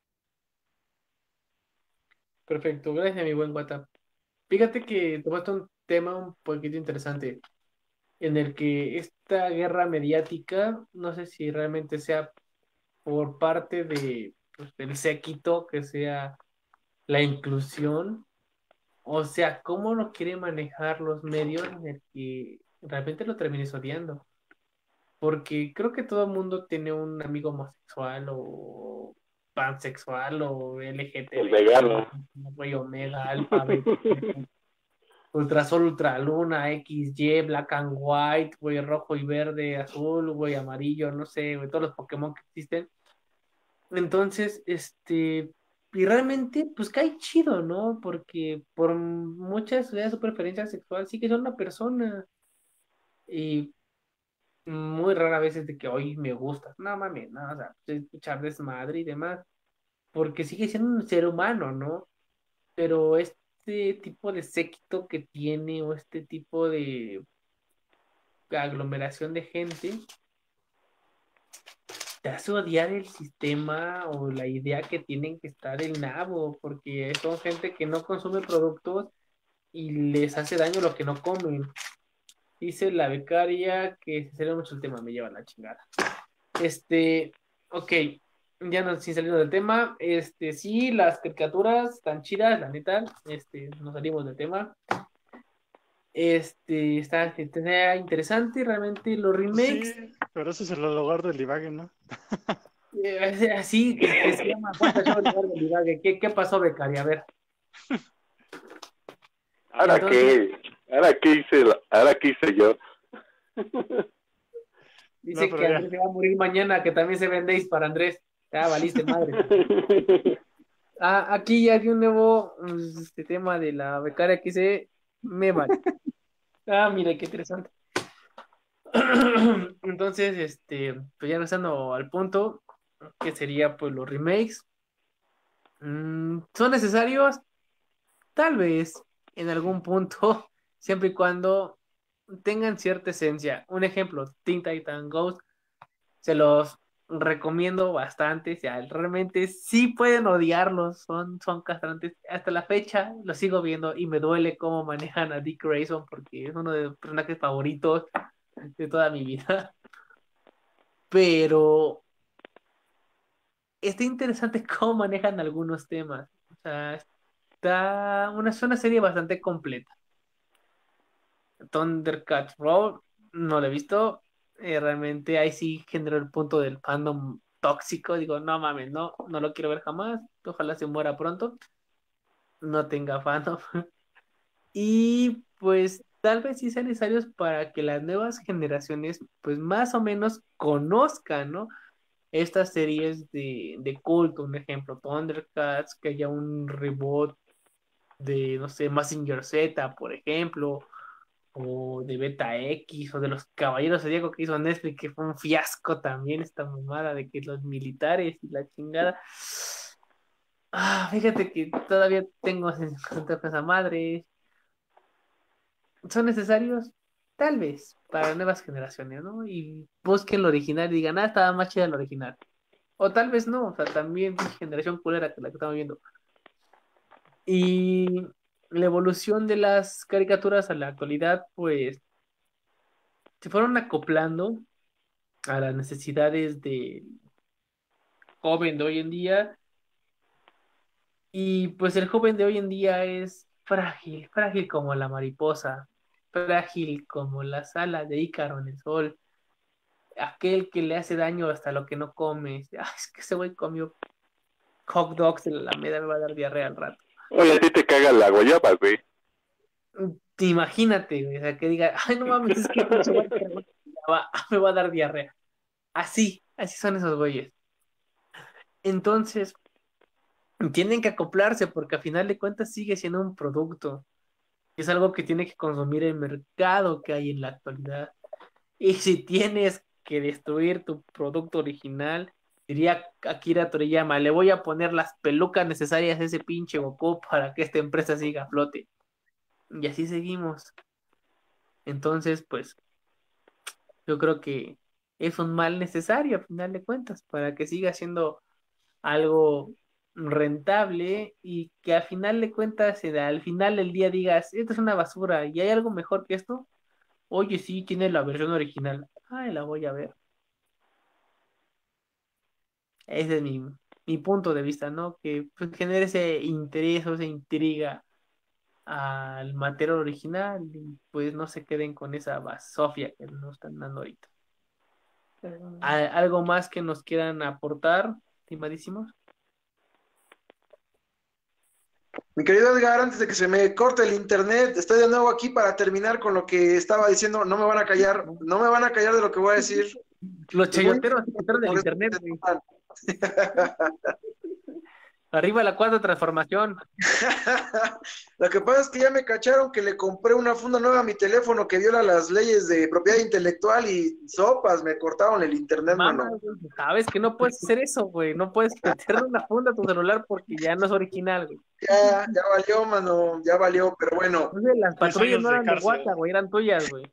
S1: Perfecto, gracias mi buen WhatsApp. Fíjate que tomaste un tema un poquito interesante, en el que esta guerra mediática, no sé si realmente sea por parte de, pues, del séquito, que sea la inclusión, o sea, cómo lo quieren manejar los medios en el que realmente lo termines odiando. Porque creo que todo el mundo tiene un amigo homosexual o pansexual o
S3: El vegano.
S1: L G T B, güey, omega, alfa, beta, ultrasol, ultraluna, X, Y, black and white, güey, rojo y verde, azul, güey, amarillo, no sé, güey, todos los Pokémon que existen. Entonces, este, y realmente, pues cae chido, ¿no? Porque por muchas de su preferencia sexual sí que son una persona. Y muy rara vez es de que hoy me gusta. No mames, no, o sea, pues, escuchar desmadre y demás. Porque sigue siendo un ser humano, ¿no? Pero este tipo de séquito que tiene o este tipo de aglomeración de gente te hace odiar el sistema o la idea que tienen que estar el nabo, porque son gente que no consume productos y les hace daño lo que no comen. Dice la becaria que se sale mucho el tema, me lleva la chingada. Este, ok, ya no, sin salir del tema, este, sí, las caricaturas están chidas, la neta, este, nos salimos del tema. Este, está, está interesante, realmente los remakes.
S4: Sí, Pero ese es el lugar del divague, ¿no?
S1: Eh, Así que, que se llama Juan Cachorro lugar de Livague. ¿Qué, qué pasó, becaria? A ver.
S3: ¿Ahora
S1: Entonces,
S3: qué? ¿Ahora qué hice, la- ahora qué hice yo?
S1: dice
S4: No, pero
S1: que
S4: ya.
S1: Andrés se va a morir mañana, que también se vendéis para Andrés. Ah, valiste madre. Ah, aquí ya hay un nuevo mm, este tema de la becaria que dice me vale. Ah, mira, qué interesante. Entonces, este, pues ya regresando al punto, que sería pues los remakes. Mm, ¿son necesarios? Tal vez en algún punto, siempre y cuando tengan cierta esencia. Un ejemplo, Teen Titan Ghost, se los recomiendo bastante. O sea, realmente sí pueden odiarlos, son, son castrantes. Hasta la fecha los sigo viendo y me duele cómo manejan a Dick Grayson porque es uno de los personajes favoritos de toda mi vida. Pero está interesante cómo manejan algunos temas. O sea, está una, es una serie bastante completa. Thundercats Roll, no lo he visto. Eh, realmente ahí sí generó el punto del fandom tóxico. Digo, no mames, no, no lo quiero ver jamás. Ojalá se muera pronto. No tenga fandom. Y pues tal vez sí sean necesarios para que las nuevas generaciones, pues más o menos conozcan, ¿no? Estas series de, de culto, un ejemplo, Thundercats, que haya un reboot de, no sé, Mazinger Z, por ejemplo, o de Beta X, o de los Caballeros de Diego que hizo Netflix, que fue un fiasco también esta mamada de que los militares y la chingada. Ah, fíjate que todavía tengo contra esa madre. ¿Son necesarios? Tal vez, para nuevas generaciones, ¿no? Y busquen lo original y digan, ah, estaba más chida el original. O tal vez no, o sea, también pinche generación culera que la que estamos viendo. Y la evolución de las caricaturas a la actualidad, pues, se fueron acoplando a las necesidades del joven de hoy en día. Y pues el joven de hoy en día es frágil, frágil como la mariposa, frágil como las alas de Ícaro en el sol, aquel que le hace daño hasta lo que no come. Ah, es que ese güey comió hot dogs en la Alameda, me va a dar diarrea al rato.
S3: Oye, a ti te caga la guayaba, güey.
S1: Imagínate, güey, o sea, que diga, ay, no mames, es que pinche güey que me va, me va a dar diarrea. Así, así son esos güeyes. Entonces, tienen que acoplarse porque a final de cuentas sigue siendo un producto. Es algo que tiene que consumir el mercado que hay en la actualidad. Y si tienes que destruir tu producto original, diría Akira Toriyama, le voy a poner las pelucas necesarias a ese pinche Goku para que esta empresa siga a flote. Y así seguimos. Entonces, pues, yo creo que es un mal necesario a final de cuentas para que siga siendo algo rentable y que a final de cuentas, eh, al final del día digas, esto es una basura y hay algo mejor que esto. Oye, sí, tiene la versión original. Ay, la voy a ver. Ese es mi, mi punto de vista, ¿no? Que pues, genere ese interés o esa intriga al material original y pues no se queden con esa basofia que nos están dando ahorita. ¿Al- ¿Algo más que nos quieran aportar, estimadísimos?
S5: Mi querido Edgar, antes de que se me corte el internet, estoy de nuevo aquí para terminar con lo que estaba diciendo. No me van a callar, no me van a callar de lo que voy a decir.
S1: Los
S5: Es muy
S1: chayoteros, chayoteros del
S5: importante
S1: internet,
S5: que
S1: güey.
S5: sepan.
S1: Arriba la cuarta transformación.
S5: Lo que pasa es que ya me cacharon que le compré una funda nueva a mi teléfono que viola las leyes de propiedad intelectual y sopas, me cortaron el internet,
S1: Mamá,
S5: mano.
S1: güey, sabes que no puedes hacer eso, güey. No puedes meterle una funda a tu celular porque ya no es original, güey.
S5: Ya, ya valió, mano, ya valió, pero bueno.
S1: Entonces, las
S4: Diez
S1: patrullas
S4: años
S1: no
S4: de
S1: eran de
S4: cárcel.
S1: Guaca, güey, eran tuyas, güey.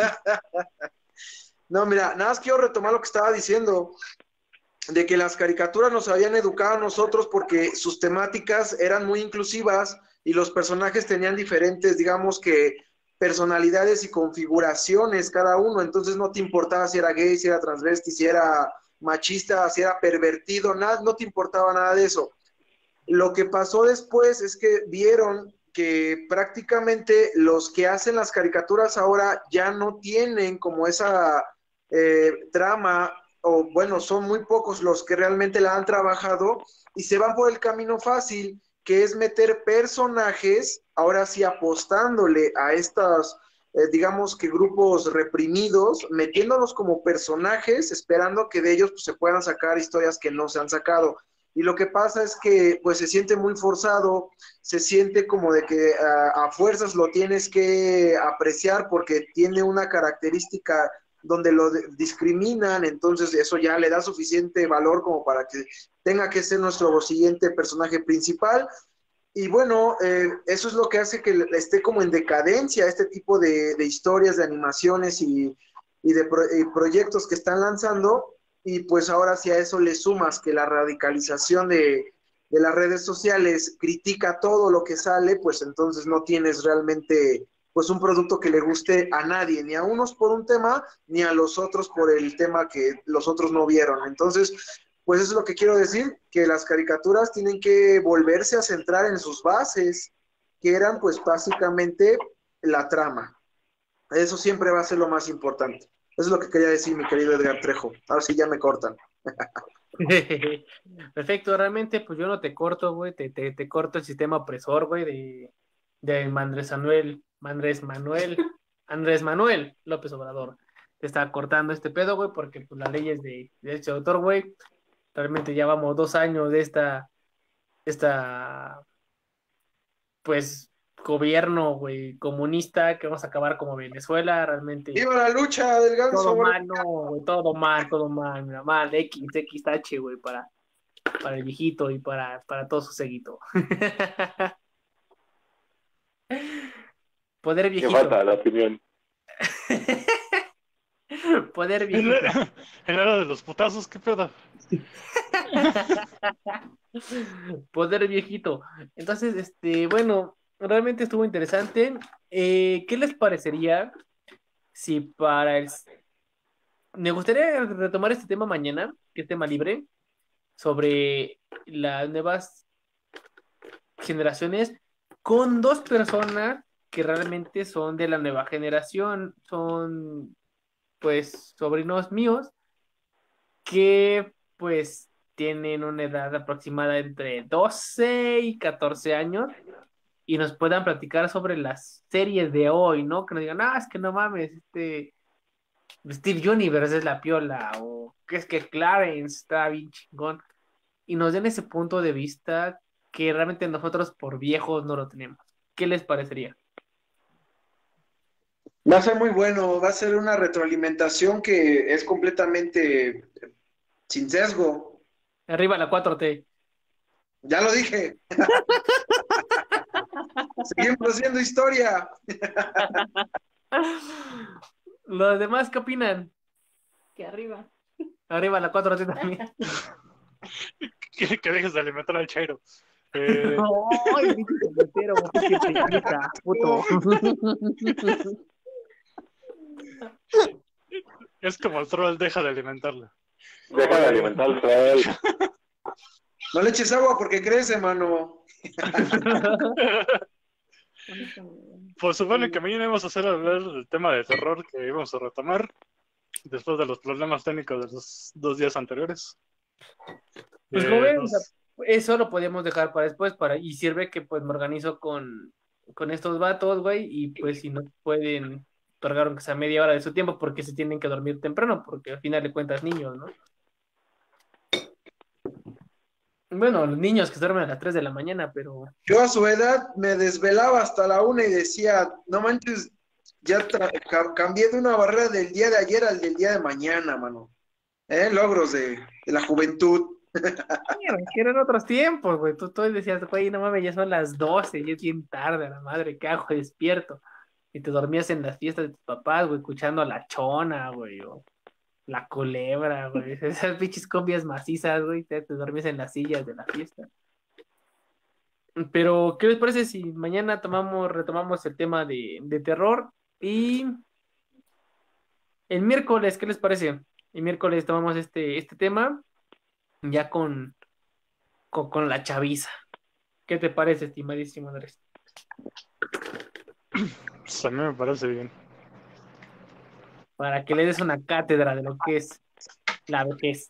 S5: No, mira, nada más quiero retomar lo que estaba diciendo, de que las caricaturas nos habían educado a nosotros porque sus temáticas eran muy inclusivas y los personajes tenían diferentes, digamos que, personalidades y configuraciones cada uno, entonces no te importaba si era gay, si era transvesti, si era machista, si era pervertido, nada, no te importaba nada de eso. Lo que pasó después es que vieron que prácticamente los que hacen las caricaturas ahora ya no tienen como esa eh, trama, o bueno, son muy pocos los que realmente la han trabajado y se van por el camino fácil, que es meter personajes, ahora sí apostándole a estos, eh, digamos que grupos reprimidos, metiéndolos como personajes, esperando que de ellos pues, se puedan sacar historias que no se han sacado. Y lo que pasa es que pues se siente muy forzado, se siente como de que uh, a fuerzas lo tienes que apreciar porque tiene una característica donde lo discriminan, entonces eso ya le da suficiente valor como para que tenga que ser nuestro siguiente personaje principal. Y bueno, eh, eso es lo que hace que esté como en decadencia este tipo de, de historias, de animaciones y, y de pro, y proyectos que están lanzando. Y pues ahora si a eso le sumas que la radicalización de, de las redes sociales critica todo lo que sale, pues entonces no tienes realmente pues un producto que le guste a nadie, ni a unos por un tema, ni a los otros por el tema que los otros no vieron. Entonces, pues eso es lo que quiero decir, que las caricaturas tienen que volverse a centrar en sus bases, que eran pues básicamente la trama. Eso siempre va a ser lo más importante. Eso es lo que quería decir, mi querido Edgar Trejo. Ahora sí ya me cortan.
S1: Perfecto, realmente pues yo no te corto, güey, te, te, te corto el sistema opresor, güey, de, de Andrés Manuel, Andrés Manuel, Andrés Manuel López Obrador. Te está cortando este pedo, güey, porque pues las leyes de derecho de autor, güey, realmente ya vamos dos años de esta, esta, pues, gobierno, güey, comunista, que vamos a acabar como Venezuela, realmente.
S5: ¡Viva la lucha del ganso!
S1: Todo mal, no, güey, todo mal, todo mal, mira, mal, X, X, H, güey, para, para el viejito y para, para todo su seguito. Poder viejito.
S3: Me falta la opinión.
S1: Poder viejito.
S4: El era de los putazos, ¿qué pedo?
S1: Poder viejito. Entonces, este, bueno, realmente estuvo interesante. Eh, ¿qué les parecería si para el... Me gustaría retomar este tema mañana, que es tema libre, sobre las nuevas generaciones con dos personas que realmente son de la nueva generación, son pues sobrinos míos que pues tienen una edad aproximada entre doce y catorce años y nos puedan platicar sobre las series de hoy, ¿no? Que nos digan, ah, es que no mames, este Steve Universe es la piola, o que es que Clarence está bien chingón, y nos den ese punto de vista que realmente nosotros por viejos no lo tenemos. ¿Qué les parecería?
S5: Va a ser muy bueno, va a ser una retroalimentación que es completamente sin sesgo.
S1: Arriba la cuatro T.
S5: Ya lo dije. Seguimos haciendo historia.
S1: ¿Los demás qué opinan?
S2: Que arriba.
S1: Arriba la cuatro T también.
S4: que, que dejes de alimentar al Chairo. Eh...
S1: ¡Ay, pinche cometero, pinche pequita, puto!
S4: Es como el troll, deja de alimentarla.
S3: Deja de alimentar al troll.
S5: No le eches agua porque crece, mano.
S4: Pues supone que mañana vamos a hacer hablar del tema de terror que íbamos a retomar después de los problemas técnicos de los dos días anteriores.
S1: Pues
S4: Eh,
S1: joven,
S4: nos-
S1: o sea, eso lo podemos dejar para después, para, y sirve que pues me organizo con, con estos vatos, güey, y pues si no pueden otorgar aunque sea media hora de su tiempo porque se tienen que dormir temprano, porque al final de cuentas niños, ¿no? Bueno, los niños que se duermen a las tres de la mañana, pero
S5: Yo a su edad me desvelaba hasta la una y decía, no manches, ya tra- ca- cambié de una barrera del día de ayer al del día de mañana, mano. ¿Eh? Logros de, de la juventud.
S1: mira, que eran otros tiempos, güey. Tú, tú decías, güey, no mames, ya son las doce, ya es bien tarde, a la madre, ¿qué hago? Despierto. Y te dormías en las fiestas de tus papás, güey, escuchando a la chona, güey, o la culebra, güey. Esas pinches combias macizas, güey, te, te dormías en las sillas de la fiesta. Pero, ¿qué les parece si mañana tomamos, retomamos el tema de, de terror? Y el miércoles, ¿qué les parece? El miércoles tomamos este, este tema ya con, con, con la chaviza. ¿Qué te parece, estimadísimo Andrés?
S4: pues a mí me parece bien.
S1: para que le des una cátedra de lo que es la vejez.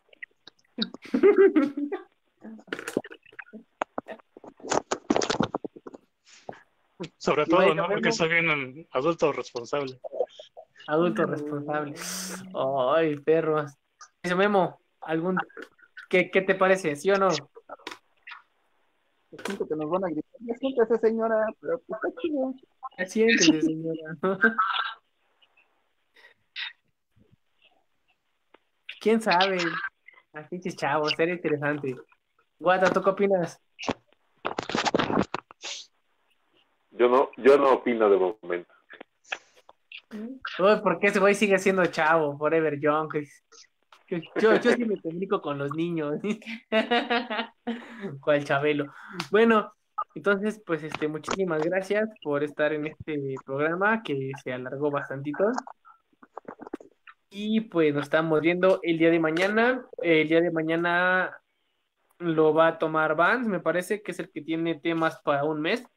S4: Sobre
S1: Y
S4: todo,
S1: bueno,
S4: ¿no? Porque
S1: Memo,
S4: soy bien un adulto responsable.
S1: adulto responsable. Ay, perros. Eso, Memo, algún, ¿qué, qué te parece? ¿Sí o no?
S6: Siento que nos van a gritar. Ya siéntese, señora, pero pues está chido.
S1: Siéntese, señora. ¿Quién sabe? A pinches chavos, sería interesante. Guata, ¿tú qué opinas?
S3: Yo no, yo no opino de momento.
S1: Uy, ¿por qué ese güey sigue siendo chavo? Forever Young. Yo, yo, yo sí me comunico con los niños. ¿Cuál Chabelo? Bueno, entonces, pues, este, muchísimas gracias por estar en este programa que se alargó bastantito. Y pues nos estamos viendo el día de mañana. El día de mañana lo va a tomar Vance, me parece que es el que tiene temas para un mes.